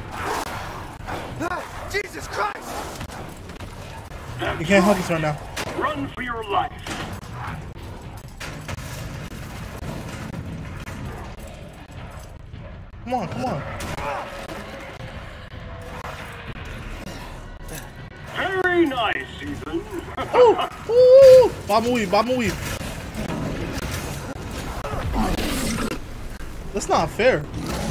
Jesus Christ! You can't help us right now. Run for your life. Come on, come on. Very nice, Ethan. Ooh, ooh, Bob and weave, Bob and weave. That's not fair.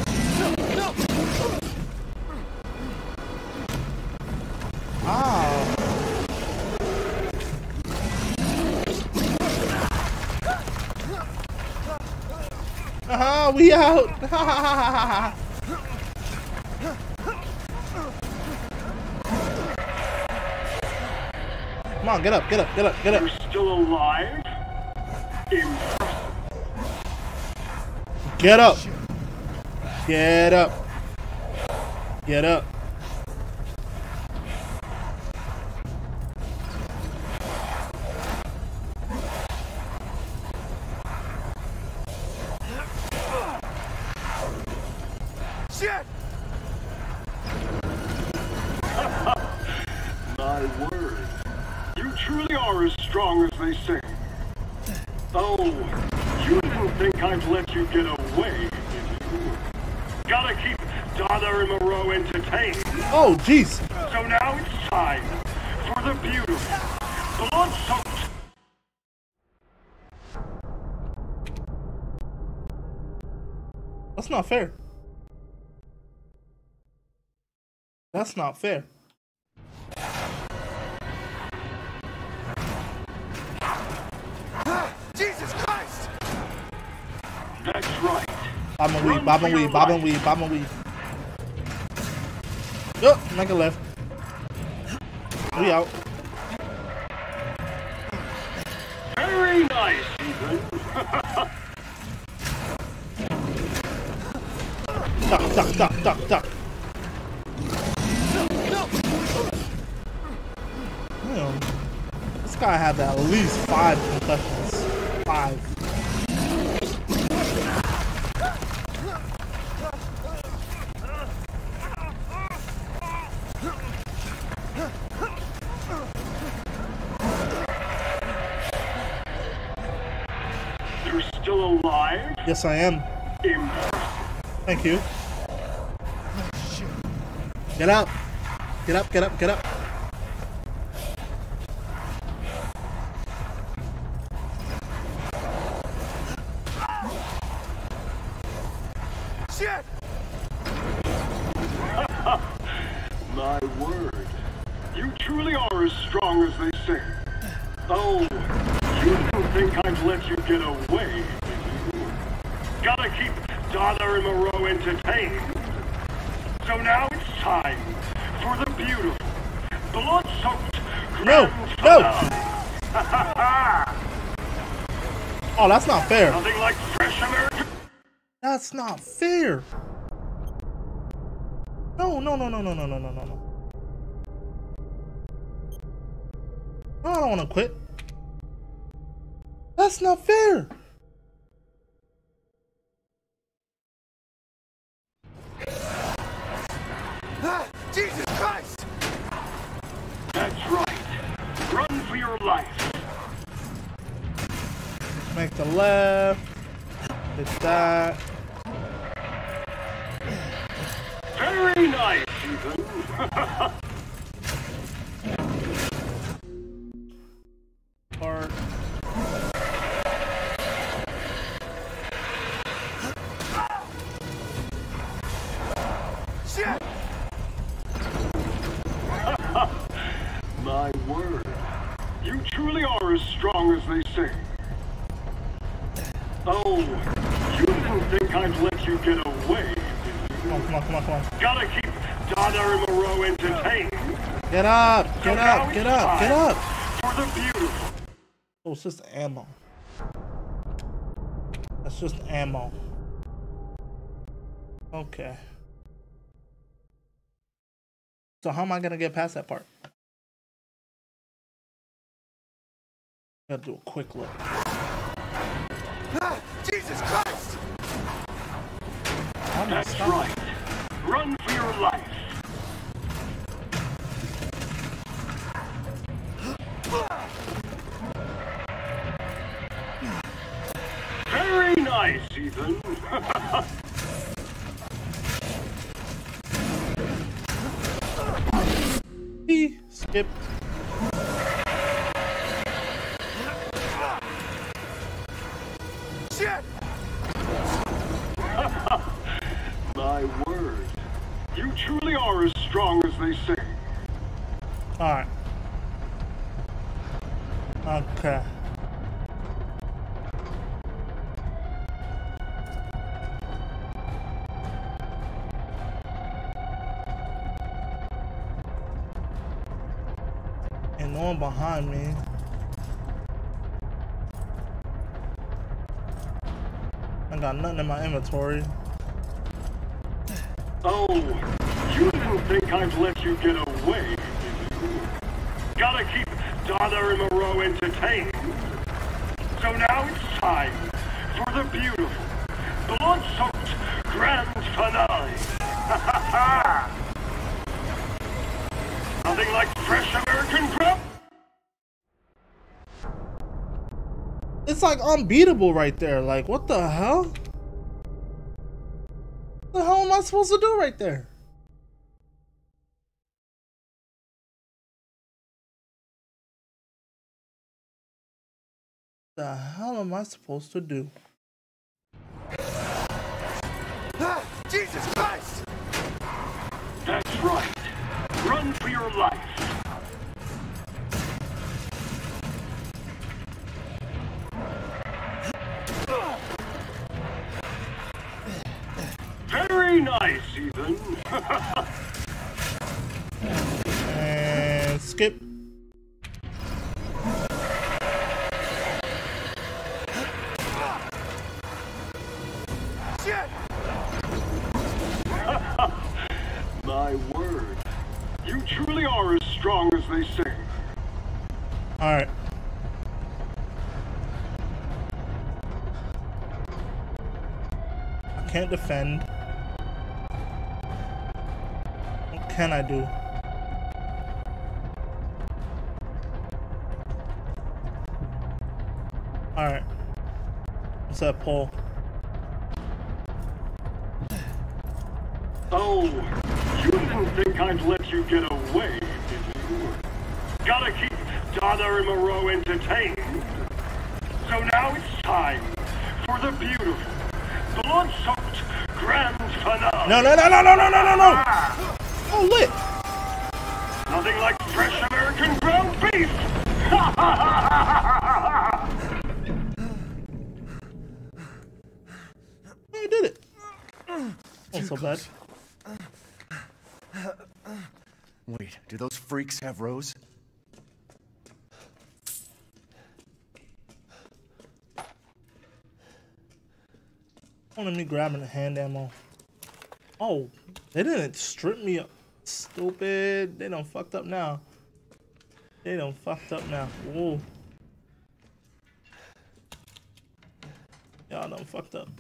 Ah. Haha, we out. Come on, get up, get up, get up, get up. You're still alive? Impressive. Get up. Get up. Get up. Shit! My word. You truly are as strong as they say. Oh, you didn't think I'd let you get away, did you? Gotta keep Donna and Moreau entertained. Oh, jeez. So now it's time for the beautiful, blood-soaked. That's not fair. That's not fair. Jesus Christ! That's right. Bob and weave, bob and weave, bob and weave, bob and weave. Yup, make a left. We out. Very nice, Ethan. Duck, duck, duck, duck, duck. Damn. This guy had at least five concussions. Five. You're still alive? Yes, I am. Thank you. Get up. Get up, get up, get up. Shit! My word. You truly are as strong as they say. Oh, you didn't think I'd let you get away, did you? Gotta keep Donna and Moreau entertained. So now it's time for the beautiful, blood-soaked No, grand no. finale. Oh, that's not fair. Nothing like fresh American. That's not fair. No, no, no, no, no, no, no, no, no, no. No, I don't want to quit. That's not fair. Ah, Jesus Christ! That's right. Run for your life. Make the left. Hit that. Very nice, Ethan. Part. Shit! My word. You truly are as strong as they say. Oh, you didn't think I'd let you get away, did you? Come on, come on, come on, come on. Gotta keep Donna and Moreau entertained. Get up, So get now up, it's get up, get time up. For the beautiful. Oh, it's just ammo. That's just ammo. Okay. So how am I gonna get past that part? Gotta do a quick look. Ah, Jesus Christ! How am I That's stopping? right. Run for your life. Very nice, Ethan. He skipped. Shit! My word. You truly are as strong as they say. Alright. Okay. And no one behind me. I got nothing in my inventory. Oh, you didn't think I'd let you get away, did you? Gotta keep Donna and Moreau entertained. So now it's time for the beautiful, blood-soaked grand finale. Nothing like fresh American grub. It's like unbeatable right there. Like, what the hell? What the hell am I supposed to do right there? The hell am I supposed to do? Ah, Jesus Christ! That's right. Run for your life. Very nice, Ethan. skip. My word. You truly are as strong as they say. Alright. I can't defend. What can I do? Alright. What's that pole? Oh, you didn't think I'd let you get away, did you? Gotta keep Donna and Moreau entertained. So now it's time for the beautiful, blood-soaked grand finale. No, no, no, no, no, no, no, no, no! Oh, lit! Nothing like fresh American ground beef! I did it. Not so bad. Wait, do those freaks have Rose? Only me grabbing the hand ammo. Oh, they didn't strip me up. Stupid. They done fucked up now. They done fucked up now. Whoa. Y'all done fucked up.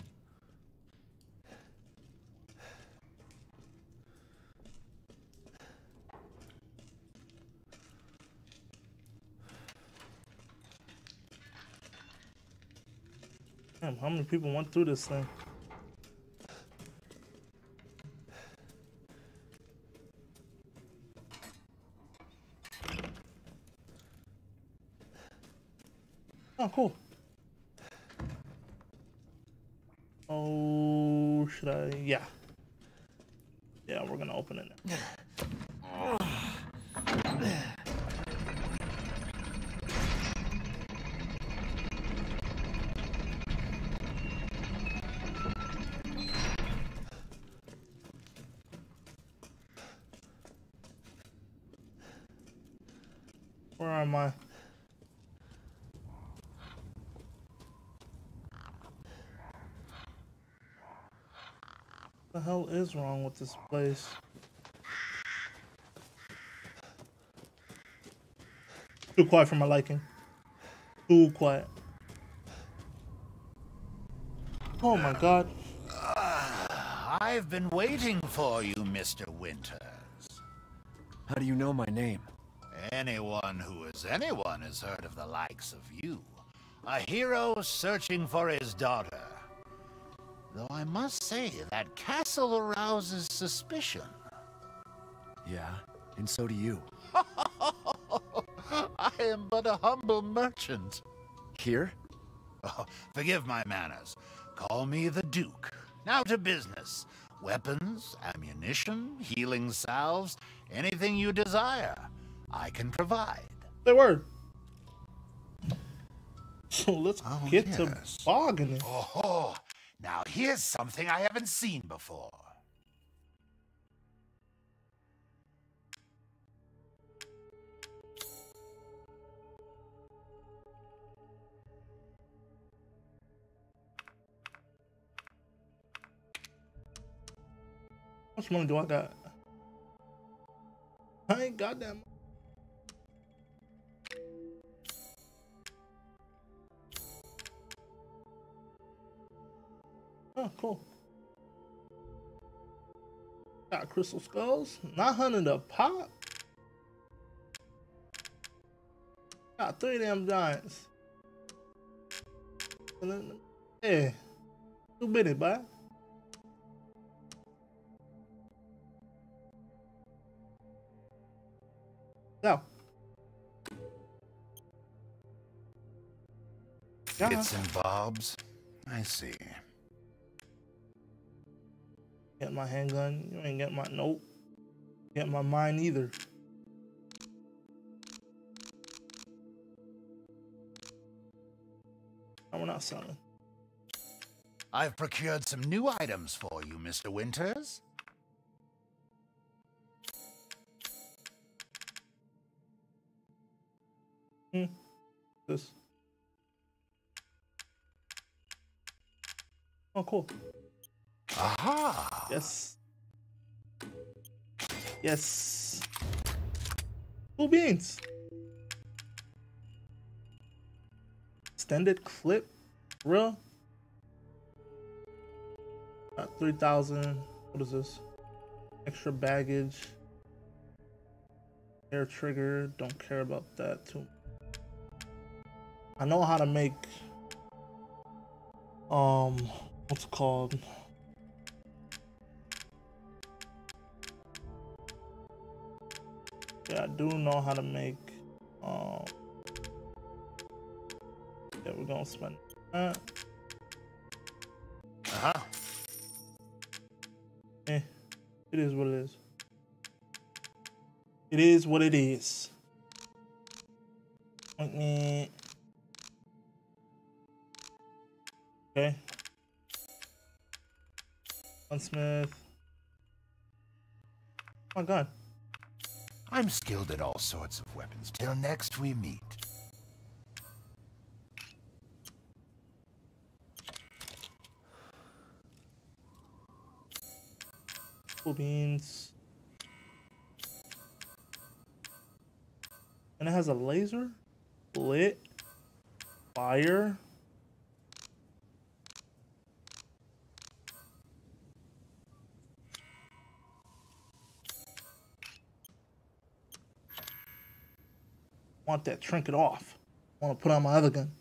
Damn, how many people went through this thing? Oh, cool. Oh, should I? Yeah. Yeah, we're gonna open it now. Where am I? What the hell is wrong with this place? Too quiet for my liking. Too quiet. Oh my god. Uh, I've been waiting for you, Mister Winters. How do you know my name? Anyone who is anyone has heard of the likes of you. A hero searching for his daughter. Though I must say, that castle arouses suspicion. Yeah, and so do you. I am but a humble merchant. Here? Oh, forgive my manners. Call me the Duke. Now to business. Weapons, ammunition, healing salves, anything you desire, I can provide. Say word. So let's Oh, get yes. to bargaining. Oh, now here's something I haven't seen before. How much money do I got? I ain't got that much. Oh, cool. Got crystal skulls. nine hundred a pop. Got three damn giants. And then, yeah. Too many, bye. No. Yeah. Bits and bobs. I see. Get my handgun. You ain't get my nope. Get my mine either. No, we're not selling. I've procured some new items for you, Mister Winters. This. Oh, cool. Aha! Yes. Yes. Cool beans. Extended clip. Real. Got three thousand. What is this? Extra baggage. Air trigger. Don't care about that too. I know how to make. Um. What's it called? Yeah, I do know how to make. Um. Yeah, we're gonna spend that. Uh-huh. Eh, it is what it is. It is what it is. Okay. Gunsmith. Oh my god. I'm skilled at all sorts of weapons. Till next we meet. Cool beans. And it has a laser, lit, fire. Want that trinket off. Want to put on my other gun.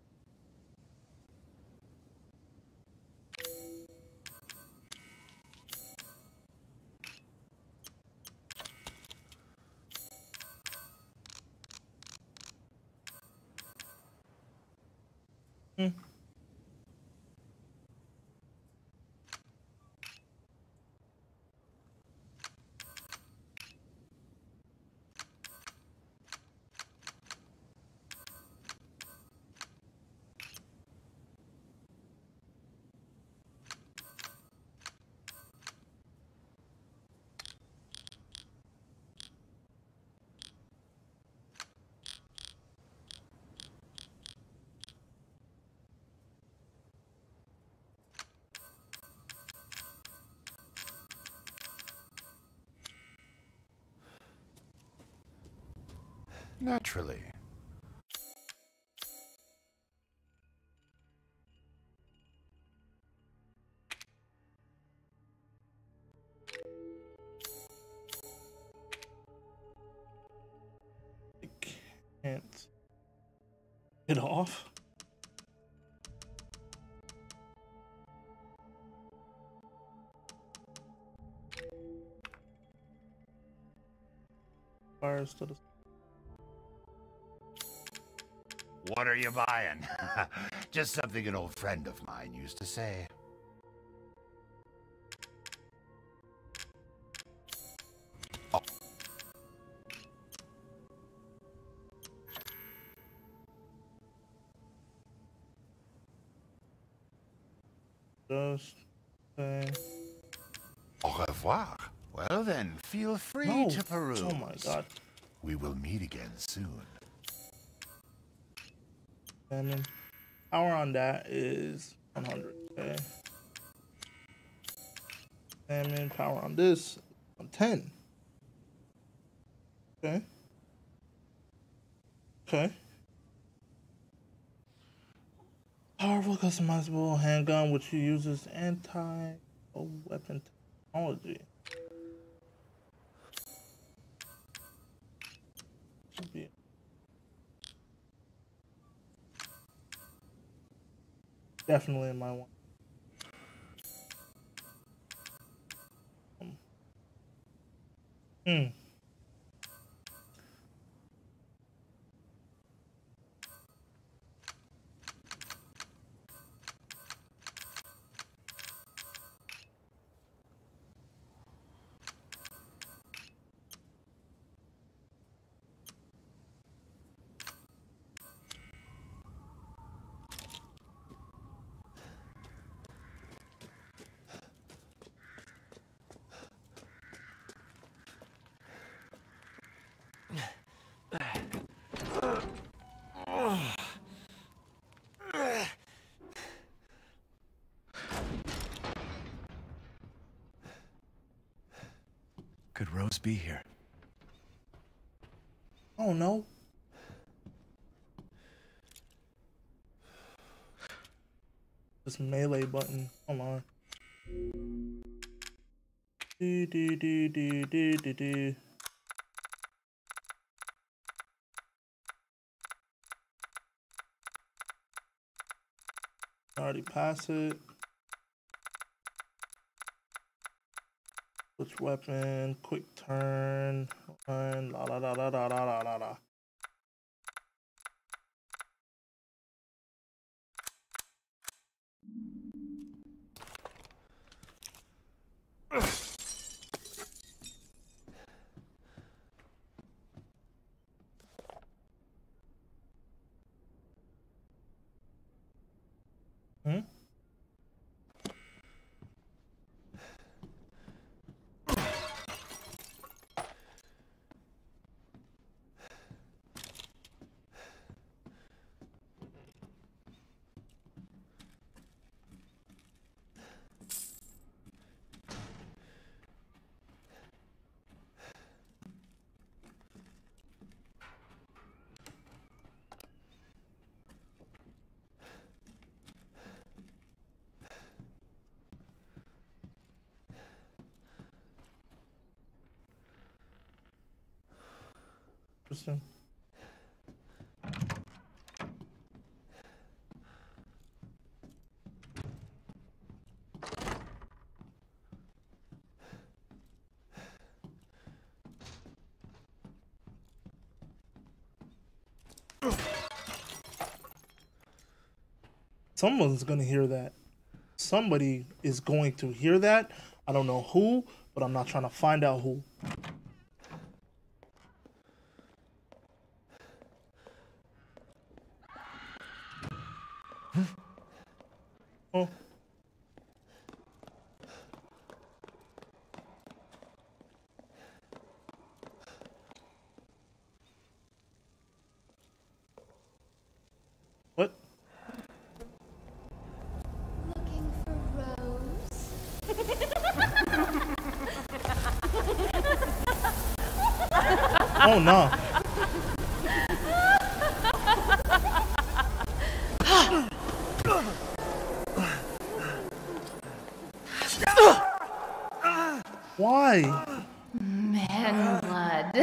Hmm. Naturally. I can't get off. Fires to the. What are you buying? Just something an old friend of mine used to say. Oh. Just say. Au revoir. Well then, feel free No. to peruse. Oh my god. We will meet again soon. And then power on that is one hundred. Okay. And then power on this on ten. Okay. Okay. Powerful customizable handgun which uses anti-weapon technology. Should be. Definitely in my one. Hmm. could Rose be here? Oh no. This melee button. Hold on. Do do do do do do do. Already pass it. Switch weapon, quick turn, and la la la la la la la la la. Hmm? Interesting. Someone's gonna hear that. Somebody is going to hear that. I don't know who, but I'm not trying to find out who. Oh. What? Looking for Rose? Oh no. Why? Man blood.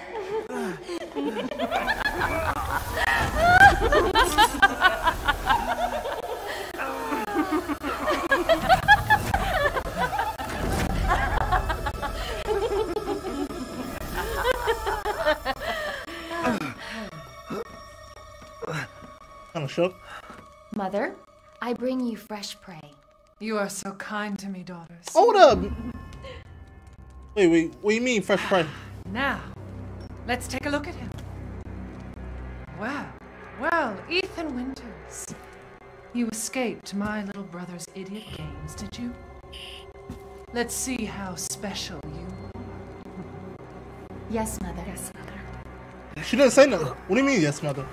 Kind of shook. Mother, I bring you fresh prey. You are so kind to me, daughters. Hold up. Wait, wait. What do you mean, fresh prey? Now, let's take a look at him. Well, well, Ethan Winters. You escaped my little brother's idiot games, did you? Let's see how special you are. Yes, Mother. Yes, Mother. She didn't say nothing. What do you mean, yes, mother?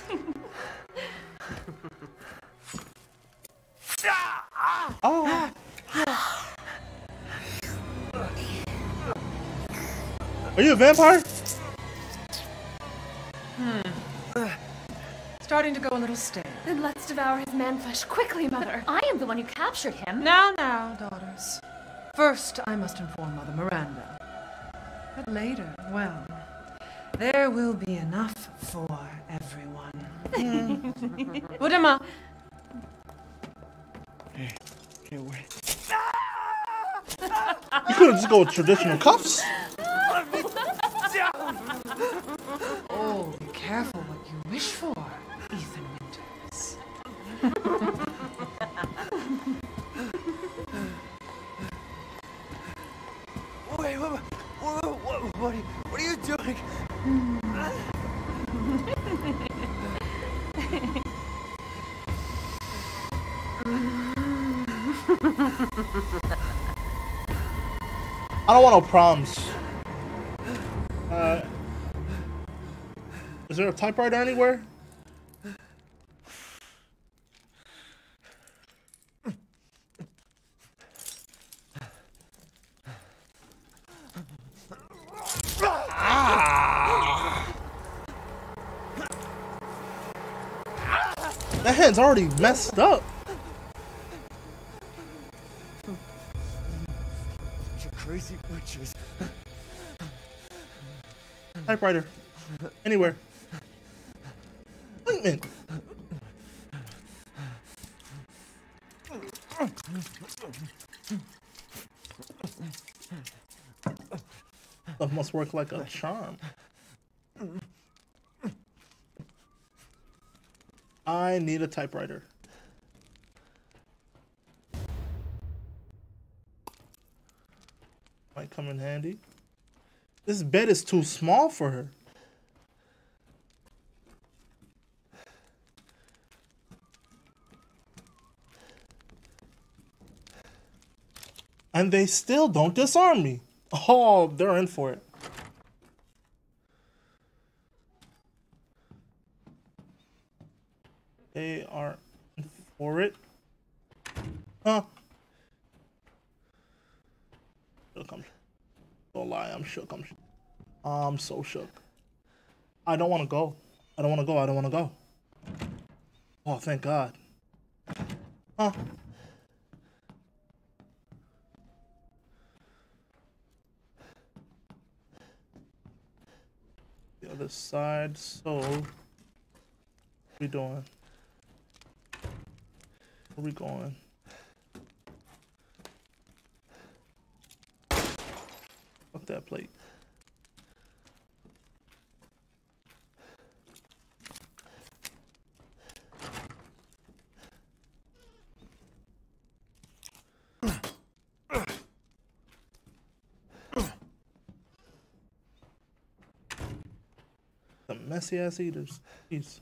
Oh. Are you a vampire? Hmm. Starting to go a little stale. Then let's devour his man flesh quickly, Mother. I am the one who captured him. Now, now, daughters. First, I must inform Mother Miranda. But later, well, there will be enough for everyone. Mm. Put him up. Okay. Okay, wait. You couldn't just go with traditional cuffs. Oh, be careful what you wish for, Ethan Winters. Wait, what, what, what, what, are you, what are you doing? I don't want no problems. Uh, is there a typewriter anywhere? That hand's already messed up. You crazy witches. Typewriter. Anywhere. Ointment. That must work like a charm. I need a typewriter. Might come in handy. This bed is too small for her. And they still don't disarm me. Oh, they're in for it. They are in for it. Huh? Shook, I'm, don't lie, I'm shook. I'm, shook. I'm so shook. I don't want to go. I don't want to go. I don't want to go. Oh, thank God. Huh? The other side. So, what we doing? Where we going? Fuck that plate. The messy ass eaters. Jeez.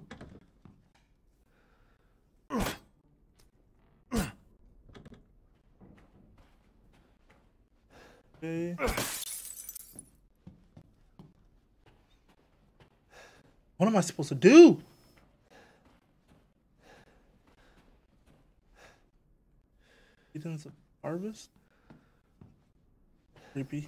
Okay. What am I supposed to do? Seasons of harvest? Creepy.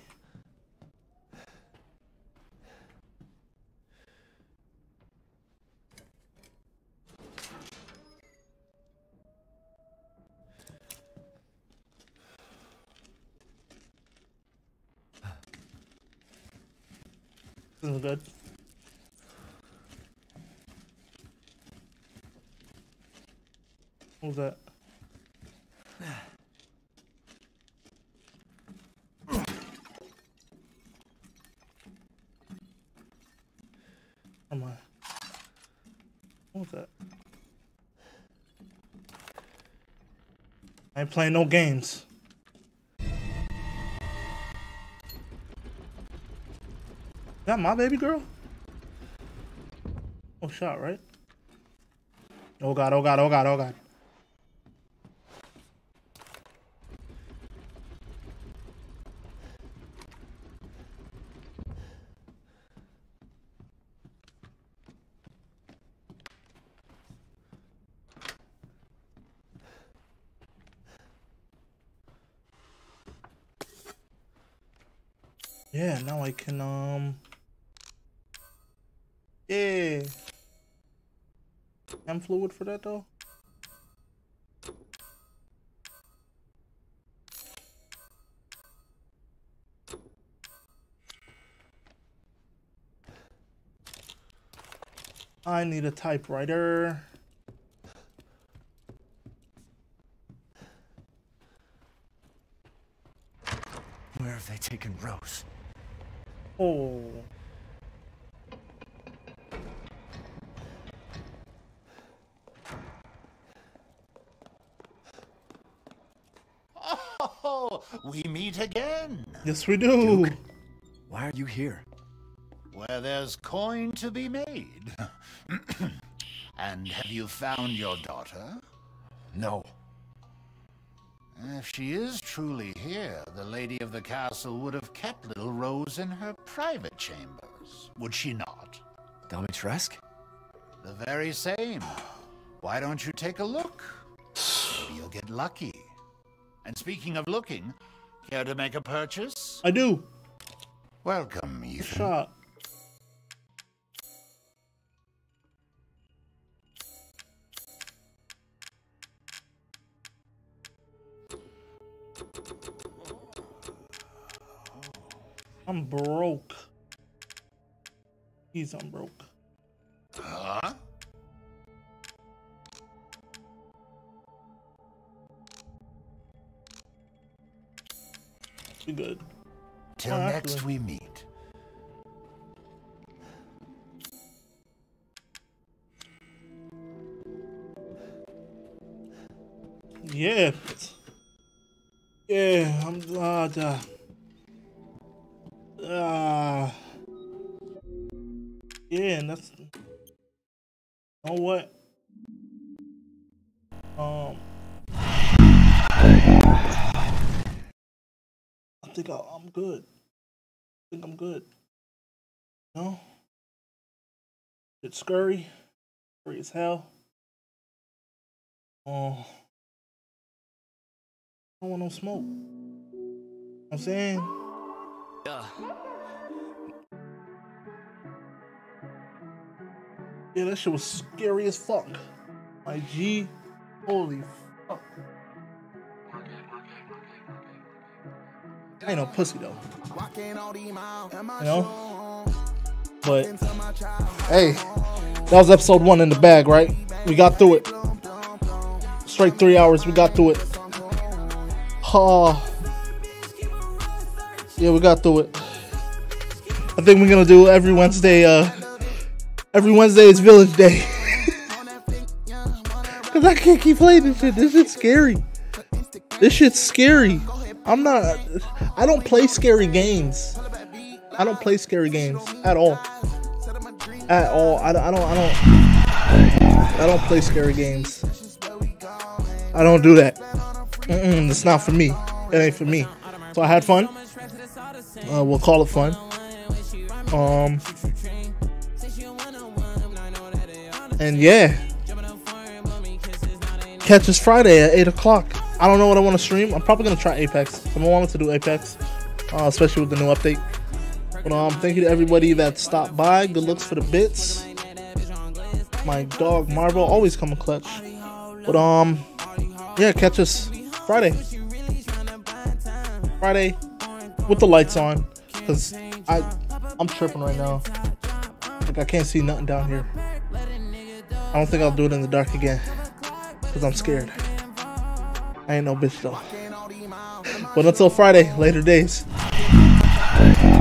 This isn't good. What was that? Am I? What was that? I ain't playing no games. That my baby girl? Oh, shot, right? Oh God, oh God, oh God, oh God. Yeah, now I can, um... Yeah. I'm fluid for that though. I need a typewriter. Where have they taken Rose? Oh. Oh, we meet again. Yes, we do. Duke, why are you here? Where there's coin to be made. And have you found your daughter? No. If she is truly here, the lady of the castle would have kept little Rose in her private chambers, would she not? Dimitrescu? The very same. Why don't you take a look? Maybe you'll get lucky. And speaking of looking, care to make a purchase? I do. Welcome, Ethan. I'm broke. He's I'm broke. Huh? We good. Till Oh, next actually. we meet. Yeah. Yeah, I'm uh, uh, uh yeah, and that's you know what? Um I think I, I'm good. I think I'm good. No? It's scurry. Scurry as hell. Oh. I don't want no smoke. You know what I'm saying? Yeah. Yeah, that shit was scary as fuck. My G, holy fuck. I ain't no pussy though. You know? But, hey, that was episode one in the bag, right? We got through it. Straight three hours, we got through it. Oh. Yeah, we got through it. I think we're gonna do every Wednesday, uh, every Wednesday is Village Day. Cause I can't keep playing this shit. This shit's scary. This shit's scary. I'm not, I don't play scary games. I don't play scary games at all. At all. I, I don't, I don't, I don't play scary games. I don't do that. Mm-mm, it's not for me. It ain't for me. So I had fun. Uh, we'll call it fun. Um, and yeah, catch us Friday at eight o'clock. I don't know what I want to stream. I'm probably gonna try Apex. I wanted to do Apex, uh, especially with the new update. But um, thank you to everybody that stopped by. Good looks for the bits. My dog Marvel always coming clutch. But um, yeah, catch us Friday. Friday with the lights on, cause I I'm tripping right now. Like I can't see nothing down here. I don't think I'll do it in the dark again, cause I'm scared. I ain't no bitch though. But until Friday, later days.